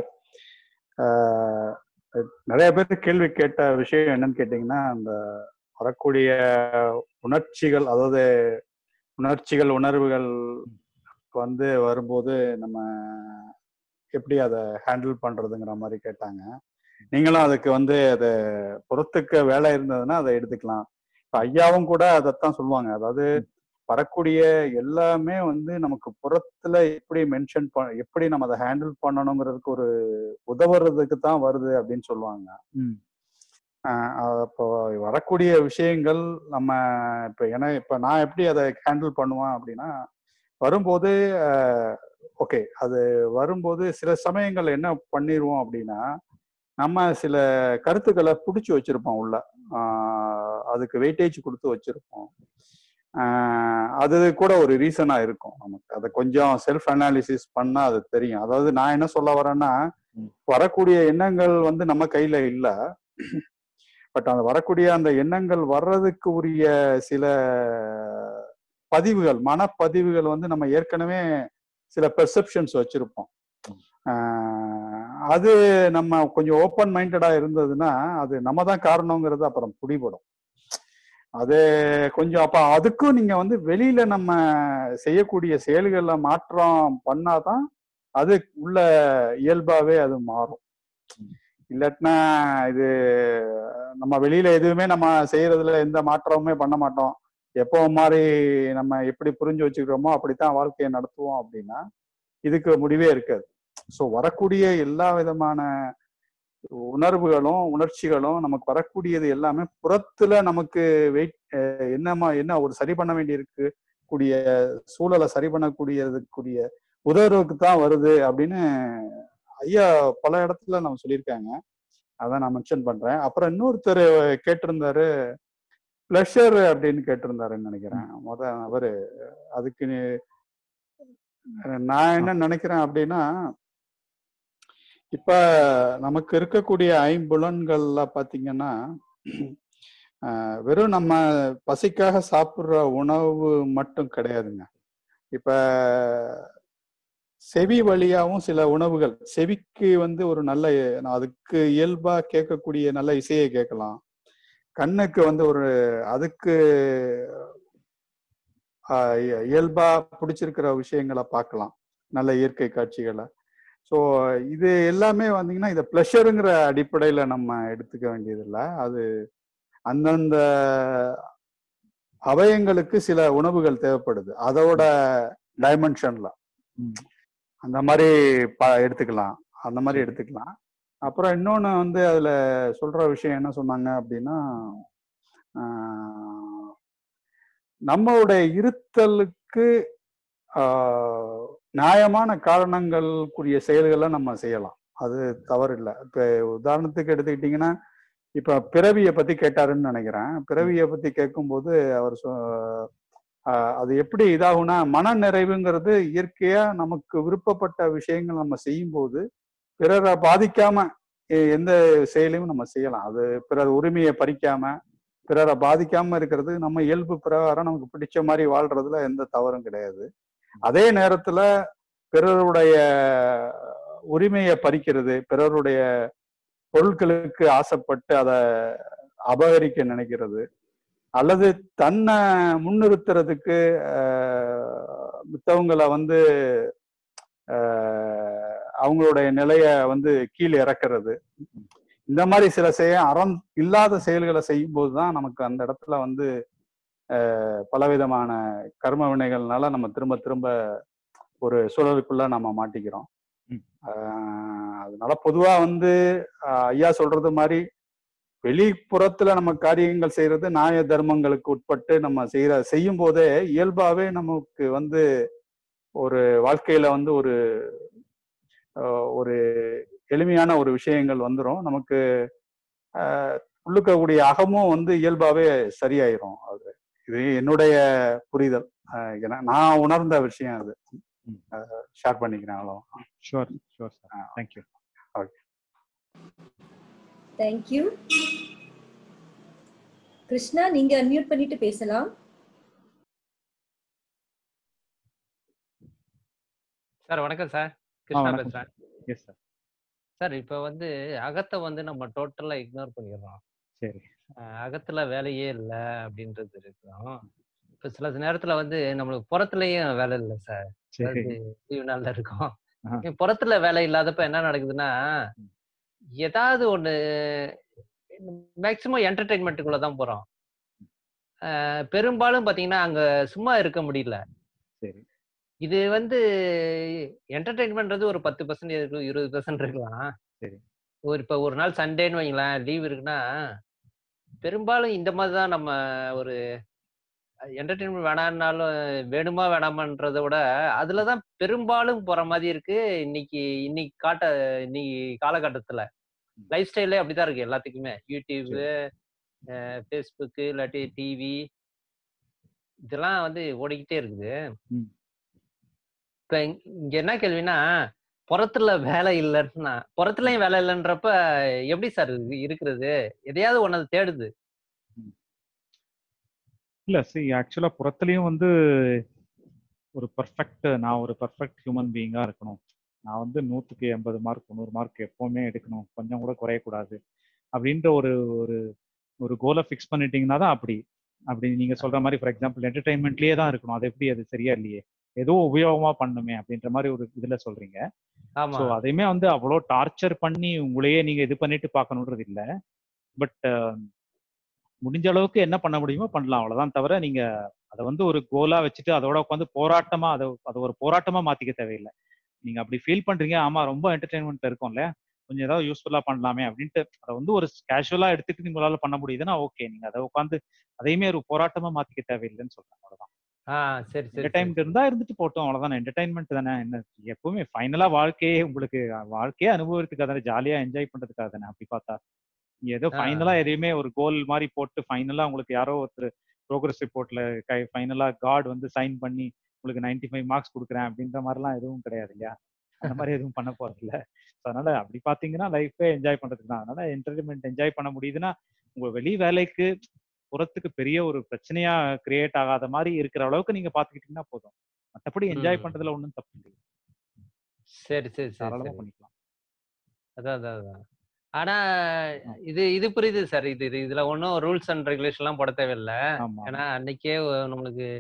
நிறைய பேர் கேள்வி கேட்ட விஷயம் என்னன்னு கேட்டிங்கன்னா, அந்த வரக்கூடிய உணர்ச்சிகள், அதாவது உணர்ச்சிகள் உணர்வுகள் வந்து வரும்போது நம்ம எப்படி அதை ஹேண்டில் பண்றதுங்கிற மாதிரி கேட்டாங்க. நீங்களும் அதுக்கு வந்து அதை புறத்துக்கு வேலை இருந்ததுன்னா அதை எடுத்துக்கலாம். இப்போ ஐயாவும் கூட அதைத்தான் சொல்லுவாங்க. அதாவது வரக்கூடிய எல்லாமே வந்து நமக்கு புறத்துல எப்படி மென்ஷன் ப எப்படி நம்ம அதை ஹேண்டில் பண்ணணுங்கிறதுக்கு ஒரு உதவுறதுக்கு தான் வருது அப்படின்னு சொல்லுவாங்க. இப்போ வரக்கூடிய விஷயங்கள் நம்ம இப்போ ஏன்னா இப்போ நான் எப்படி அதை ஹேண்டில் பண்ணுவேன் அப்படின்னா, வரும்போது ஓகே அது வரும்போது சில சமயங்கள் என்ன பண்ணிடுவோம் அப்படின்னா, நம்ம சில கருத்துக்களை பிடிச்சி வச்சிருப்போம் உள்ள, அதுக்கு வெயிட்டேஜ் கொடுத்து வச்சிருப்போம். அது கூட ஒரு ரீசனா இருக்கும் நமக்கு. அதை கொஞ்சம் செல்ஃப் அனாலிசிஸ் பண்ணா அது தெரியும். அதாவது நான் என்ன சொல்ல வரேன்னா, வரக்கூடிய எண்ணங்கள் வந்து நம்ம கையில இல்லை. பட் அந்த வரக்கூடிய அந்த எண்ணங்கள் வர்றதுக்கு உரிய சில பதிவுகள், மனப்பதிவுகள் வந்து நம்ம ஏற்கனவே சில பெர்செப்ஷன்ஸ் வச்சிருப்போம். அது நம்ம கொஞ்சம் ஓப்பன் மைண்டடா இருந்ததுன்னா அது நம்ம தான் காரணங்கிறது அப்புறம் பிடிபடும். அது கொஞ்சம் அப்ப அதுக்கும் நீங்க வந்து வெளியில நம்ம செய்யக்கூடிய செயல்களை மாற்றம் பண்ணாதான் அது உள்ள இயல்பாவே அது மாறும். இல்லாட்டினா இது நம்ம வெளியில எதுவுமே நம்ம செய்யறதுல எந்த மாற்றமுமே பண்ண மாட்டோம், எப்போ மாதிரி நம்ம எப்படி புரிஞ்சு வச்சுக்கிறோமோ அப்படித்தான் வாழ்க்கையை நடத்துவோம் அப்படின்னா இதுக்கு முடிவே இருக்காது. ஸோ வரக்கூடிய எல்லா விதமான உணர்வுகளும் உணர்ச்சிகளும் நமக்கு வரக்கூடியது எல்லாமே புறத்துல நமக்கு வெயிட் என்னமா என்ன ஒரு சரி பண்ண வேண்டி இருக்கு கூடிய சூழலை சரி பண்ணக்கூடியதுக்குரிய உதவுறதுக்கு தான் வருது அப்படின்னு ஐயா பல இடத்துல நம்ம சொல்லியிருக்காங்க. அதான் நான் மென்ஷன் பண்றேன். அப்புறம் இன்னொருத்தர் கேட்டிருந்தாரு, பிளஷர் அப்படின்னு கேட்டிருந்தாருன்னு நினைக்கிறேன். முத அவரு அதுக்கு நான் என்ன நினைக்கிறேன் அப்படின்னா, இப்ப நமக்கு இருக்கக்கூடிய ஐம்புலன்கள்ல பாத்தீங்கன்னா வெறும் நம்ம பசிக்காக சாப்பிடுற உணவு மட்டும் கிடையாதுங்க. இப்ப செவி வழியாவும் சில உணவுகள், செவிக்கு வந்து ஒரு நல்ல அதுக்கு இயல்பா கேட்கக்கூடிய நல்ல இசையை கேட்கலாம். கண்ணுக்கு வந்து ஒரு அதுக்கு ஆஹ் இய- இயல்பா பிடிச்சிருக்கிற விஷயங்களை பார்க்கலாம், நல்ல இயற்கை காட்சிகளை. ஸோ இது எல்லாமே வந்தீங்கன்னா இதை ப்ளஷருங்கிற அடிப்படையில நம்ம எடுத்துக்க வேண்டியதில்லை. அது அந்தந்த அவயங்களுக்கு சில உணவுகள் தேவைப்படுது, அதோட டைமென்ஷன்ல அந்த மாதிரி ப எடுத்துக்கலாம் அந்த மாதிரி எடுத்துக்கலாம். அப்புறம் இன்னொன்று வந்து அதுல சொல்ற விஷயம் என்ன சொன்னாங்க அப்படின்னா, ஆஹ் நம்மளுடைய இருத்தலுக்கு ஆஹ் நியாயமான காரணங்களுக்குரிய செயல்களை நம்ம செய்யலாம், அது தவறு இல்லை. இப்ப உதாரணத்துக்கு எடுத்துக்கிட்டீங்கன்னா, இப்ப பிறவியை பத்தி கேட்டாருன்னு நினைக்கிறேன். பிறவியை பத்தி கேட்கும்போது அவர் சொ ஆஹ் அது எப்படி இதாகும்னா, மன நிறைவுங்கிறது இயற்கையா நமக்கு விருப்பப்பட்ட விஷயங்கள் நம்ம செய்யும் போது பிறரை பாதிக்காம எ- எந்த செயலையும் நம்ம செய்யலாம். அது பிறர் உரிமையை பறிக்காம பிறரை பாதிக்காம இருக்கிறது நம்ம இயல்பு பிரகாரம் நமக்கு பிடிச்ச மாதிரி வாழ்றதுல எந்த தவறும் கிடையாது. அதே நேரத்துல பிறருடைய உரிமையை பறிக்கிறது, பிறருடைய பொருட்களுக்கு ஆசைப்பட்டு அதை அபகரிக்க நினைக்கிறது, அல்லது தன்னை முன்னிறுத்துறதுக்கு ஆஹ் மித்தவங்களை வந்து ஆஹ் அவங்களுடைய நிலைய வந்து கீழே இறக்குறது, இந்த மாதிரி சில செய்ய அறம் இல்லாத செயல்களை செய்யும் போதுதான் நமக்கு அந்த இடத்துல வந்து ஆஹ் பலவிதமான கர்ம வினைகள்னால நம்ம திரும்ப திரும்ப ஒரு சூழலுக்குள்ள நம்ம மாட்டிக்கிறோம். ஆஹ் அதனால பொதுவா வந்து ஆஹ் ஐயா சொல்றது மாதிரி வெளிப்புறத்துல நம்ம காரியங்கள் செய்யறது நியாய தர்மங்களுக்கு உட்பட்டு நம்ம செய்யற செய்யும் போதே இயல்பாவே நமக்கு வந்து ஒரு வாழ்க்கையில வந்து ஒரு ஆஹ் ஒரு எளிமையான ஒரு விஷயங்கள் வந்துடும் நமக்கு. ஆஹ் உள்ளுக்கக்கூடிய அகமும் வந்து இயல்பாவே சரியாயிரும். அது இது என்னுடைய புரிதல், ஆஹ் ஏன்னா நான் உணர்ந்த விஷயம் அது ஷேர் பண்ணிக்கிறேன். அவ்வளோ. Sure sure sir, thank you. Okay, thank you. Krishna, நீங்க அன்மியூட் பண்ணிட்டு பேசலாம். சார் வணக்கம் சார், ஆ கிருஷ்ணா வணக்கம் பேசுறேன். சார். Yes sir. சார் இப்போ வந்து அகத்தை வந்து நம்ம டோட்டலா இக்னோர் பண்ணிடுறோம். சரி. அஹ் அகத்துல வேலையே இல்லை அப்படின்றது இருக்கிறோம். இப்போ சில நேரத்துல வந்து நம்மளுக்கு புறத்துலயும் வேலை இல்லை சார். சரி. அதாவது லீவு நாள்ல இருக்கும். ஆஹா. இப்ப புறத்துல வேலை இல்லாதப்ப என்ன நடக்குதுன்னா, ஏதாவது ஒண்ணு மேக்சிமம் என்டர்டைன்மெண்ட்டுக்குள்ள தான் போறோம். அஹ் பெரும்பாலும் பாத்தீங்கன்னா அங்க சும்மா இருக்க முடியல. சரி. இது வந்து என்டர்டைன்மெண்ட்றது ஒரு பத்து பர்சன்ட் இருபது பர்சன்ட் இருக்கலாம். சரி. ஒரு இப்ப ஒரு நாள் சண்டேன்னு வைங்களேன், லீவ் இருக்குன்னா பெரும்பாலும் இந்த மாதிரி தான் நம்ம ஒரு என்டர்டைன்மெண்ட் வேணாம்னாலும் வேணுமா வேணாமான்றத விட அதுலதான் பெரும்பாலும் போற மாதிரி இருக்கு. இன்னைக்கு இன்னைக்கு காட்ட இன்னைக்கு காலகட்டத்துல லைஃப் ஸ்டைலே அப்படிதான் இருக்கு எல்லாத்துக்குமே. யூடியூப், ஃபேஸ்புக், இல்லாட்டி டிவி, இதெல்லாம் வந்து ஓடிக்கிட்டே இருக்குது. இப்ப இங்க என்ன கேள்வினா, புறத்துல வேலை இல்லைன்னா புறத்துலயும் வேலை இல்லைன்றப்ப எப்படி சார் இருக்கிறது? எதையாவது ஒண்ணு தேடுது. இல்ல சி ஆக்சுவலா புறத்துலயும் வந்து ஒரு பர்ஃபெக்ட், நான் ஒரு பர்ஃபெக்ட் ஹியூமன் பீயிங்கா இருக்கணும், நான் வந்து நூற்றுக்கு எண்பது மார்க் தொண்ணூறு மார்க் எப்பவுமே எடுக்கணும், கொஞ்சம் கூட குறையக்கூடாது அப்படின்ற ஒரு ஒரு ஒரு கோலை ஃபிக்ஸ் பண்ணிட்டீங்கன்னா தான் அப்படி அப்படி நீங்க சொல்ற மாதிரி ஃபார் எக்ஸாம்பிள் என்டர்டைன்மெண்ட்லயே தான் இருக்கணும், அது எப்படி? அது சரியா இல்லையே, ஏதோ உபயோகமா பண்ணுமே அப்படின்ற மாதிரி ஒரு இதுல சொல்றீங்க. ஸோ அதையுமே வந்து அவ்வளோ டார்ச்சர் பண்ணி உங்களையே நீங்க இது பண்ணிட்டு பார்க்கணுன்றது இல்லை. பட் முடிஞ்ச அளவுக்கு என்ன பண்ண முடியுமோ பண்ணலாம், அவ்வளவுதான். தவிர நீங்க அதை வந்து ஒரு கோலா வச்சுட்டு அதோட உட்காந்து போராட்டமா அதை அதை ஒரு போராட்டமா மாத்திக்க தேவையில்லை. நீங்க அப்படி ஃபீல் பண்றீங்க, ஆமா ரொம்ப என்டர்டைன்மெண்ட் இருக்கும்ல, கொஞ்சம் ஏதாவது யூஸ்ஃபுல்லா பண்ணலாமே அப்படின்ட்டு அதை வந்து ஒரு கேஷுவலா எடுத்துட்டு உங்களால பண்ண முடியுதுன்னா ஓகே, நீங்க அதை உட்காந்து அதையுமே ஒரு போராட்டமா மாத்திக்க தேவையில்லைன்னு சொல்றேன். அவ்வளவுதான். சரி சரி. என்டர்டைன்மெண்ட் இருந்தா இருந்துட்டு போட்டோம், அவ்வளவுதான். என்டர்டைன்மெண்ட் தானே, என்ன எப்பவுமே ஃபைனலா வாழ்க்கையே உங்களுக்கு வாழ்க்கையே அனுபவத்துக்காக தானே, ஜாலியா என்ஜாய் பண்றதுக்காக தானே. அப்படி பார்த்தா ஏதோ ஃபைனலா எதையுமே ஒரு கோல் மாதிரி போட்டு ஃபைனலா உங்களுக்கு யாரோ ஒருத்தர் ப்ரோக்ரஸ் ரிப்போர்ட்ல கை ஃபைனலா காட் வந்து சைன் பண்ணி உங்களுக்கு நைன்டி ஃபைவ் மார்க்ஸ் கொடுக்குறேன் அப்படின்ற மாதிரிலாம் எதுவும் கிடையாது இல்லையா? அந்த மாதிரி எதுவும் பண்ண போறது இல்லை. அதனால அப்படி பாத்தீங்கன்னா லைஃபே என்ஜாய் பண்றதுக்கு தான். அதனால என்டர்டைன்மெண்ட் என்ஜாய் பண்ண முடியுதுன்னா உங்க வெளி வேலைக்கு புறத்துக்கு பெரிய ஒரு பிரச்சனையா கிரியேட் ஆகாத மாதிரி இருக்கிற அளவுக்கு நீங்க பாத்துக்கிட்டீங்கன்னா போதும். மற்றபடி என்ஜாய் பண்றதுல ஒன்றும் தப்பு இல்லை. சரி சரி தாராளமா சரி. பண்ணிக்கலாம். அதான் அதான் அதான். ஆனா இது இது புரியுது சார். இது இது இதுல ஒன்றும் ரூல்ஸ் அண்ட் ரெகுலேஷன் எல்லாம் போட தேவையில்லை. ஏன்னா அன்னைக்கே நம்மளுக்கு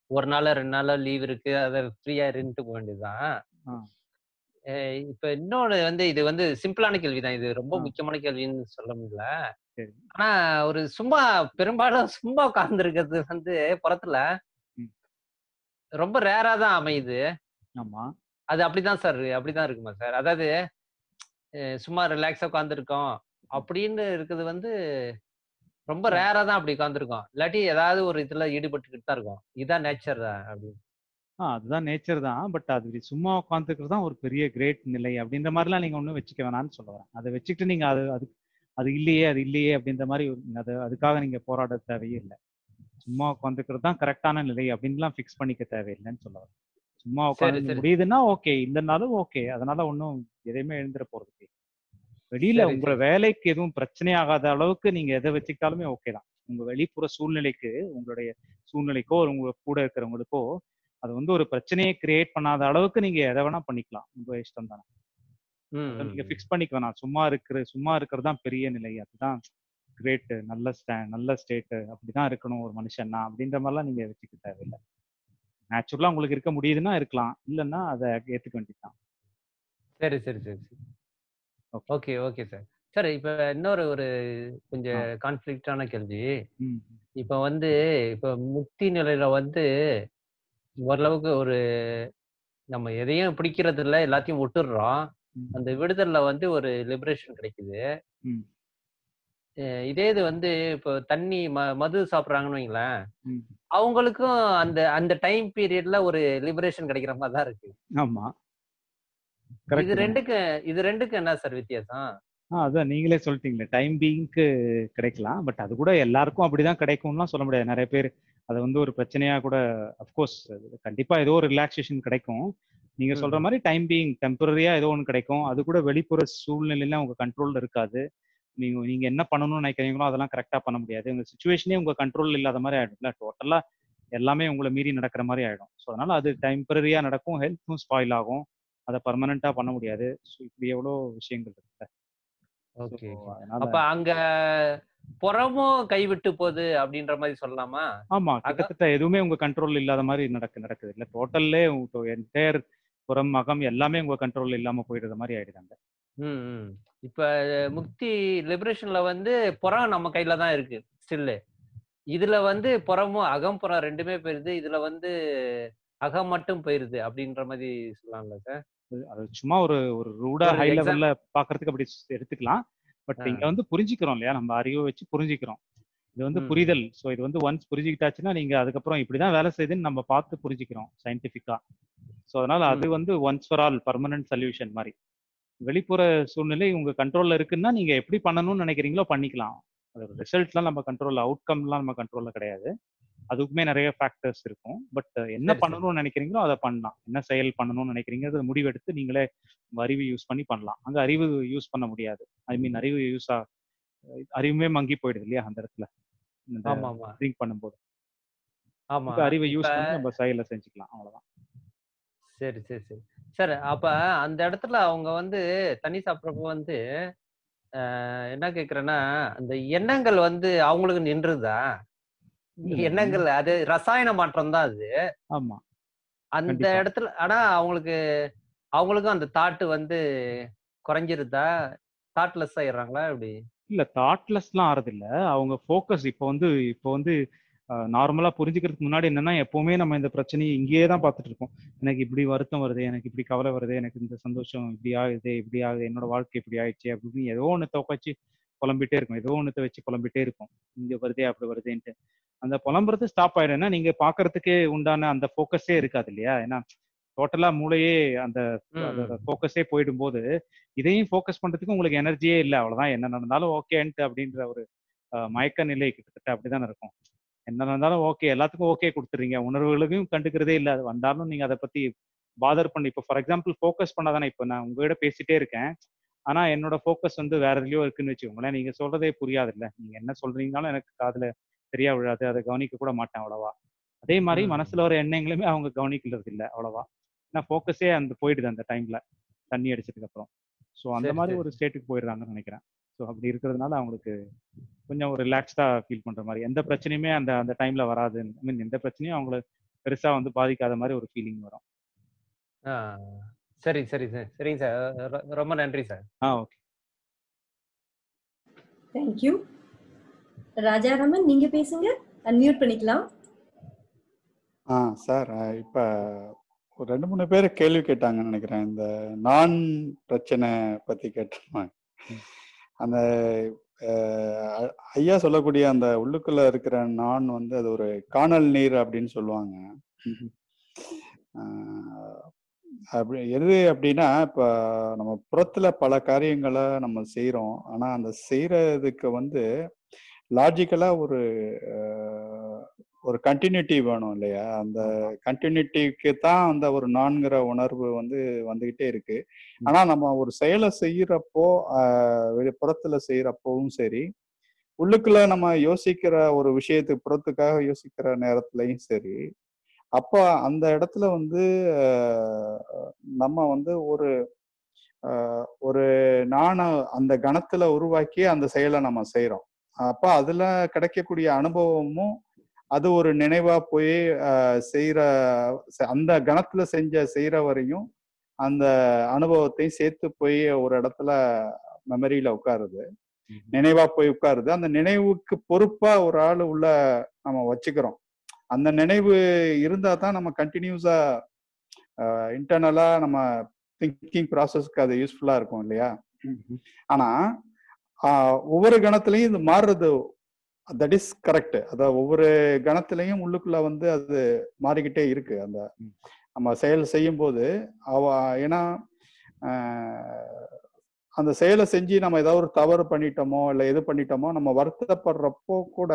ஒரு நாள் ரெண்டு நாள் லீவ் இருக்கு, அதை ஃப்ரீயா இருந்துட்டு போக வேண்டியதுதான். இப்ப இன்னொன்னு வந்து இது வந்து சிம்பிளான கேள்விதான், இது ரொம்ப முக்கியமான கேள்வின்னு சொல்ல முடியல. ஆனா ஒரு சும்மா பெரும்பாலும் சும்மா உட்கார்ந்து இருக்கிறது வந்து புறத்துல ரொம்ப ரேரா தான் அமையுது. ஆமா. அது அப்படிதான் சார், அப்படிதான் இருக்குமா சார்? அதாவது சும்மா ரிலாக்ஸா உட்கார்ந்துருக்கோம் அப்படின்னு இருக்குது வந்து ரொம்ப ரேரா தான் அப்படி உட்கார்ந்துருக்கோம். இல்லாட்டி ஏதாவது ஒரு இதுல ஈடுபட்டுக்கிட்டு தான் இருக்கும். இதுதான் நேச்சர் அப்படின்னு. ஆ அதுதான் நேச்சர் தான். பட் அது சும்மா உட்காந்துக்கிறது தான் ஒரு பெரிய கிரேட் நிலை அப்படின்ற மாதிரிலாம் நீங்க ஒன்றும் வச்சுக்க வேணாம்னு சொல்ல வரேன். அதை வச்சுக்கிட்டு நீங்க அது அது அது இல்லையே அது இல்லையே அப்படின்ற மாதிரி அது அதுக்காக நீங்க போராட தேவையே இல்லை. சும்மா உட்காந்துக்கிறது தான் கரெக்டான நிலை அப்படின்லாம் ஃபிக்ஸ் பண்ணிக்க தேவையில்லைன்னு சொல்ல வரேன். சும்மா உட்காந்து முடியுதுன்னா ஓகே, இல்லைன்னாலும் ஓகே. அதனால ஒன்றும் எதையுமே எழுந்துட போறது. வெளியில உங்க வேலைக்கு எதுவும் பிரச்சனையாகாத அளவுக்கு நீங்க எதை வச்சுக்கிட்டாலுமே ஓகே தான். உங்க வெளிப்புற சூழ்நிலைக்கு, உங்களுடைய சூழ்நிலைக்கோ உங்க கூட இருக்கிறவங்களுக்கோ அது வந்து ஒரு பிரச்சனையை கிரியேட் பண்ணாத அளவுக்கு நீங்க எதை வேணா பண்ணிக்கலாம். உங்க இஷ்டம் தானே. நீங்க ஃபிக்ஸ் பண்ணிக்க வேணாம். சும்மா இருக்கிற சும்மா இருக்கிறது தான் பெரிய நிலை, அதுதான் கிரேட், நல்ல நல்ல ஸ்டேட், அப்படிதான் இருக்கணும் ஒரு மனுஷன்னா அப்படின்ற மாதிரிலாம் நீங்க வச்சுக்க தேவையில்லை. நேச்சுரலா உங்களுக்கு இருக்க முடியுதுன்னா இருக்கலாம், இல்லைன்னா அதை ஏத்துக்க வேண்டியதுதான். சரி சரி சரி சரி ஓகே ஓகே சார். சார் இப்ப இன்னொரு ஒரு கொஞ்சம் கான்ஃபிளிக்டான கேள்வி. இப்ப வந்து இப்ப முக்தி நிலையில வந்து ஓரளவுக்கு ஒரு நம்ம எதையும் பிடிக்கிறது இல்லை, எல்லாத்தையும் விட்டுடுறோம். அந்த விடுதல்ல வந்து ஒரு லிபரேஷன் கிடைக்குது. இதே இது வந்து இப்போ தண்ணி ம மது சாப்பிட்றாங்கன்னு வைங்களேன், அவங்களுக்கும் அந்த அந்த டைம் பீரியட்ல ஒரு லிபரேஷன் கிடைக்கிற மாதிரி தான் இருக்கு. ஆமா. இது ரெண்டுக்கு இது ரெண்டுக்கு என்ன சார் வித்தியாசம்? ஆ அதான் நீங்களே சொல்லிட்டீங்களே, டைம் பீயிங்க்கு கிடைக்கலாம். பட் அது கூட எல்லாருக்கும் அப்படிதான் கிடைக்கும்லாம் சொல்ல முடியாது. நிறைய பேர் அது வந்து ஒரு பிரச்சனையா கூட, அஃப்கோர்ஸ் கண்டிப்பா ஏதோ ஒரு ரிலாக்ஸேஷன் கிடைக்கும். நீங்க சொல்ற மாதிரி டைம் பீயிங் டெம்பரரியா ஏதோ ஒன்று கிடைக்கும். அது கூட வெளிப்புற சூழ்நிலையில உங்க கண்ட்ரோல்ல இருக்காது. நீங்க நீங்க என்ன பண்ணணும்னு நினைக்கிறீங்களோ அதெல்லாம் கரெக்டா பண்ண முடியாது. உங்க சுச்சுவேஷனே உங்க கண்ட்ரோல் இல்லாத மாதிரி ஆயிடும்ல. டோட்டலா எல்லாமே உங்களை மீறி நடக்கிற மாதிரி ஆயிடும். ஸோ அதனால அது டெம்பரரியா நடக்கும், ஹெல்த்தும் ஸ்பாயில் ஆகும். அதை பர்மனண்டா பண்ண முடியாது. ஸோ இப்படி எவ்வளோ விஷயங்கள் இருக்கு. ஓகே. அப்ப அங்க புறமும் கைவிட்டு போகுது அப்படின்ற மாதிரி சொல்லலாமா? ஆமா, கிட்டத்தட்ட எதுவுமே உங்க கண்ட்ரோல் இல்லாத மாதிரி நடக்கு நடக்குது இல்ல. டோட்டல்லே என்டையர் புறம் அகம் எல்லாமே உங்க கண்ட்ரோல் இல்லாம போயிடுற மாதிரி ஆயிடுறாங்க. ம் இப்ப முக்தி லிபரேஷன்ல வந்து புறம் நம்ம கையில தான் இருக்கு ஸ்டில்லு. இதுல வந்து புறமும் அகம் புறம் ரெண்டுமே போயிருது. இதுல வந்து அகம் மட்டும் போயிருது அப்படின்ற மாதிரி சொல்லலாம்ல சார்? அது சும்மா ஒரு ஒரு ரூடா ஹை லெவல்ல பாக்குறதுக்கு அப்படி எடுத்துக்கலாம். பட் இங்க வந்து புரிஞ்சுக்கிறோம் இல்லையா, நம்ம அறிவை வச்சு புரிஞ்சுக்கிறோம். இது வந்து புரிதல். ஸோ இது வந்து ஒன்ஸ் புரிஞ்சுக்கிட்டாச்சுன்னா நீங்க அதுக்கப்புறம் இப்படிதான் வேலை செய்யுதுன்னு நம்ம பார்த்து புரிஞ்சுக்கிறோம் சயின்டிபிக்கா. ஸோ அதனால அது வந்து once for all permanent solution மாதிரி. வெளிப்புற சூழ்நிலை உங்க கண்ட்ரோல்ல இருக்குன்னா நீங்க எப்படி பண்ணணும்னு நினைக்கிறீங்களோ பண்ணிக்கலாம். அதோட ரிசல்ட்லாம் நம்ம கண்ட்ரோல்ல, அவுட்கம்லாம் நம்ம கண்ட்ரோல்ல கிடையாது. அதுக்குமே நிறைய ஃபேக்டர்ஸ் இருக்கும். பட் என்ன பண்ணணும்னு நினைக்கிறீங்களோ அதை பண்ணலாம். என்ன செயல் பண்ணணும்னு நினைக்கிறீங்க அதை முடிவெடுத்து நீங்களே உங்க அறிவு யூஸ் பண்ணி பண்ணலாம். அங்க அறிவு யூஸ் பண்ண முடியாது. ஐ மீன் அறிவு யூஸ் ஆ அறிவுமே மங்கி போயிடுது இல்லையா அந்த இடத்துல ட்ரிங்க் பண்ணும்போது. அறிவை யூஸ் பண்ணி நம்ம செயலை செஞ்சுக்கலாம், அவ்வளவுதான். சரி சரி சரி சார். அப்ப அந்த இடத்துல அவங்க வந்து தண்ணி சாப்பிட்றப்ப வந்து என்ன கேக்குறேன்னா, அந்த எண்ணங்கள் வந்து அவங்களுக்கு நின்றுதா? எண்ணங்கள் அது ரசாயன மாற்றம் தான் அது. ஆமா, அந்த இடத்துல ஆனா அவங்களுக்கு அவங்களுக்கும் அந்த தாட் வந்து குறைஞ்சிருதா? தாட்லெஸ் ஆயிடுறாங்களா எப்படி? இல்ல, தாட்லெஸ்லாம் ஆறது இல்ல. அவங்க ஃபோக்கஸ் இப்போ வந்து இப்போ வந்து நார்மலா புரிஞ்சுக்கிறதுக்கு முன்னாடி என்னன்னா, எப்பவுமே நம்ம இந்த பிரச்சனையை இங்கேயே தான் பார்த்துட்டு இருக்கோம். எனக்கு இப்படி வருத்தம் வருது, எனக்கு இப்படி கவலை வருது, எனக்கு இந்த சந்தோஷம் இப்படி ஆகுது, இப்படி ஆகுது, என்னோட வாழ்க்கை இப்படி ஆயிடுச்சு அப்படின்னு ஏதோ ஒன்று வச்சு புலம்பிட்டே இருக்கும். ஏதோ ஒன்று வச்சு புலம்பிட்டே இருக்கும். இங்க வருதே அப்படி வருதேன்ட்டு. அந்த புலம்புறது ஸ்டாப் ஆயிடும்னா நீங்க பாக்குறதுக்கே உண்டான அந்த ஃபோக்கஸே இருக்காது இல்லையா. ஏன்னா டோட்டலா மூளையே அந்த ஃபோக்கஸே போயிடும் போது இதையும் ஃபோக்கஸ் பண்றதுக்கு உங்களுக்கு எனர்ஜியே இல்லை. அவ்வளவுதான். என்ன நடந்தாலும் ஓகேன்ட்டு அப்படின்ற ஒரு மயக்க நிலை கிட்டத்தட்ட அப்படிதான் இருக்கும். என்ன நடந்தாலும் ஓகே, எல்லாத்துக்கும் ஓகே கொடுத்துறீங்க. உணர்வுகளுக்கும் கண்டுக்கிறதே இல்லை. அது வந்தாலும் நீங்க அதை பத்தி பாதர் பண்ணி, இப்போ ஃபார் எக்ஸாம்பிள் ஃபோக்கஸ் பண்ணாதானே. இப்போ நான் உங்ககிட்ட பேசிட்டே இருக்கேன், ஆனா என்னோட ஃபோக்கஸ் வந்து வேற எதுலயோ இருக்குன்னு வச்சுக்கோங்களேன். நீங்க சொல்றதே புரியாது இல்லை. நீங்க என்ன சொல்றீங்கனாலும் எனக்கு காதுல சரியா விழாது, அதை கவனிக்க கூட மாட்டேன் அவ்வளவா. அதே மாதிரி மனசுல வர எண்ணங்களுமே அவங்க கவனிக்கிறது இல்லை அவ்வளவா. ஏன்னா ஃபோக்கஸே அந்த போயிடுது அந்த டைம்ல தண்ணி அடிச்சதுக்கு அப்புறம். ஸோ அந்த மாதிரி ஒரு ஸ்டேட்டுக்கு போயிடுறாங்கன்னு நினைக்கிறேன். ஸோ அப்படி இருக்கிறதுனால அவங்களுக்கு கொஞ்சம் ஒரு ரிலாக்ஸ்டா ஃபீல் பண்ற மாதிரி எந்த பிரச்சனையுமே அந்த அந்த டைம்ல வராது. ஐ மீன் எந்த பிரச்சனையும் அவங்களை பெருசா வந்து பாதிக்காத மாதிரி ஒரு ஃபீலிங் வரும். ஆ சரி சரி சார் சரிங்க சார் ரொ- ரொம்ப நன்றி சார். ஆ ஓகே. தேங்க்யூ. ராஜாராமன் நீங்க பேசுங்க, அன்மியூட் பண்ணிக்கலாம். ஆ சார், இப்போ ஒரு ரெண்டு மூணு பேர் கேள்வி கேட்டாங்கன்னு நினைக்கிறேன். இந்த நான் பிரச்சனை பத்தி கேட்டிருப்பாங்க. அந்த அஹ், ஐயா சொல்லக்கூடிய அந்த உள்ளுக்குள்ள இருக்கிற நான் வந்து அது ஒரு காணல் நீர் அப்படின்னு சொல்லுவாங்க. ஆஹ், அப்படி எது அப்படின்னா, இப்போ நம்ம புறத்துல பல காரியங்களை நம்ம செய்றோம். ஆனா அந்த செய்யறதுக்கு வந்து லாஜிக்கலா ஒரு அஹ், ஒரு கண்டினியூட்டி வேணும் இல்லையா? அந்த கண்டினியூட்டிக்கு தான் அந்த ஒரு நான்கிற உணர்வு வந்து வந்துகிட்டே இருக்கு. ஆனா நம்ம ஒரு செயலை செய்யறப்போ ஆஹ் வெளி- புறத்துல செய்யறப்பவும் சரி, உள்ளுக்குள்ள நம்ம யோசிக்கிற ஒரு விஷயத்துக்கு புறத்துக்காக யோசிக்கிற நேரத்துலயும் சரி, அப்ப அந்த இடத்துல வந்து ஆஹ் நம்ம வந்து ஒரு ஆஹ் ஒரு நாண அந்த கணத்துல உருவாக்கி அந்த செயலை நம்ம செய்றோம். அப்ப அதுல கிடைக்கக்கூடிய அனுபவமும் அது ஒரு நினைவா போய் ஆஹ் செய்யற செ- அந்த கணத்துல செஞ்ச செய்யற வரையும் அந்த அனுபவத்தையும் சேர்த்து போய் ஒரு இடத்துல மெமரியில உட்காருது, நினைவா போய் உட்காருது. அந்த நினைவுக்கு பொறுப்பா ஒரு ஆள் உள்ள நம்ம வச்சுக்கிறோம். அந்த நினைவு இருந்தா தான் நம்ம கண்டினியூஸா இன்டர்னலா நம்ம திங்கிங் ப்ராசஸ்க்கு அது யூஸ்ஃபுல்லா இருக்கும் இல்லையா? ஆனா ஆஹ் ஒவ்வொரு கணத்திலையும் இது மாறுறது, தட் இஸ் கரெக்ட். அதாவது ஒவ்வொரு கணத்திலையும் உள்ளுக்குள்ள வந்து அது மாறிக்கிட்டே இருக்கு. அந்த நம்ம செயல் செய்யும் போது அவ ஏன்னா ஆஹ் அந்த செயலை செஞ்சு நம்ம ஏதாவது ஒரு தவறு பண்ணிட்டோமோ இல்லை எது பண்ணிட்டோமோ நம்ம வருத்தப்படுறப்போ கூட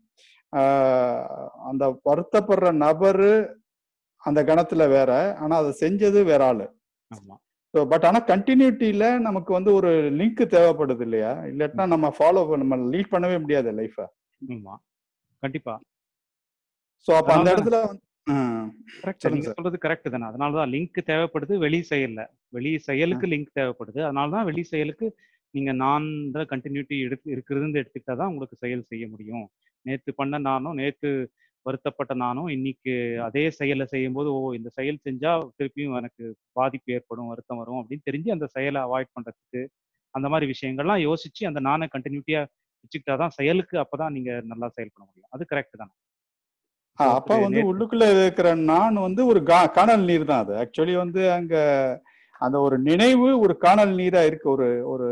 ஆஹ் அந்த வருத்தப்படுற நபரு அந்த கணத்துல வேற, ஆனா அதை செஞ்சது வேற ஆளு. ஆமா. பட் ஆனா கண்டினியூட்டியில நமக்கு வந்து ஒரு லிங்க் தேவைப்படுது இல்லையா? இல்லாட்டினா நம்ம ஃபாலோ நம்ம லீட் பண்ணவே முடியாது லைஃப. ஆமா கண்டிப்பா. ஸோ அப்ப அந்த அதனால இடத்துல வந்து ம், கரெக்ட், சொல்லுங்க நீங்க சார். சொல்றது கரெக்ட் தானே. அதனாலதான் லிங்க் தேவைப்படுது வெளி செயல்ல. வெளி செயலுக்கு லிங்க் தேவைப்படுது. அதனாலதான் வெளி செயலுக்கு நீங்க நான் கண்டினியூட்டி எடுத்து இருக்கிறதுன்னு எடுத்துக்கிட்டா தான் உங்களுக்கு செயல் செய்ய முடியும். நேத்து பண்ண நானும் நேத்து வருத்தப்பட்ட நானும் இன்னைக்கு அதே செயலை செய்யும்போது, ஓ இந்த செயல் செஞ்சா திருப்பியும் எனக்கு பாதிப்பு ஏற்படும், வருத்தம் வரும் அப்படின்னு தெரிஞ்சு அந்த செயலை அவாய்ட் பண்றதுக்கு அந்த மாதிரி விஷயங்கள்லாம் யோசிச்சு அந்த நானை கண்டினியூட்டியா வச்சுக்கிட்டா தான் செயலுக்கு அப்பதான் நீங்க நல்லா செயல்பட முடியும். அது கரெக்ட் தானே. ஆ, அப்ப ஒருத்தர் வந்து நேத்து உள்ளுக்குள்ள இருக்கிற நான் வந்து ஒரு கா- காணல் நீர் தான். அது ஆக்சுவலி வந்து அங்க அந்த ஒரு நினைவு ஒரு காணல் நீரா இருக்கு. ஒரு ஒரு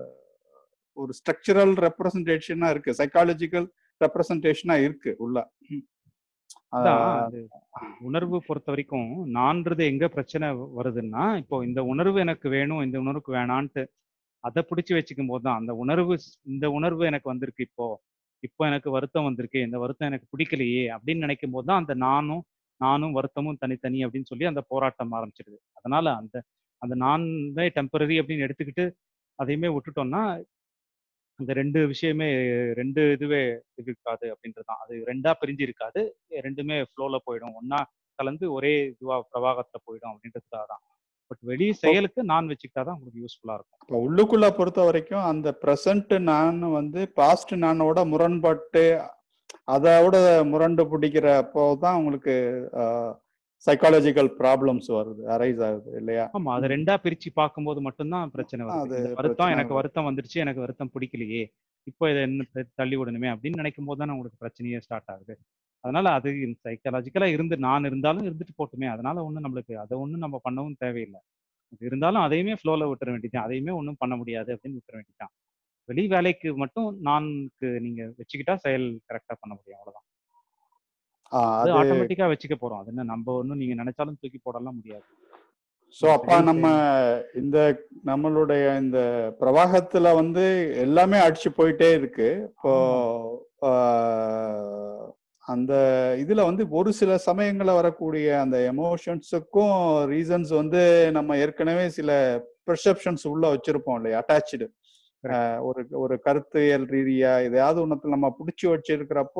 ஒரு ஸ்ட்ரக்சரல் ரெப்ரசன்டேஷனா இருக்கு, சைக்காலஜிக்கல் ரெப்ரசன்டேஷனா இருக்கு உள்ள. ம். அதான் ஆஹ் அது உணர்வு பொறுத்த வரைக்கும் நான்றது எங்க பிரச்சனை வருதுன்னா, இப்போ இந்த உணர்வு எனக்கு வேணும், இந்த உணர்வுக்கு வேணான்ட்டு அதை பிடிச்சி வச்சுக்கும் போது தான் அந்த உணர்வு ஸ்- இந்த உணர்வு எனக்கு வந்திருக்கு. இப்போ இப்போ எனக்கு வருத்தம் வந்திருக்கு, இந்த வருத்தம் எனக்கு பிடிக்கலையே அப்படின்னு நினைக்கும் போது தான் அந்த நானும் நானும் வருத்தமும் தனித்தனி அப்படின்னு சொல்லி அந்த போராட்டம் ஆரம்பிச்சிடுது. அதனால அந்த அந்த நான் டெம்பரரி அப்படின்னு எடுத்துக்கிட்டு அதையுமே விட்டுட்டோம்னா அந்த ரெண்டு விஷயமே ரெண்டு இதுவே இது இருக்காது அப்படின்றது தான். அது ரெண்டா பிரிஞ்சு இருக்காது, ரெண்டுமே ஃப்ளோல போயிடும், ஒண்ணா கலந்து ஒரே இதுவா பிரவாகத்துல போயிடும் அப்படின்றதுக்காக தான். பட் வெளி அப்போ செயலுக்கு நான் வச்சுக்கிட்டா தான் உங்களுக்கு யூஸ்ஃபுல்லா இருக்கும். இப்போ உள்ளுக்குள்ள பொறுத்த வரைக்கும் அந்த ப்ரெசன்ட் நான் வந்து பாஸ்ட் நானோட முரண்பட்டு அதோட முரண்டு பிடிக்கிறப்போ தான் உங்களுக்கு சைக்காலஜிக்கல் ப்ராப்ளம்ஸ் வருது, அரைஸ் ஆகுது இல்லையா? ஆமா, அதை ம். ரெண்டா பிரிச்சு பார்க்கும்போது மட்டும்தான் பிரச்சனை வருது. அது இந்த வருத்தம் பிரச்சனை எனக்கு வருது. வருத்தம் வந்துருச்சு, எனக்கு வருத்தம் பிடிக்கலையே, இப்போ இதை என்ன த- தள்ளி விடணுமே அப்படின்னு நினைக்கும் போது தானே உங்களுக்கு பிரச்சனையே ஸ்டார்ட் ஆகுது. அதனால அது சைக்காலஜிக்கலா இருந்து நான் இருந்தாலும் இருந்துட்டு போட்டுமே, அதனால ஒன்றும் நம்மளுக்கு அதை ஒன்றும் நம்ம பண்ணவும் தேவையில்லை. அது இருந்தாலும் அதையுமே ஃப்ளோல விட்டுற வேண்டியதான், அதையுமே ஒன்றும் பண்ண முடியாது அப்படின்னு விட்டுற வேண்டியதான். வெளி வேலைக்கு மட்டும் நான்கு நீங்க வச்சுக்கிட்டா செயல் கரெக்டா பண்ண முடியும், அவ்வளவுதான். ஆ, அது அது ஆட்டோமேட்டிக்கா வச்சுக்க போறோம். அது என்ன நம்ம ஒன்றும் நீங்க நினைச்சாலும் தூக்கி போடலாம் முடியாது. ஸோ ஒரு அப்ப செயல் நம்ம செய்யணும். இந்த நம்மளுடைய இந்த பிரவாகத்துல வந்து எல்லாமே அடிச்சு போயிட்டே இருக்கு. இப்போ ஆமா. ஆஹ், அந்த இதுல வந்து ஒரு சில சமயங்கள்ல வரக்கூடிய அந்த எமோஷன்ஸுக்கும் ரீசன்ஸ் வந்து நம்ம ஏற்கனவே சில பெர்செப்ஷன்ஸ் உள்ள வச்சிருப்போம் இல்லையா, அட்டாச்சு. கரெக்ட். ஒரு ஒரு கருத்தியல் ரீதியா எதையாவது ஒன்றத்துல நம்ம பிடிச்சி வச்சிருக்கிறப்போ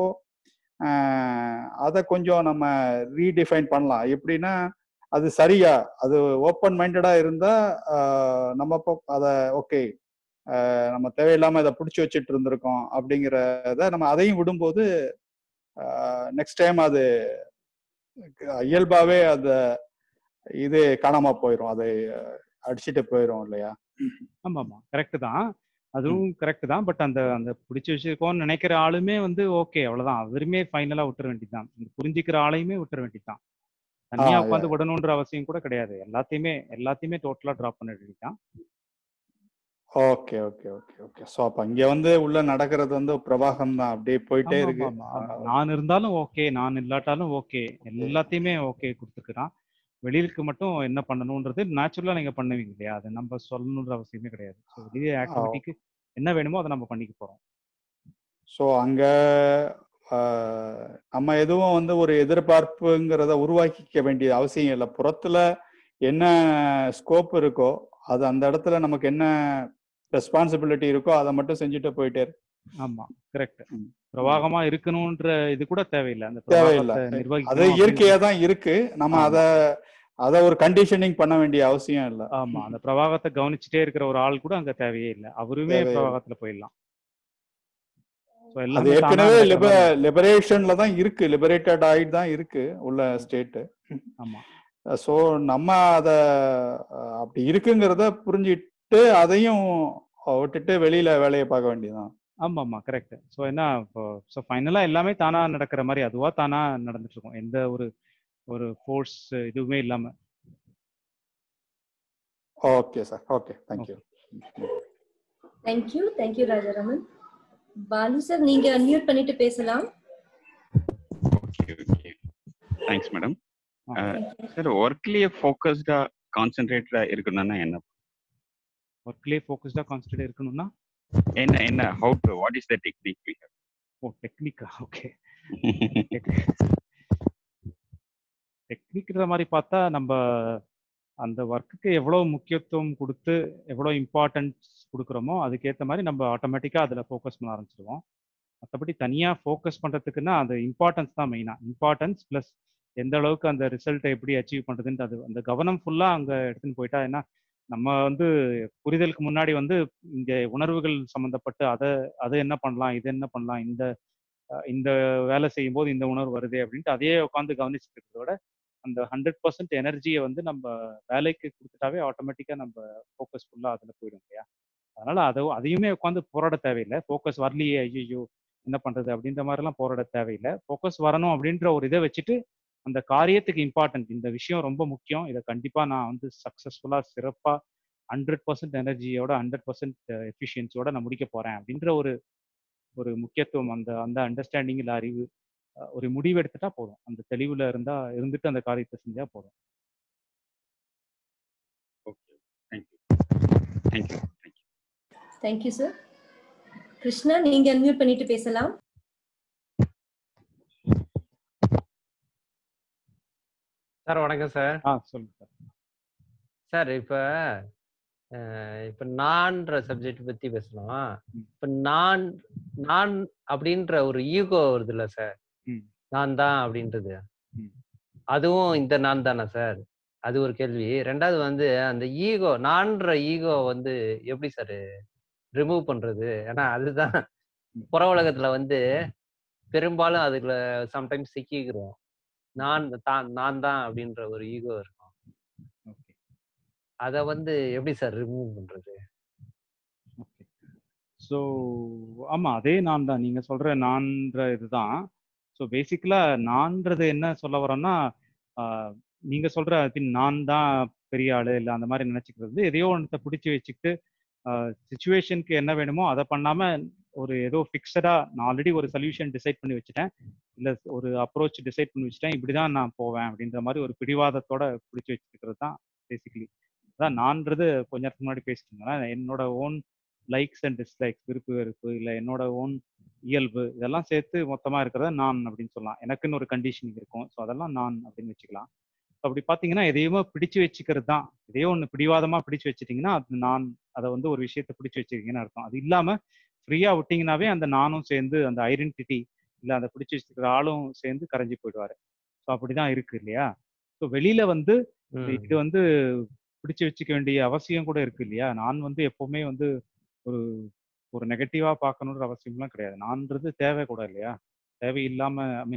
அதை கொஞ்சம் நம்ம ரீடிஃபைன் பண்ணலாம். எப்படின்னா, அது சரியா, அது ஓப்பன் மைண்டடா இருந்தா ஆஹ் நம்ம போ- அத ஓகே நம்ம தேவையில்லாம இதை பிடிச்சி வச்சுட்டு இருந்திருக்கோம் அப்படிங்கிறத நம்ம அதையும் விடும்போது நெக்ஸ்ட் டைம் அது இயல்பாவே அந்த இது காணாம போயிடும், அதை அடிச்சுட்டு போயிடும் இல்லையா? ஆமா ஆமா கரெக்ட் தான், அதுவும் கரெக்ட் தான். பட் அந்த அந்த பிடிச்சி வச்சிருக்கோம்னு நினைக்கிற ஆளுமே வந்து ஓகே அவ்வளவுதான், அவருமே ஃபைனலா விட்டுற வேண்டியதுதான். புரிஞ்சுக்கிற ஆளையுமே விட்டுற வேண்டியதுதான். தனியா உட்காந்து விடணுன்ற அவசியம் கூட கிடையாது. எல்லாத்தையுமே எல்லாத்தையுமே டோட்டலா டிராப் பண்ண வேண்டியதுதான். Okay okay okay okay so அப்போ இங்க வந்து உள்ள நடக்கிறது வந்து பிரவாகம் தான், அப்படியே போயிட்டே இருக்கு. நான் இருந்தாலும் ஓகே, நான் இல்லாட்டாலும் ஓகே, எல்லாத்தையுமே ஓகே கொடுத்துக்கிறான். வெளியிலுக்கு மட்டும் என்ன பண்ணணும்ன்றது நேச்சுரலா நீங்க பண்ணுவீங்க இல்லையா, அது நம்ம சொல்லணுன்ற அவசியமே கிடையாது. ஸோ வெளியே ஆக்டிவிட்டிக்கு என்ன வேணுமோ அதை நம்ம பண்ணிக்க போறோம். ஸோ அங்க நம்ம எதுவும் வந்து ஒரு எதிர்பார்ப்புங்கிறத உருவாக்கிக்க வேண்டிய அவசியம் இல்லை. புறத்துல என்ன ஸ்கோப் இருக்கோ அது அந்த இடத்துல நமக்கு என்ன ரெஸ்பான்சிபிலிட்டி இருக்கோ அதை மட்டும் செஞ்சுட்டு போயிட்டே இருக்கு. ஆமா கரெக்ட். பிரவாகமா இருக்கணும்ன்ற இது கூட தேவையில்லை, அந்த தேவையில்லை, அது இயற்கையா தான் இருக்கு. நம்ம அத அத ஒரு கண்டிஷனிங் பண்ண வேண்டிய அவசியம் இல்லை. ஆமா, அந்த பிரவாகத்தை கவனிச்சுட்டே இருக்கிற ஒரு ஆள் கூட அங்க தேவையே இல்லை, அவருமே பிரவாகத்துல போயிடலாம். அது ஏற்கனவே லிபரேஷன்ல தான் இருக்கு, லிபரேட்டட் ஆயிட்டு தான் இருக்கு உள்ள ஸ்டேட். ஆமா. ஸோ நம்ம அத அப்படி இருக்குங்கிறத புரிஞ்சுட்டு அதையும் விட்டுட்டு வெளியில வேலையை பார்க்க வேண்டியதுதான். ஆமா ஆமா கரெக்ட். ஸோ என்ன இப்போ ஸோ ஃபைனலா எல்லாமே தானா நடக்கிற மாதிரி அதுவா தானா நடந்துட்டு இருக்கும், எந்த ஒரு ஒரு ஃபோர்ஸ் இதுவுமே இல்லாம. Okay sir, okay, thank you. Thank you thank you Rajaraman. Balu sir நீங்க அன்மியூட் பண்ணிட்டு பேசலாம். Okay okay thanks madam. Sir ஒர்க்லயே ஃபோக்கஸ்டா கான்சென்ட்ரேட்டடா இருக்கணும்னா என்ன? ஒர்க்லயே ஃபோக்கஸ்டா கான்சென்ட்ரேட் இருக்கணும்னா என்ன என்ன how to what is the technique we have? ஓ டெக்னிக்கா, ஓகே. டெக்னிக்ன்ற மாதிரி பார்த்தா நம்ம அந்த ஒர்க்குக்கு எவ்வளோ முக்கியத்துவம் கொடுத்து எவ்வளோ இம்பார்ட்டன்ஸ் கொடுக்குறோமோ அதுக்கேற்ற மாதிரி நம்ம ஆட்டோமேட்டிக்காக அதில் ஃபோக்கஸ் பண்ண ஆரம்பிச்சிடுவோம். மற்றபடி தனியாக ஃபோக்கஸ் பண்ணுறதுக்குன்னா அது இம்பார்ட்டன்ஸ் தான் மெயினாக. இம்பார்ட்டன்ஸ் ப்ளஸ் எந்த அளவுக்கு அந்த ரிசல்ட்டை எப்படி அச்சீவ் பண்ணுறதுன்ட்டு அது அந்த கவனம் ஃபுல்லாக அங்கே எடுத்துன்னு போயிட்டா, ஏன்னா நம்ம வந்து புரிதலுக்கு முன்னாடி வந்து இங்கே உணர்வுகள் சம்மந்தப்பட்டு அதை அதை என்ன பண்ணலாம், இது என்ன பண்ணலாம், இந்த இந்த வேலை செய்யும்போது இந்த உணர்வு வருது அப்படின்ட்டு அதையே உட்காந்து கவனிச்சுட்டு இருக்கிறதோட அந்த ஹண்ட்ரட் பர்சன்ட் எனர்ஜியை வந்து நம்ம வேலைக்கு கொடுத்துட்டாவே ஆட்டோமேட்டிக்காக நம்ம ஃபோக்கஸ் ஃபுல்லாக அதில் போயிடும் இல்லையா. அதனால அதை அதையுமே உட்காந்து போராட தேவையில்லை. ஃபோக்கஸ் வரலையே ஐயோ என்ன பண்ணுறது அப்படின்ற மாதிரிலாம் போராட தேவையில்லை. ஃபோக்கஸ் வரணும் அப்படின்ற ஒரு இதை வச்சுட்டு அந்த காரியத்துக்கு இம்பார்ட்டன்ட், இந்த விஷயம் ரொம்ப முக்கியம், இதை கண்டிப்பாக நான் வந்து சக்ஸஸ்ஃபுல்லாக சிறப்பாக ஹண்ட்ரட் பர்சன்ட் எனர்ஜியோட ஹண்ட்ரட் பர்சன்ட் எஃபிஷியன்சியோட நான் முடிக்க போகிறேன் அப்படின்ற ஒரு ஒரு முக்கியத்துவம், அந்த அந்த அண்டர்ஸ்டாண்டிங் இல்லை அறிவு ஒரு முடிவு எடுத்துட்டா போதும். அந்த தெளிவுல இருந்தா இருந்துட்டு அந்த காரியத்தை செஞ்சா போதும். Okay thank you thank you thank you thank you sir. Krishna நீங்க அன்மியூட் பண்ணிட்டு பேசலாம். சார் வணக்கம் சார். ஆ சொல்லுங்க சார். சார் இப்ப இப்ப நான்ற சப்ஜெக்ட் பத்தி பேசலாம். இப்ப நான் நான் அப்படின்ற ஒரு ஈகோ வருது இல்ல சார், நான் தான் அப்படின்றது, அதுவும் இந்த நான் தானே சார்? அது ஒரு கேள்வி. ரெண்டாவது வந்து அந்த ஈகோ நான்ற ஈகோ வந்து எப்படி சார் ரிமூவ் பண்றது? ஏன்னா அதுதான் புற உலகத்துல வந்து பெரும்பாலும் அதுல சம்டைம்ஸ் சிக்கிக்கிறோம். நான் தான் நான் தான் அப்படின்ற ஒரு ஈகோ இருக்கும். அத வந்து எப்படி சார் ரிமூவ் பண்றது? ஓகே ஸோ ஆமா அதே நான் தான் நீங்க சொல்ற நான்ற இதுதான். ஸோ பேசிக்கலா நான்றது என்ன சொல்ல வரோம்னா, நீங்க சொல்ற நான் தான் பெரிய ஆளு இல்லை அந்த மாதிரி நினைச்சுக்கிறது, எதையோ ஒன்றத்தை பிடிச்சி வச்சுக்கிட்டு சுச்சுவேஷனுக்கு என்ன வேணுமோ அதை பண்ணாம ஒரு ஏதோ ஃபிக்ஸடா நான் ஆல்ரெடி ஒரு சொல்யூஷன் டிசைட் பண்ணி வச்சுட்டேன், இல்லை ஒரு அப்ரோச் டிசைட் பண்ணி வச்சுட்டேன், இப்படிதான் நான் போவேன் அப்படின்ற மாதிரி ஒரு பிடிவாதத்தோட பிடிச்சி வச்சுக்கிறது தான் பேசிக்கலி. அதான் நான்றது கொஞ்ச நேரத்துக்கு முன்னாடி பேசிட்டு இருந்தேன், என்னோட ஓன் லைக்ஸ் அண்ட் டிஸ்லைக்ஸ், விருப்பு வெறுப்பு இல்லை என்னோட ஓன் இயல்பு இதெல்லாம் சேர்த்து மொத்தமாக இருக்கிறத நான் அப்படின்னு சொல்லலாம். எனக்குன்னு ஒரு கண்டிஷனிங் இருக்கும், ஸோ அதெல்லாம் நான் அப்படின்னு வச்சுக்கலாம். அப்படி பார்த்தீங்கன்னா எதையுமே பிடிச்சு வச்சுக்கிறது தான், எதையோ ஒன்று பிடிவாதமாக பிடிச்சு வச்சுட்டிங்கன்னா அது நான், அதை வந்து ஒரு விஷயத்தை பிடிச்சி வச்சுருக்கீங்கன்னு அர்த்தம். அது இல்லாமல் ஃப்ரீயாக விட்டிங்கனாவே அந்த நானும் சேர்ந்து அந்த ஐடென்டிட்டி இல்லை அந்த பிடிச்சி வச்சுருக்கிற ஆளும் சேர்ந்து கரைஞ்சி போயிடுவார். ஸோ அப்படிதான் இருக்கு இல்லையா. ஸோ வெளியில வந்து இது வந்து பிடிச்சு வச்சுக்க வேண்டிய அவசியம் கூட இருக்கு இல்லையா. நான் வந்து எப்பவுமே வந்து ஒரு ஒரு நெகட்டிவா பார்க்கணுன்ற அவசியம்லாம் கிடையாது. நான்றது தேவை கூட இல்லையா. தேவையில்லாம ஐ மீன்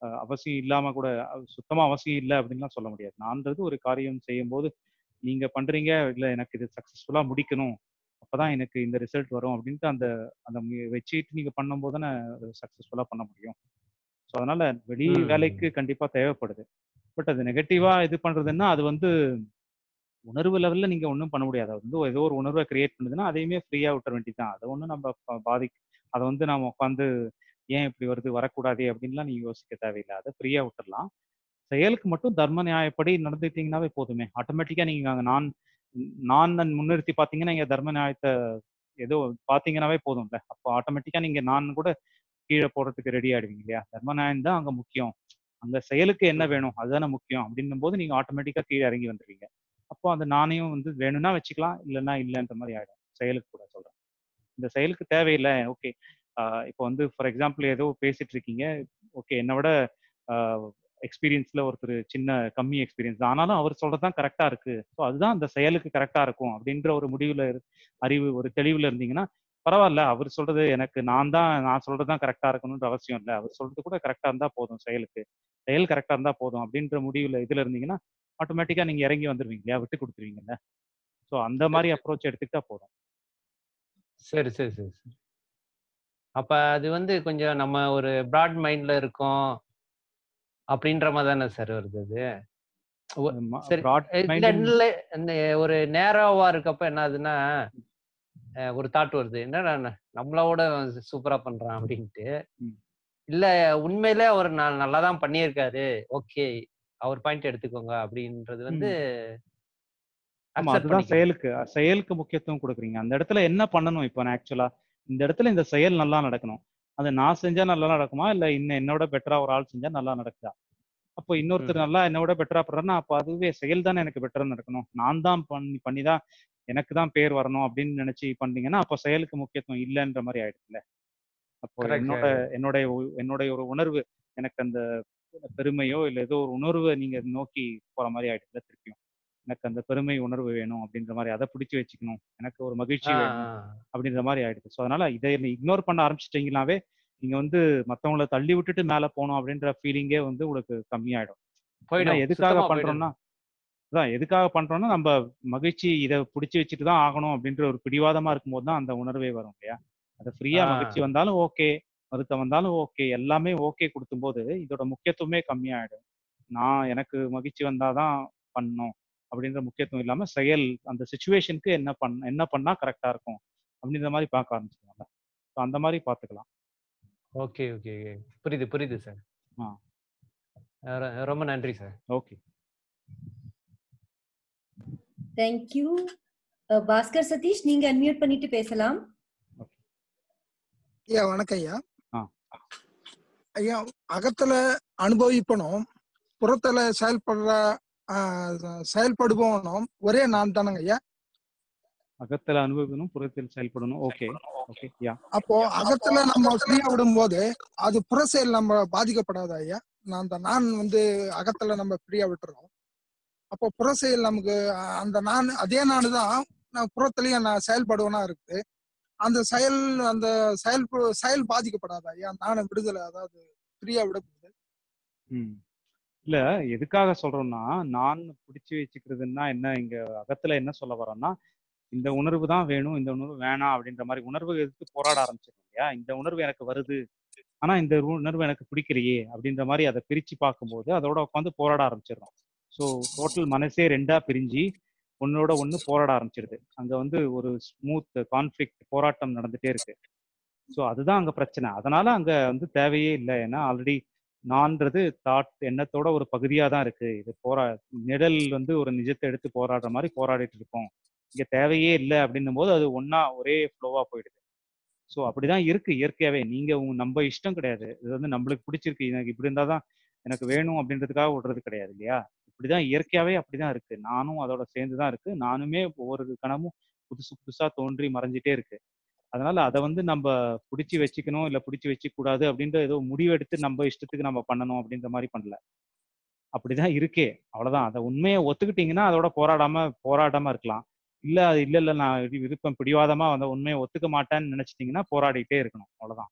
அவசியம் இல்லாம கூட சுத்தமா அவசியம் இல்லை அப்படின்லாம் சொல்ல முடியாது. நான்றது ஒரு காரியம் செய்யும் போது நீங்க பண்றீங்க, இல்ல எனக்கு இது சக்சஸ்ஃபுல்லா முடிக்கணும், அப்பதான் எனக்கு இந்த ரிசல்ட் வரும் அப்படின்ட்டு அந்த அந்த வச்சுட்டு நீங்க பண்ணும்போது தானே சக்சஸ்ஃபுல்லா பண்ண முடியும். ஸோ அதனால வெளி வேலைக்கு கண்டிப்பா தேவைப்படுது. பட் அது நெகட்டிவா இது பண்றதுன்னா அது வந்து உணர்வு லெவல்ல நீங்க ஒன்றும் பண்ண முடியாது. அது வந்து ஏதோ ஒரு உணர்வை கிரியேட் பண்ணுதுன்னா அதையுமே ஃப்ரீயா விட்டுற வேண்டியதுதான். அதை ஒன்றும் நம்ம பாதி அதை வந்து நாம உட்காந்து ஏன் இப்படி வருது வரக்கூடாதே அப்படின்லாம் நீங்க யோசிக்க தேவையில்லை. அதை ஃப்ரீயா விட்டுறலாம். செயலுக்கு மட்டும் தர்ம நியாயப்படி நடந்துட்டீங்கன்னாவே போதுமே. ஆட்டோமேட்டிக்கா நீங்க அங்க நான் நான் முன்னிறுத்தி பார்த்தீங்கன்னா நீங்க தர்ம நியாயத்தை ஏதோ பார்த்தீங்கன்னாவே போதும்ல. அப்போ ஆட்டோமேட்டிக்கா நீங்க நான் கூட கீழே போடுறதுக்கு ரெடி ஆயிடுவீங்க இல்லையா? தர்ம நியாயம் தான் அங்க முக்கியம். அந்த செயலுக்கு என்ன வேணும் அதுதானே முக்கியம் அப்படின்னும் போது நீங்க ஆட்டோமேட்டிக்கா கீழே இறங்கி வந்துடுவீங்க. அப்போ அந்த நாணயம் வந்து வேணும்னா வச்சுக்கலாம், இல்லைன்னா இல்லைன்ற மாதிரி ஆயிடும். செயலுக்கு கூட சொல்றேன். இந்த செயலுக்கு தேவையில்லை. ஓகே, இப்போ வந்து ஃபார் எக்ஸாம்பிள் ஏதோ பேசிட்டு இருக்கீங்க. ஓகே, என்னை விட எக்ஸ்பீரியன்ஸ்ல ஒருத்தர் சின்ன கம்மி எக்ஸ்பீரியன்ஸ் தான், ஆனாலும் அவர் சொல்றதுதான் கரெக்டா இருக்கு. ஸோ அதுதான் அந்த செயலுக்கு கரெக்டா இருக்கும் அப்படின்ற ஒரு முடிவுல அறிவு ஒரு தெளிவுல இருந்தீங்கன்னா பரவாயில்ல. அவர் சொல்றது எனக்கு நான் தான் நான் சொல்றதுதான் கரெக்டா இருக்கணும்ன்ற அவசியம் இல்லை. அவர் சொல்றது கூட கரெக்டா இருந்தா போதும், செயலுக்கு செயல் கரெக்டா இருந்தா போதும் அப்படின்ற முடிவுல இதுல இருந்தீங்கன்னா ஆட்டோமேட்டிக்கா நீங்க இறங்கி வந்துருவீங்க இல்லையா? விட்டு கொடுத்துருவீங்கல்ல. ஸோ அந்த மாதிரி அப்ரோச் எடுத்துக்கிட்டா போதும். சரி சரி சரி சரி அப்ப அது வந்து கொஞ்சம் நம்ம ஒரு பிராட் மைண்ட்ல இருக்கோம் அப்படின்ற மாதிரி தானே சார் வருது அது? சரி, இல்ல இல்ல இந்த ஒரு நேரோவா இருக்கப்ப என்ன ஆகுதுன்னா ஒரு தாட் வருது, என்ன நம்மளோட சூப்பரா பண்றான் அப்படின்ட்டு. இல்ல உண்மையிலே அவர் நல்லாதான் பண்ணியிருக்காரு, ஓகே அவர் பாயிண்ட் எடுத்துக்கோங்க அப்படின்றது வந்து அதுதான் செயலுக்கு செயலுக்கு முக்கியத்துவம் கொடுக்குறீங்க. அந்த இடத்துல என்ன பண்ணணும்? இப்போ நான் ஆக்சுவலா இந்த இடத்துல இந்த செயல் நல்லா நடக்கணும். அது நான் செஞ்சா நல்லா நடக்குமா, இல்ல இன்னும் என்னோட பெட்டரா ஒரு ஆள் செஞ்சா நல்லா நடக்குதா? அப்போ இன்னொருத்தர் நல்லா என்னோட பெட்டரா பண்றாருன்னா அப்போ அதுவே செயல் தானே எனக்கு பெட்டரா நடக்கணும். நான் தான் பண்ணி பண்ணிதான் எனக்கு தான் பேர் வரணும் அப்படின்னு நினைச்சு பண்ணீங்கன்னா அப்போ செயலுக்கு முக்கியத்துவம் இல்லைன்ற மாதிரி ஆயிடுச்சுல்ல. அப்போ என்னோட என்னுடைய என்னுடைய ஒரு உணர்வு எனக்கு அந்த பெருமையோ இல்லை ஏதோ ஒரு உணர்வை நீங்க நோக்கி போற மாதிரி ஆயிடுச்சுல. திருப்பியும் எனக்கு அந்த பெருமை உணர்வு வேணும் அப்படின்ற மாதிரி அதை பிடிச்சி வச்சுக்கணும், எனக்கு ஒரு மகிழ்ச்சி வேணும் அப்படின்ற மாதிரி ஆயிடுது. ஸோ அதனால இதை இக்னோர் பண்ண ஆரம்பிச்சிட்டீங்கன்னாவே நீங்க வந்து மற்றவங்களை தள்ளி விட்டுட்டு மேலே போகணும் அப்படின்ற ஃபீலிங்கே வந்து உங்களுக்கு கம்மியாயிடும். எதுக்காக பண்றோம்னா அதான் எதுக்காக பண்றோம்னா நம்ம மகிழ்ச்சி இதை பிடிச்சி வச்சுட்டு தான் ஆகணும் அப்படின்ற ஒரு பிடிவாதமா இருக்கும்போது தான் அந்த உணர்வே வரும் இல்லையா? அதை ஃப்ரீயா மகிழ்ச்சி வந்தாலும் ஓகே, வருத்தம் வந்தாலும் ஓகே, எல்லாமே ஓகே கொடுத்தும் போது இதோட முக்கியத்துவமே கம்மியாயிடும். நான் எனக்கு மகிழ்ச்சி வந்தாதான் பண்ணணும் அப்படின்ற முக்கியத்துவம் இல்லாம செயல் அந்த சிச்சுவேஷனுக்கு என்ன பண்ண என்ன பண்ணா கரெக்டா இருக்கும் அப்படின்ற மாதிரி பார்க்க ஆரம்பிச்சிருவாங்க. ஸோ அந்த மாதிரி பார்த்துக்கலாம். ஓகே ஓகே புரியுது புரியுது சார். ரொம்ப நன்றி sir. Okay, thank you. Bhaskar Satish, நீங்க அன்மியூட் பண்ணிட்டு பேசலாம். ஐயா வணக்கம் ஐயா. ஐயா அகத்துல அனுபவிப்பனும் புறத்துல செயல்படுற செயல்படுபவனும் ஒரே நான் தானங்க ஐயா? அகத்துல அனுபவிக்கணும் புறத்தில் செயல்படணும். Okay okay yeah. அப்போ அகத்துல நம்ம ஃப்ரீயா விடும்போது அது புற செயல் நம்ம பாதிக்கப்படாதா ஐயா? நான் தான் நான் வந்து அகத்துல நம்ம ஃப்ரீயா விட்டுறோம். அப்போ புற செயல் நமக்கு அந்த நான் அதே நானு தான் நான் புறத்துலயும் நான் செயல்படுவனா இருக்குது. அந்த செயல் அந்த செயல் செயல் பாதிக்கப்படாதா ஐயா? நான விடுதலை அதாவது ஃப்ரீயா விடப்படுது. ம் இல்ல எதுக்காக சொல்றோம்னா நான் பிடிச்சி வச்சுக்கிறதுன்னா என்ன, இங்க அகத்துல என்ன சொல்ல வரோம்னா இந்த உணர்வு தான் வேணும் இந்த உணர்வு வேணாம் அப்படின்ற மாதிரி உணர்வு எதிர்த்து போராட ஆரம்பிச்சிடும் இல்லையா? இந்த உணர்வு எனக்கு வருது ஆனா இந்த உணர்வு எனக்கு பிடிக்கலையே அப்படின்ற மாதிரி அதை பிரிச்சு பார்க்கும்போது அதோட உட்காந்து போராட ஆரம்பிச்சிடறோம். ஸோ டோட்டல் மனசே ரெண்டா பிரிஞ்சு ஒன்னோட ஒன்று போராட ஆரம்பிச்சிருது. அங்க வந்து ஒரு ஸ்மூத் கான்ஃபிளிக்ட் போராட்டம் நடந்துட்டே இருக்கு. ஸோ அதுதான் அங்க பிரச்சனை. அதனால அங்க வந்து தேவையே இல்லை. ஏன்னா ஆல்ரெடி நான்றது தாட் எண்ணத்தோட ஒரு பகுதியா தான் இருக்கு. இது போரா நிழல் வந்து ஒரு நிஜத்தை எடுத்து போராடுற மாதிரி போராடிட்டு இருக்கோம். இங்க தேவையே இல்லை அப்படின்னும் போது அது ஒன்னா ஒரே ஃப்ளோவா போயிடுது. ஸோ அப்படிதான் இருக்கு இயற்கையாவே. நீங்க உங்க நம்ம இஷ்டம் கிடையாது. இது வந்து நம்மளுக்கு பிடிச்சிருக்கு எனக்கு இப்படி இருந்தாதான் எனக்கு வேணும் அப்படின்றதுக்காக விடுறது கிடையாது இல்லையா? இப்படிதான் இயற்கையாவே அப்படிதான் இருக்கு. நானும் அதோட சேர்ந்துதான் இருக்கு. நானுமே ஒவ்வொரு கணமும் புதுசு புதுசா தோன்றி மறைஞ்சிட்டே இருக்கு. அதனால அதை வந்து நம்ம பிடிச்சி வச்சுக்கணும் இல்லை பிடிச்சி வச்சுக்க கூடாது அப்படின்ற ஏதோ முடிவெடுத்து நம்ம இஷ்டத்துக்கு நம்ம பண்ணணும் அப்படின்ற மாதிரி பண்ணல. அப்படிதான் இருக்கே, அவ்வளவுதான். அதை உண்மையை ஒத்துக்கிட்டீங்கன்னா அதோட போராடாம போராடாம இருக்கலாம். இல்ல அது இல்ல இல்ல நான் விருப்பம் பிடிவாதமா அந்த உண்மையை ஒத்துக்க மாட்டேன்னு நினைச்சிட்டீங்கன்னா போராடிட்டே இருக்கணும், அவ்வளவுதான்.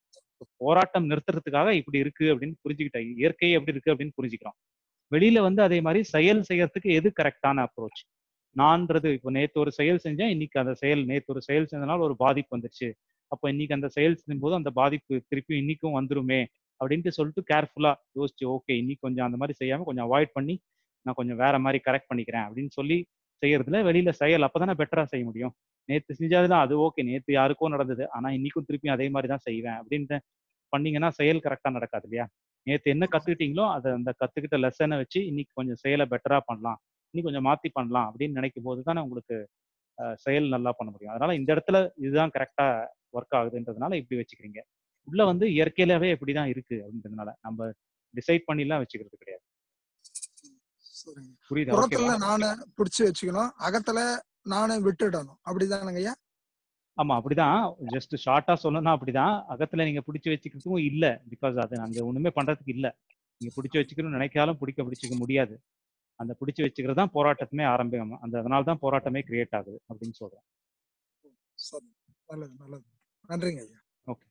போராட்டம் நிறுத்துறதுக்காக இப்படி இருக்கு அப்படின்னு புரிஞ்சுக்கிட்டேன், இயற்கையே எப்படி இருக்கு அப்படின்னு புரிஞ்சுக்கிறோம். வெளியில வந்து அதே மாதிரி செயல் செய்யறதுக்கு எது கரெக்டான அப்ரோச்? நான்றது இப்போ நேத்து ஒரு செயல் செஞ்சேன், இன்னைக்கு அந்த செயல் நேத்து ஒரு செயல் செஞ்சதுனால ஒரு பாதிப்பு வந்துருச்சு, அப்போ இன்னைக்கு அந்த செயல் செய்யும் போது அந்த பாதிப்பு திருப்பி இன்னைக்கும் வந்துருமே அப்படின்ட்டு சொல்லிட்டு கேர்ஃபுல்லா யோசிச்சு, ஓகே இன்னைக்கு கொஞ்சம் அந்த மாதிரி செய்யாம கொஞ்சம் அவாய்ட் பண்ணி நான் கொஞ்சம் வேற மாதிரி கரெக்ட் பண்ணிக்கிறேன் அப்படின்னு சொல்லி செய்யறதுல வெளியில செயல் அப்பதானே பெட்டரா செய்ய முடியும். நேத்து செஞ்சதுதான் அது ஓகே, நேத்து யாருக்கோ நடந்தது, ஆனா இன்னைக்கும் திருப்பி அதே மாதிரி தான் செய்வேன் அப்படின்ட்டு பண்ணீங்கன்னா செயல் கரெக்டா நடக்காது இல்லையா? நேத்து என்ன கத்துக்கிட்டீங்களோ அதை அந்த கத்துக்கிட்ட லெசனை வச்சு இன்னைக்கு கொஞ்சம் செயலை பெட்டரா பண்ணலாம், இன்னைக்கு கொஞ்சம் மாத்தி பண்ணலாம் அப்படின்னு நினைக்கும் போது தானே உங்களுக்கு செயல் நல்லா பண்ண முடியும். அதனால இந்த இடத்துல இதுதான் கரெக்டா ஒர்க் ஆகுதுன்றதுனால இப்படி வச்சுக்கிறீங்க. உள்ள வந்து இயற்கையிலாவே இப்படிதான் இருக்கு அப்படின்றதுனால நம்ம டிசைட் பண்ணிலாம் வச்சுக்கிறது கிடையாது. புரியுதா? புறத்துல நானே பிடிச்சு வச்சுக்கணும், அகத்துல நானே விட்டுடணும், அப்படிதானுங்க ஐயா? ஆமா அப்படிதான். ஜஸ்ட் ஷார்ட்டா சொல்லணும்னா அப்படிதான். அகத்துல நீங்க பிடிச்சி வச்சுக்கிறதுக்கும் இல்ல, பிகாஸ் அது அங்க ஒண்ணுமே பண்றதுக்கு இல்ல. நீங்க பிடிச்சி வச்சுக்கணும்னு நினைக்காலும் பிடிக்க பிடிச்சிக்க முடியாது. அந்த பிடிச்சி வச்சுக்கிறது தான் போராட்டமே ஆரம்பிக்கும். அந்த அதனால தான் போராட்டமே கிரியேட் ஆகுது அப்படின்னு சொல்றேன். நல்லது நல்லது, நன்றிங்க ஐயா. ஓகே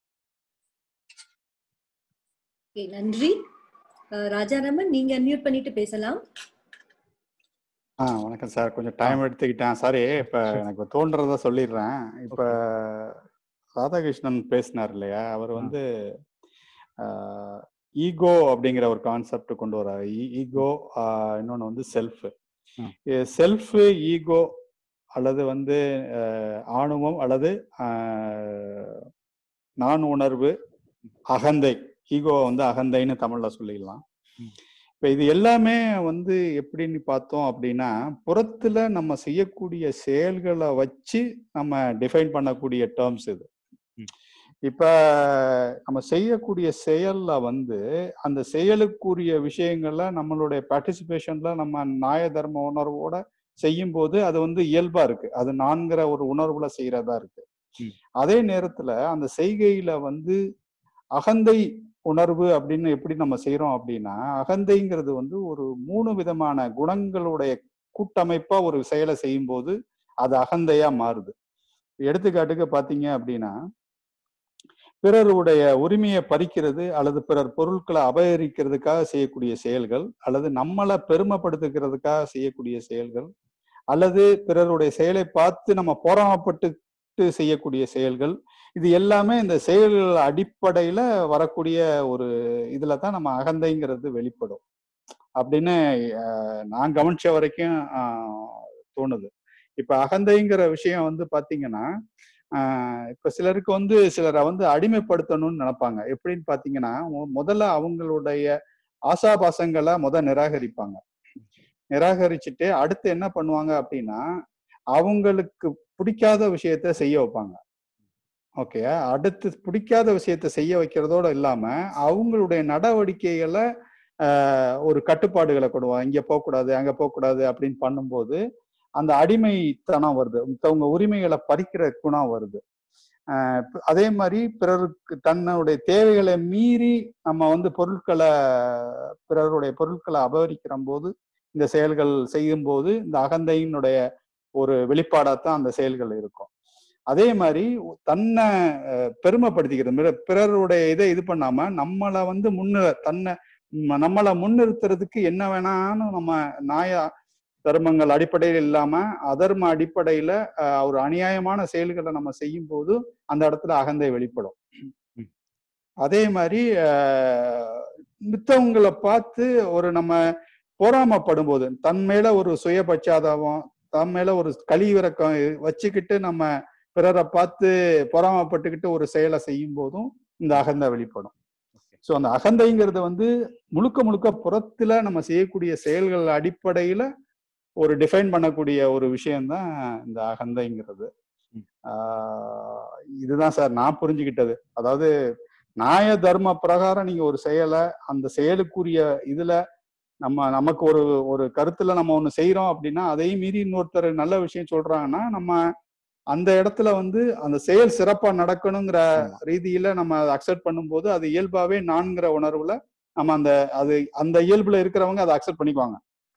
ஓகே, நன்றி. ராஜாராமன், நீங்க அன்மியூட் பண்ணிட்டு பேசலாம். ஆ வணக்கம் சார், கொஞ்சம் டைம் எடுத்துக்கிட்டேன், சாரி. இப்போ எனக்கு தோன்றதை சொல்லிடுறேன். இப்போ ராதாகிருஷ்ணன் பேசினார் இல்லையா, அவர் வந்து ஈகோ அப்படிங்கிற ஒரு கான்செப்ட் கொண்டு வர்றாரு. ஈகோ, இன்னொன்று வந்து செல்ஃப். செல்ஃப், ஈகோ அல்லது வந்து ஆணவம் அல்லது நான் உணர்வு, அகந்தை. ஈகோ வந்து அகந்தைன்னு தமிழ்ல சொல்லிடலாம். இப்போ இது எல்லாமே வந்து எப்படின்னு பார்த்தோம் அப்படின்னா, புறத்துல நம்ம செய்யக்கூடிய செயல்களை வச்சு நம்ம டிஃபைன் பண்ணக்கூடிய டேர்ம்ஸ் இது. இப்ப நம்ம செய்யக்கூடிய செயல்ல வந்து அந்த செயலுக்குரிய விஷயங்கள்ல நம்மளுடைய பார்ட்டிசிபேஷன்ல நம்ம நியாய தர்ம உணர்வோட செய்யும் போது அது வந்து இயல்பா இருக்கு, அது நான்கிற ஒரு உணர்வுல செய்யறதா இருக்கு. அதே நேரத்துல அந்த செய்கையில வந்து அகந்தை உணர்வு அப்படின்னு எப்படி நம்ம செய்யறோம் அப்படின்னா, அகந்தைங்கிறது வந்து ஒரு மூணு விதமான குணங்களுடைய கூட்டமைப்பா ஒரு செயலை செய்யும் போது அது அகந்தையா மாறுது. எடுத்துக்காட்டுக்கு பாத்தீங்க அப்படின்னா, பிறருடைய உரிமையை பறிக்கிறது அல்லது பிறர் பொருட்களை அபகரிக்கிறதுக்காக செய்யக்கூடிய செயல்கள், அல்லது நம்மளை பெருமைப்படுத்துகிறதுக்காக செய்யக்கூடிய செயல்கள், அல்லது பிறருடைய செயலை பார்த்து நம்ம பொறாமப்பட்டு செய்யக்கூடிய செயல்கள், இது எல்லாமே இந்த செயல்கள் அடிப்படையில வரக்கூடிய ஒரு இதுல தான் நம்ம அகந்தைங்கிறது வெளிப்படும் அப்படின்னு நான் கவனிச்ச வரைக்கும் தோணுது. இப்ப அகந்தைங்கிற விஷயம் வந்து பாத்தீங்கன்னா, ஆஹ் இப்ப சிலருக்கு வந்து சிலரை வந்து அடிமைப்படுத்தணும்னு நினைப்பாங்க. எப்படின்னு பாத்தீங்கன்னா, முதல்ல அவங்களுடைய ஆசாபாசங்களை முத நிராகரிப்பாங்க. நிராகரிச்சுட்டு அடுத்து என்ன பண்ணுவாங்க அப்படின்னா, அவங்களுக்கு பிடிக்காத விஷயத்த செய்ய வைப்பாங்க. ஓகே, அடுத்து பிடிக்காத விஷயத்த செய்ய வைக்கிறதோட இல்லாம அவங்களுடைய நடவடிக்கைகளை ஆஹ் ஒரு கட்டுப்பாடுகளை கொடுவாங்க. இங்க போகக்கூடாது, அங்க போகக்கூடாது அப்படின்னு பண்ணும்போது அந்த அடிமைத்தனம் வருது, மத்தவங்க உரிமைகளை பறிக்கிற குணம் வருது. ஆஹ் அதே மாதிரி பிறருக்கு தன்னுடைய தேவைகளை மீறி நம்ம வந்து பொருட்களை பிறருடைய பொருட்களை அபகரிக்கிற போது இந்த செயல்கள் செய்யும் போது இந்த அகந்தையினுடைய ஒரு வெளிப்பாடாத்தான் அந்த செயல்கள் இருக்கும். அதே மாதிரி தன்னை பெருமைப்படுத்திக்கிறது, பிறருடைய இதை இது பண்ணாம நம்மளை வந்து முன்ன தன்னை நம்மளை முன்னிறுத்துறதுக்கு என்ன வேணாலும் நம்ம நாயா தர்மங்கள் அடிப்படையில் இல்லாம அதர்ம அடிப்படையில ஒரு அநியாயமான செயல்களை நம்ம செய்யும் போது அந்த இடத்துல அகந்தை வெளிப்படும். அதே மாதிரி அஹ் மித்தவங்களை பார்த்து ஒரு நம்ம பொறாமப்படும் போது, தன் மேல ஒரு சுய பச்சாதாபம், தன் மேல ஒரு கழிவிறக்கம் வச்சுக்கிட்டு நம்ம பிறரை பார்த்து பொறாமப்பட்டுக்கிட்டு ஒரு செயலை செய்யும் போதும் இந்த அகந்தை வெளிப்படும். ஸோ அந்த அகந்தைங்கிறது வந்து முழுக்க முழுக்க புறத்துல நம்ம செய்யக்கூடிய செயல்கள் அடிப்படையில ஒரு டிஃபைன் பண்ணக்கூடிய ஒரு விஷயம்தான் இந்த அகந்தைங்கிறது. ஆஹ் இதுதான் சார் நான் புரிஞ்சுக்கிட்டது. அதாவது நியாய தர்ம பிரகாரம் நீங்க ஒரு செயலை அந்த செயலுக்குரிய இதுல நம்ம நமக்கு ஒரு ஒரு கருத்துல நம்ம ஒண்ணு செய்யறோம் அப்படின்னா, அதையும் மீறி இன்னொருத்தர் நல்ல விஷயம் சொல்றாங்கன்னா நம்ம அந்த இடத்துல வந்து அந்த செயல் சிறப்பா நடக்கணுங்கிற ரீதியில நம்ம அதை அக்செப்ட் பண்ணும்போது அது இயல்பாவே நான்கிற உணர்வுல நம்ம அந்த அது அந்த இயல்புல இருக்கிறவங்க அதை அக்செப்ட் பண்ணிக்குவாங்க.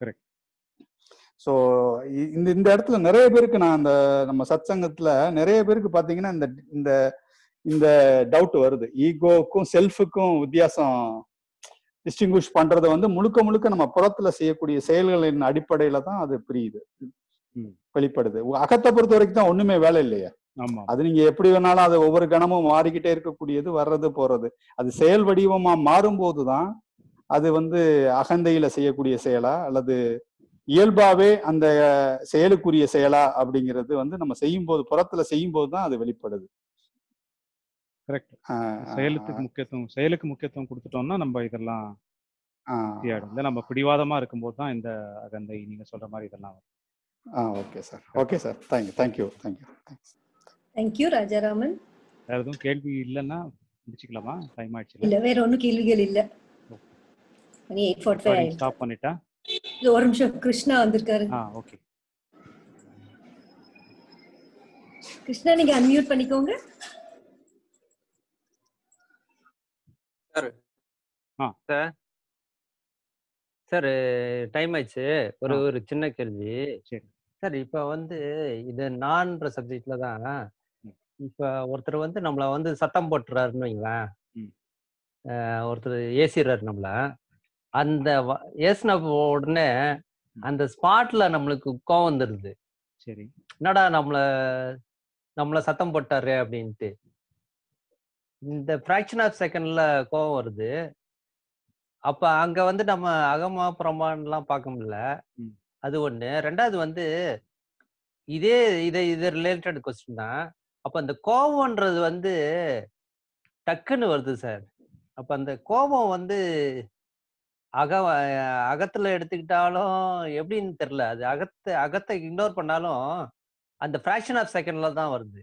ஸோ இந்த இந்த இடத்துல நிறைய பேருக்கு நான் அந்த நம்ம சத்சங்கத்துல நிறைய பேருக்கு பாத்தீங்கன்னா இந்த இந்த இந்த டவுட் வருது. ஈகோக்கும் செல்ஃபுக்கும் வித்தியாசம் டிஸ்டிங்விஷ் பண்றது வந்து முழுக்க முழுக்க நம்ம புறத்துல செய்யக்கூடிய செயல்களின் அடிப்படையில தான் அது புரியுது, வெளிப்படுது. அகத்தை பொறுத்த வரைக்கும் தான் ஒண்ணுமே வேலை இல்லையா. அது நீங்க எப்படி வேணாலும் அது ஒவ்வொரு கணமும் மாறிக்கிட்டே இருக்கக்கூடியது, வர்றது போறது. அது செயல் வடிவமா மாறும் போதுதான் அது வந்து அகந்தையில செய்யக்கூடிய செயலா அல்லது இயல்பாவே அந்த செயலுக்குரிய செயலா அப்படிங்கிறது வந்து நம்ம செய்யும் போது, புறத்துல செய்யும் போது தான் அது வெளிப்படுது. கரெக்ட். செயலுக்கு முக்கியத்துவம் செயலுக்கு முக்கியத்துவம் கொடுத்துட்டோம்னா நம்ம இதெல்லாம் இல்லை, நம்ம பிடிவாதமா இருக்கும்போது தான் இந்த அகந்தை நீங்க சொல்ற மாதிரி இதெல்லாம் வரும். ஆ okay sir, okay sir, thank you thank you thank you thank you Rajaraman. வேற எதுவும் கேள்வி இல்லைன்னா முடிச்சுக்கலாமா? டைம் ஆயிடுச்சு. இல்ல, வேற ஒன்றும் கேள்விகள் இல்ல. மணி எயிட் ஃபார்ட்டி ஃபைவ் ஆயிடுச்சு. ஸ்டாப் பண்ணிட்டா ஒரு நிமிஷம், கிருஷ்ணா வந்திருக்காரு. ஆ ஓகே. கிருஷ்ணா நீங்க அன்மியூட் பண்ணிக்கோங்க. சார் சார் சார் டைம் ஆயிடுச்சு. ஒரு ஒரு சின்ன கேள்வி. சரி சார், இப்ப வந்து இது நான்ற சப்ஜெக்ட்ல தான் இப்ப ஒருத்தர் வந்து நம்மள வந்து சத்தம் போட்டுறாருன்னு வைங்களேன், ஒருத்தர் ஏசிடுறாரு நம்மள. அந்த ஏசின உடனே அந்த ஸ்பாட்ல நம்மளுக்கு கோவம் வந்துடுது. சரி, என்னடா நம்மள நம்மள சத்தம் போட்டாரு அப்படின்ட்டு. இந்த ஃபிராக்ஷன் ஆஃப் செகண்ட்ல கோவம் வருது. அப்ப அங்க வந்து நம்ம அகமா புறமான்லாம் பார்க்க முடியல. அது ஒண்ணு. ரெண்டாவது வந்து இதே இதை இது ரிலேட்டட் கொஸ்டின் தான். அப்ப அந்த கோபம்ன்றது வந்து டக்குன்னு வருது சார். அப்ப அந்த கோபம் வந்து அக அகத்துல எடுத்துக்கிட்டாலும் எப்படின்னு தெரியல. அது அகத்தை அகத்தை இக்னோர் பண்ணாலும் அந்த ஃபிராக்ஷன் ஆஃப் செகண்ட்ல தான் வருது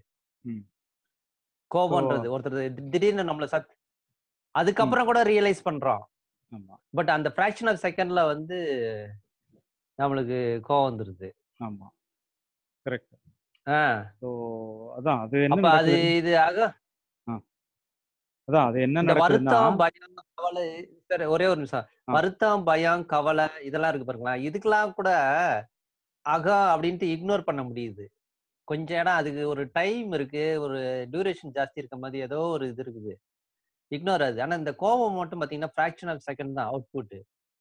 கோபம்ன்றது. ஒருத்தர் திடீர்னு நம்மள சத் அதுக்கப்புறம் கூட ரியலைஸ் பண்றோம். பட் அந்த ஃபிராக்ஷன் ஆஃப் செகண்ட்ல வந்து நம்மளுக்கு கோபம் வந்துருது. ஆமா, கரெக்ட். ஆ சோ அதான் அது என்ன அப்ப அது இது அக அதான் அது என்ன இந்த நடக்குதுன்னா, வருத்தம், பயம், கவலை. சரி, ஒரே ஒரு நிமிஷம். வருத்தம், பயம், கவலை இதெல்லாம் இருக்கு பாருங்களா, இதுக்கெல்லாம் கூட அகம் அப்படின்ட்டு இக்னோர் பண்ண முடியுது. கொஞ்சம் இடம் அதுக்கு ஒரு டைம் இருக்கு, ஒரு டியூரேஷன் ஜாஸ்தி இருக்க மாதிரி ஏதோ ஒரு இது இருக்குது, இக்னோர் ஆகுது. ஆனா இந்த கோபம் மட்டும் பாத்தீங்கன்னா ஃபிராக்ஷன் ஆஃப் செகண்ட் தான் அவுட்புட்.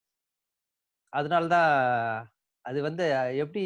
அதனாலதான் அது வந்து எப்படி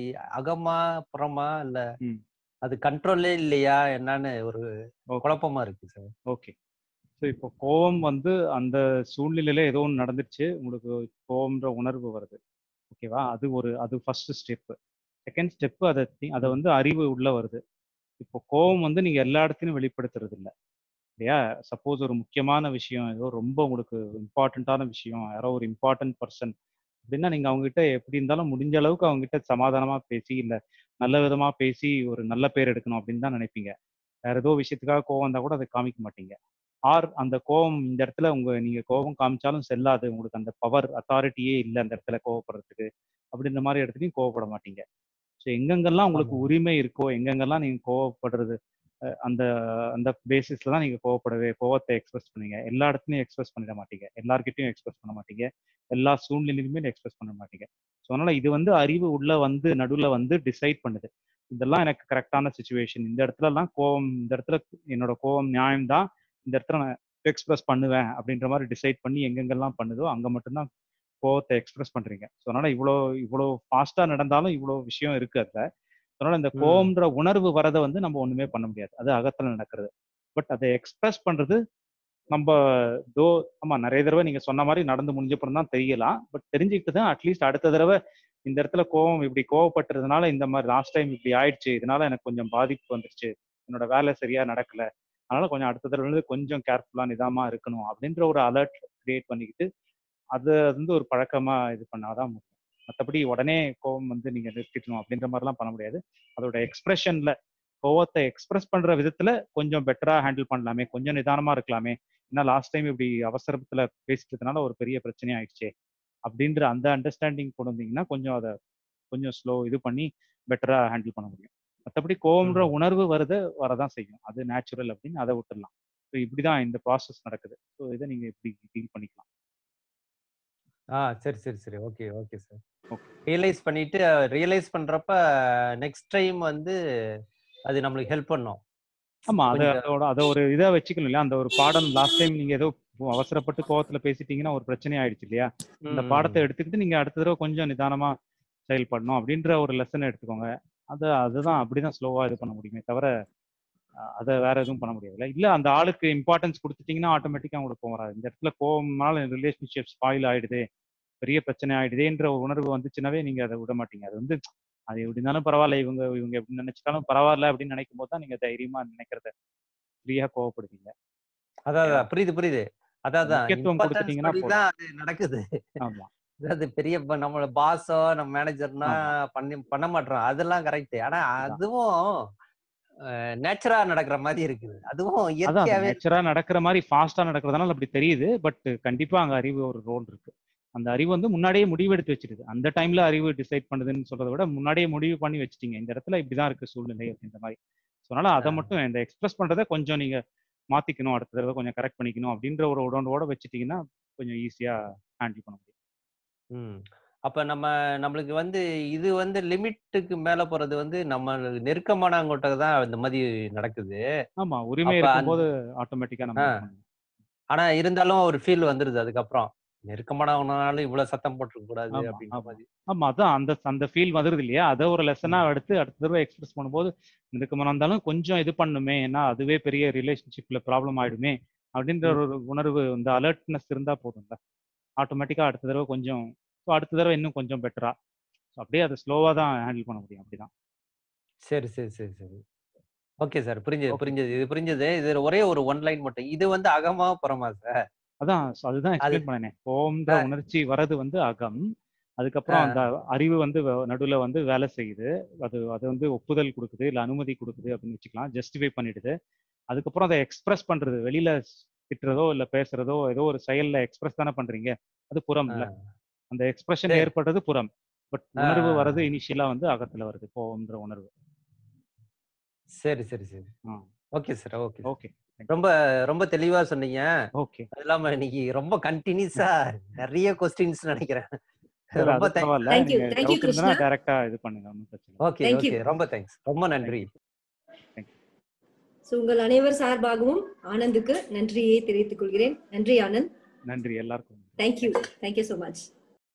அகமா புறமா இல்ல அது கண்ட்ரோல்லே இல்லையா என்னன்னு ஒரு குழப்பமா இருக்கு சார். ஓகே. ஸோ இப்போ கோவம் வந்து அந்த சூழ்நிலையில ஏதோ ஒன்று நடந்துச்சு, உங்களுக்கு கோவம்ன்ற உணர்வு வருது, ஓகேவா? அது ஒரு அது ஃபர்ஸ்ட் ஸ்டெப்பு. செகண்ட் ஸ்டெப்பு அதை அதை வந்து அறிவு உள்ள வருது. இப்போ கோவம் வந்து நீங்க எல்லா இடத்துலையும் வெளிப்படுத்துறது இல்லை இல்லையா? சப்போஸ் ஒரு முக்கியமான விஷயம், ஏதோ ரொம்ப உங்களுக்கு இம்பார்ட்டண்ட்டான விஷயம், யாரோ ஒரு இம்பார்ட்டன்ட் பர்சன் அப்படின்னா நீங்க அவங்ககிட்ட எப்படி இருந்தாலும் முடிஞ்ச அளவுக்கு அவங்ககிட்ட சமாதானமா பேசி இல்லை நல்ல விதமா பேசி ஒரு நல்ல பேர் எடுக்கணும் அப்படின்னு தான் நினைப்பீங்க. வேற ஏதோ விஷயத்துக்காக கோவம் வந்தா கூட அதை காமிக்க மாட்டீங்க. ஆர் அந்த கோவம் இந்த இடத்துல உங்க நீங்க கோபம் காமிச்சாலும் செல்லாது, உங்களுக்கு அந்த பவர் அத்தாரிட்டியே இல்லை அந்த இடத்துல கோவப்படுறதுக்கு அப்படின்ற மாதிரி இடத்துலையும் கோவப்பட மாட்டீங்க. ஸோ எங்கெங்கெல்லாம் உங்களுக்கு உரிமை இருக்கோ, எங்கெங்கெல்லாம் நீங்க கோவப்படுறது அந்த அந்த பேசிஸ்ல தான் நீங்க கோவப்படவே கோவத்தை எக்ஸ்பிரஸ் பண்ணுவீங்க. எல்லா இடத்துலையும் எக்ஸ்பிரஸ் பண்ணிட மாட்டீங்க, எல்லார்கிட்டையும் எக்ஸ்பிரஸ் பண்ண மாட்டீங்க, எல்லா சூழ்நிலையிலுமே எக்ஸ்பிரஸ் பண்ண மாட்டீங்க. ஸோ அதனால இது வந்து அறிவு உள்ள வந்து நடுவில் வந்து டிசைட் பண்ணுது, இதெல்லாம் எனக்கு கரெக்டான சுச்சுவேஷன், இந்த இடத்துலலாம் கோவம், இந்த இடத்துல என்னோட கோவம் நியாயம்தான், இந்த இடத்துல நான் எக்ஸ்பிரஸ் பண்ணுவேன் அப்படின்ற மாதிரி டிசைட் பண்ணி எங்கெங்கெல்லாம் பண்ணுதோ அங்கே மட்டும்தான் கோவத்தை எக்ஸ்பிரஸ் பண்றீங்க. ஸோ அதனால இவ்வளோ இவ்வளோ ஃபாஸ்டா நடந்தாலும் இவ்வளோ விஷயம் இருக்கு அதுல. அதனால இந்த கோவம்ன்ற உணர்வு வரதை வந்து நம்ம ஒண்ணுமே பண்ண முடியாது, அது அகத்துல நடக்கிறது. பட் அதை எக்ஸ்பிரஸ் பண்றது நம்ம தோ ஆமா நிறைய தடவை நீங்க சொன்ன மாதிரி நடந்து முடிஞ்சப்பறம் தான் தெரியலாம். பட் தெரிஞ்சுக்கிட்டு தான் அட்லீஸ்ட் அடுத்த தடவை இந்த இடத்துல கோவம் இப்படி கோவப்பட்டதுனால இந்த மாதிரி லாஸ்ட் டைம் இப்படி ஆயிடுச்சு, இதனால எனக்கு கொஞ்சம் பாதிப்பு வந்துருச்சு, என்னோட வேலை சரியா நடக்கல, அதனால கொஞ்சம் அடுத்த தடவை வந்து கொஞ்சம் கேர்ஃபுல்லா நிதானமா இருக்கணும் அப்படின்ற ஒரு அலர்ட் கிரியேட் பண்ணிக்கிட்டு அதை வந்து ஒரு பழக்கமா இது பண்ணாதான் முடியும். மற்றபடி உடனே கோவம் வந்து நீங்க நிறுத்திக்கணும் அப்படின்ற மாதிரிலாம் பண்ண முடியாது. அதோட எக்ஸ்பிரஷன்ல கோவத்தை எக்ஸ்பிரஸ் பண்ற விதத்துல கொஞ்சம் பெட்டரா ஹேண்டில் பண்ணலாமே, கொஞ்சம் நிதானமா இருக்கலாமே, ஏன்னா லாஸ்ட் டைம் இப்படி அவசரத்துல பேசிட்டதுனால ஒரு பெரிய பிரச்சனை ஆயிடுச்சே அப்படின்ற அந்த அண்டர்ஸ்டாண்டிங் கொண்டு வந்தீங்கன்னா கொஞ்சம் அதை கொஞ்சம் ஸ்லோ இது பண்ணி பெட்டரா ஹேண்டில் பண்ண முடியும். மற்றபடி கோவம்ன்ற உணர்வு வருது வரதான் செய்யும், அது நேச்சுரல் அப்படின்னு அதை விட்டுடலாம். ஸோ இப்படிதான் இந்த ப்ராசஸ் நடக்குது. ஸோ இதை நீங்க இப்படி டீல் பண்ணிக்கலாம். ஆ சரி சரி சரி ஓகே ஓகே சார். ரியலைஸ் பண்ணிட்டு ரியலைஸ் பண்றப்ப நெக்ஸ்ட் டைம் வந்து அது நம்மளுக்கு ஹெல்ப் பண்ணும். ஆமா அத கொஞ்சம் அதோட அத ஒரு இதா வச்சுக்கணும் இல்லையா? அந்த ஒரு பாடம் லாஸ்ட் டைம் நீங்க ஏதோ அவசரப்பட்டு கோவத்துல பேசிட்டீங்கன்னா ஒரு பிரச்சனை ஆயிடுச்சு இல்லையா? அந்த ம், பாடத்தை ம். எடுத்துக்கிட்டு நீங்க அடுத்த தடவை கொஞ்சம் நிதானமா செயல்படணும் அப்படின்ற ஒரு லெசன் எடுத்துக்கோங்க. அது அதுதான் அப்படிதான் ஸ்லோவா இது பண்ண முடியுமே தவிர அஹ், அதை வேற எதுவும் பண்ண முடியாதுல்ல. இல்ல அந்த ஆளுக்கு இம்பார்ட்டன்ஸ் கொடுத்துட்டீங்கன்னா ஆட்டோமேட்டிக்கா உங்களுக்கு கோவம் வராது. இந்த இடத்துல கோவம்னால ரிலேஷன்ஷிப் ஸ்பாயில் ஆயிடுது, பெரிய பிரச்சனை ஆயிடுதேன்ற ஒரு உணர்வு வந்துச்சுனாவே நீங்க அதை விட மாட்டீங்க. அது வந்து அது எப்படி இருந்தாலும் பரவாயில்ல, இவங்க இவங்க எப்படி நினைச்சாலும் பரவாயில்ல அப்படின்னு நினைக்கும் போது தான் நீங்க தைரியமா நினைக்கிறத ஃப்ரீயா கோவப்படுவீங்க. அதான் இல்லையா? அதான் புரியுது புரியுது. அதான் அது அதான் முக்கியத்துவம் இம்பார்ட்டன்ஸ் கொடுத்துட்டீங்கன்னா படி போதும். தான் அது நடக்குது. ஆமா அதாவது பெரிய இப்ப நம்மளோட பாஸோ நம்ம மேனேஜர்னா ஆமா பண்ணி பண்ண மாட்டோம், அதெல்லாம் கரெக்ட். ஆனா அதான் அதுவும் நேச்சுரா நடக்கிற மாதிரி இருக்குது, அதுவும் அதான் அது இயற்கையாவே நேச்சரா நடக்கிற மாதிரி ஃபாஸ்டா நடக்கிறதுனால அப்படி தெரியுது. பட் கண்டிப்பா அங்க அறிவு ஒரு ரோல் இருக்கு. அந்த அறிவு வந்து முன்னாடியே முடிவெடுத்து வச்சிருது. அந்த டைம்ல அறிவு டிசைட் பண்ணுதுன்னு சொல்றதை விட முன்னாடியே முடிவு பண்ணி வச்சிட்டீங்க, இந்த இடத்துல இப்படிதான் இருக்கு சூழ்நிலை அப்படின்ற மாதிரி. ஸோ அதனால அதை மட்டும் இந்த எக்ஸ்பிரஸ் பண்றதை கொஞ்சம் நீங்க மாத்திக்கணும், அடுத்த தடவை கொஞ்சம் கரெக்ட் பண்ணிக்கணும் அப்படின்ற ஒரு உடனோட வச்சுட்டீங்கன்னா கொஞ்சம் ஈஸியா ஹேண்டில் பண்ண முடியும். ம். அப்ப நம்ம நம்மளுக்கு வந்து இது வந்து லிமிட்டுக்கு மேல போறது வந்து நம்ம நெருக்கமானவங்ககிட்ட தான் இந்த மாதிரி நடக்குது. ஆமா உரிமை அப்ப அந்த இருக்கும்போது ஆட்டோமேட்டிக்கா நம்ம ஆ, இது பண்ணணும். ஆனா இருந்தாலும் ஒரு ஃபீல் வந்துருது அதுக்கப்புறம். நெருக்கமானவனாலும் இவ்வளவு சத்தம் போட்டுருக்க கூடாது ஆமா அப்படின்ற ஆமா மாதிரி. ஆமா அதான் அந்த அந்த ஃபீல் வந்துருது இல்லையா? அதை ஒரு லெசனா ம். எடுத்து அடுத்த தடவை எக்ஸ்பிரஸ் பண்ணும்போது நெருக்கமா இருந்தாலும் கொஞ்சம் இது பண்ணுமே, ஏன்னா அதுவே பெரிய ரிலேஷன்ஷிப்ல ப்ராப்ளம் ஆயிடுமே அப்படின்ற ம். ஒரு உணர்வு, இந்த அலர்ட்னஸ் இருந்தா போதும்ல. ஆட்டோமேட்டிக்கா அடுத்த தடவை கொஞ்சம் ஸோ அடுத்த தடவை இன்னும் கொஞ்சம் பெட்டரா அப்படியே அதை ஸ்லோவா தான் ஹேண்டில் பண்ண முடியும். அப்படிதான். சரி சரி சரி சரி. ஓகே சார், புரிஞ்சது ஓகே புரிஞ்சது இது புரிஞ்சது. இது ஒரே ஒரு ஒன் லைன் மட்டும். இது வந்து அகமா புறமா சார்? அதான் so அதுதான் அது எக்ஸ்பிளைன் பண்ணேனே. கோவம்ன்ற ஆ, உணர்ச்சி வரது வந்து அகம். ஆ, அதுக்கப்புறம் அந்த ஆ. அறிவு வந்து வ- நடுவுல வந்து வேலை செய்யுது. அது அது வந்து ஒப்புதல் கொடுக்குது, இல்ல அனுமதி கொடுக்குது அப்படின்னு வச்சுக்கலாம். ஜஸ்டிஃபை பண்ணிடுது. அதுக்கப்புறம் அதை எக்ஸ்பிரஸ் பண்றது, வெளியில திட்டுறதோ இல்ல பேசுறதோ ஏதோ ஒரு செயல்ல எக்ஸ்பிரஸ் தானே பண்றீங்க, அது புறம் ஆ. இல்ல. அந்த எக்ஸ்பிரஷன் சரி. ஏற்படுறது புறம். பட் ஆ, உணர்வு ஆ, வர்றது ஆ. இனிஷியலா வந்து அகத்துல வருது, கோவம்ன்ற உணர்வு. சரி சரி சரி. ஆ okay sir, okay sir. Okay ரொம்ப ரொம்ப தெளிவா சொன்னீங்க. ஓகே அது இல்லாம இன்னைக்கு ரொம்ப கண்டினியூஸா நிறைய கொஸ்டின்ஸ் நினைக்கிறேன். சரி ரொம்ப அது தேங்க்ஸ். பரவாயில்ல. தேங்க்யூ நீங்க தேங்க்யூ டவுட் இருந்ததுன்னா கிருஷ்ணா. டைரக்டா இது பண்ணுங்க, ஒன்றும் பிரச்சனை இல்லை. Okay thank you. ஓகே, ரொம்ப தேங்க்ஸ், ரொம்ப நன்றி. Thank you thank you. ஸோ உங்கள் அனைவர் சார்பாகவும் ஆனந்துக்கு நன்றியை தெரிவித்துக் கொள்கிறேன். நன்றி ஆனந்த். நன்றி எல்லாருக்கும். Thank you thank you. Thank you so much.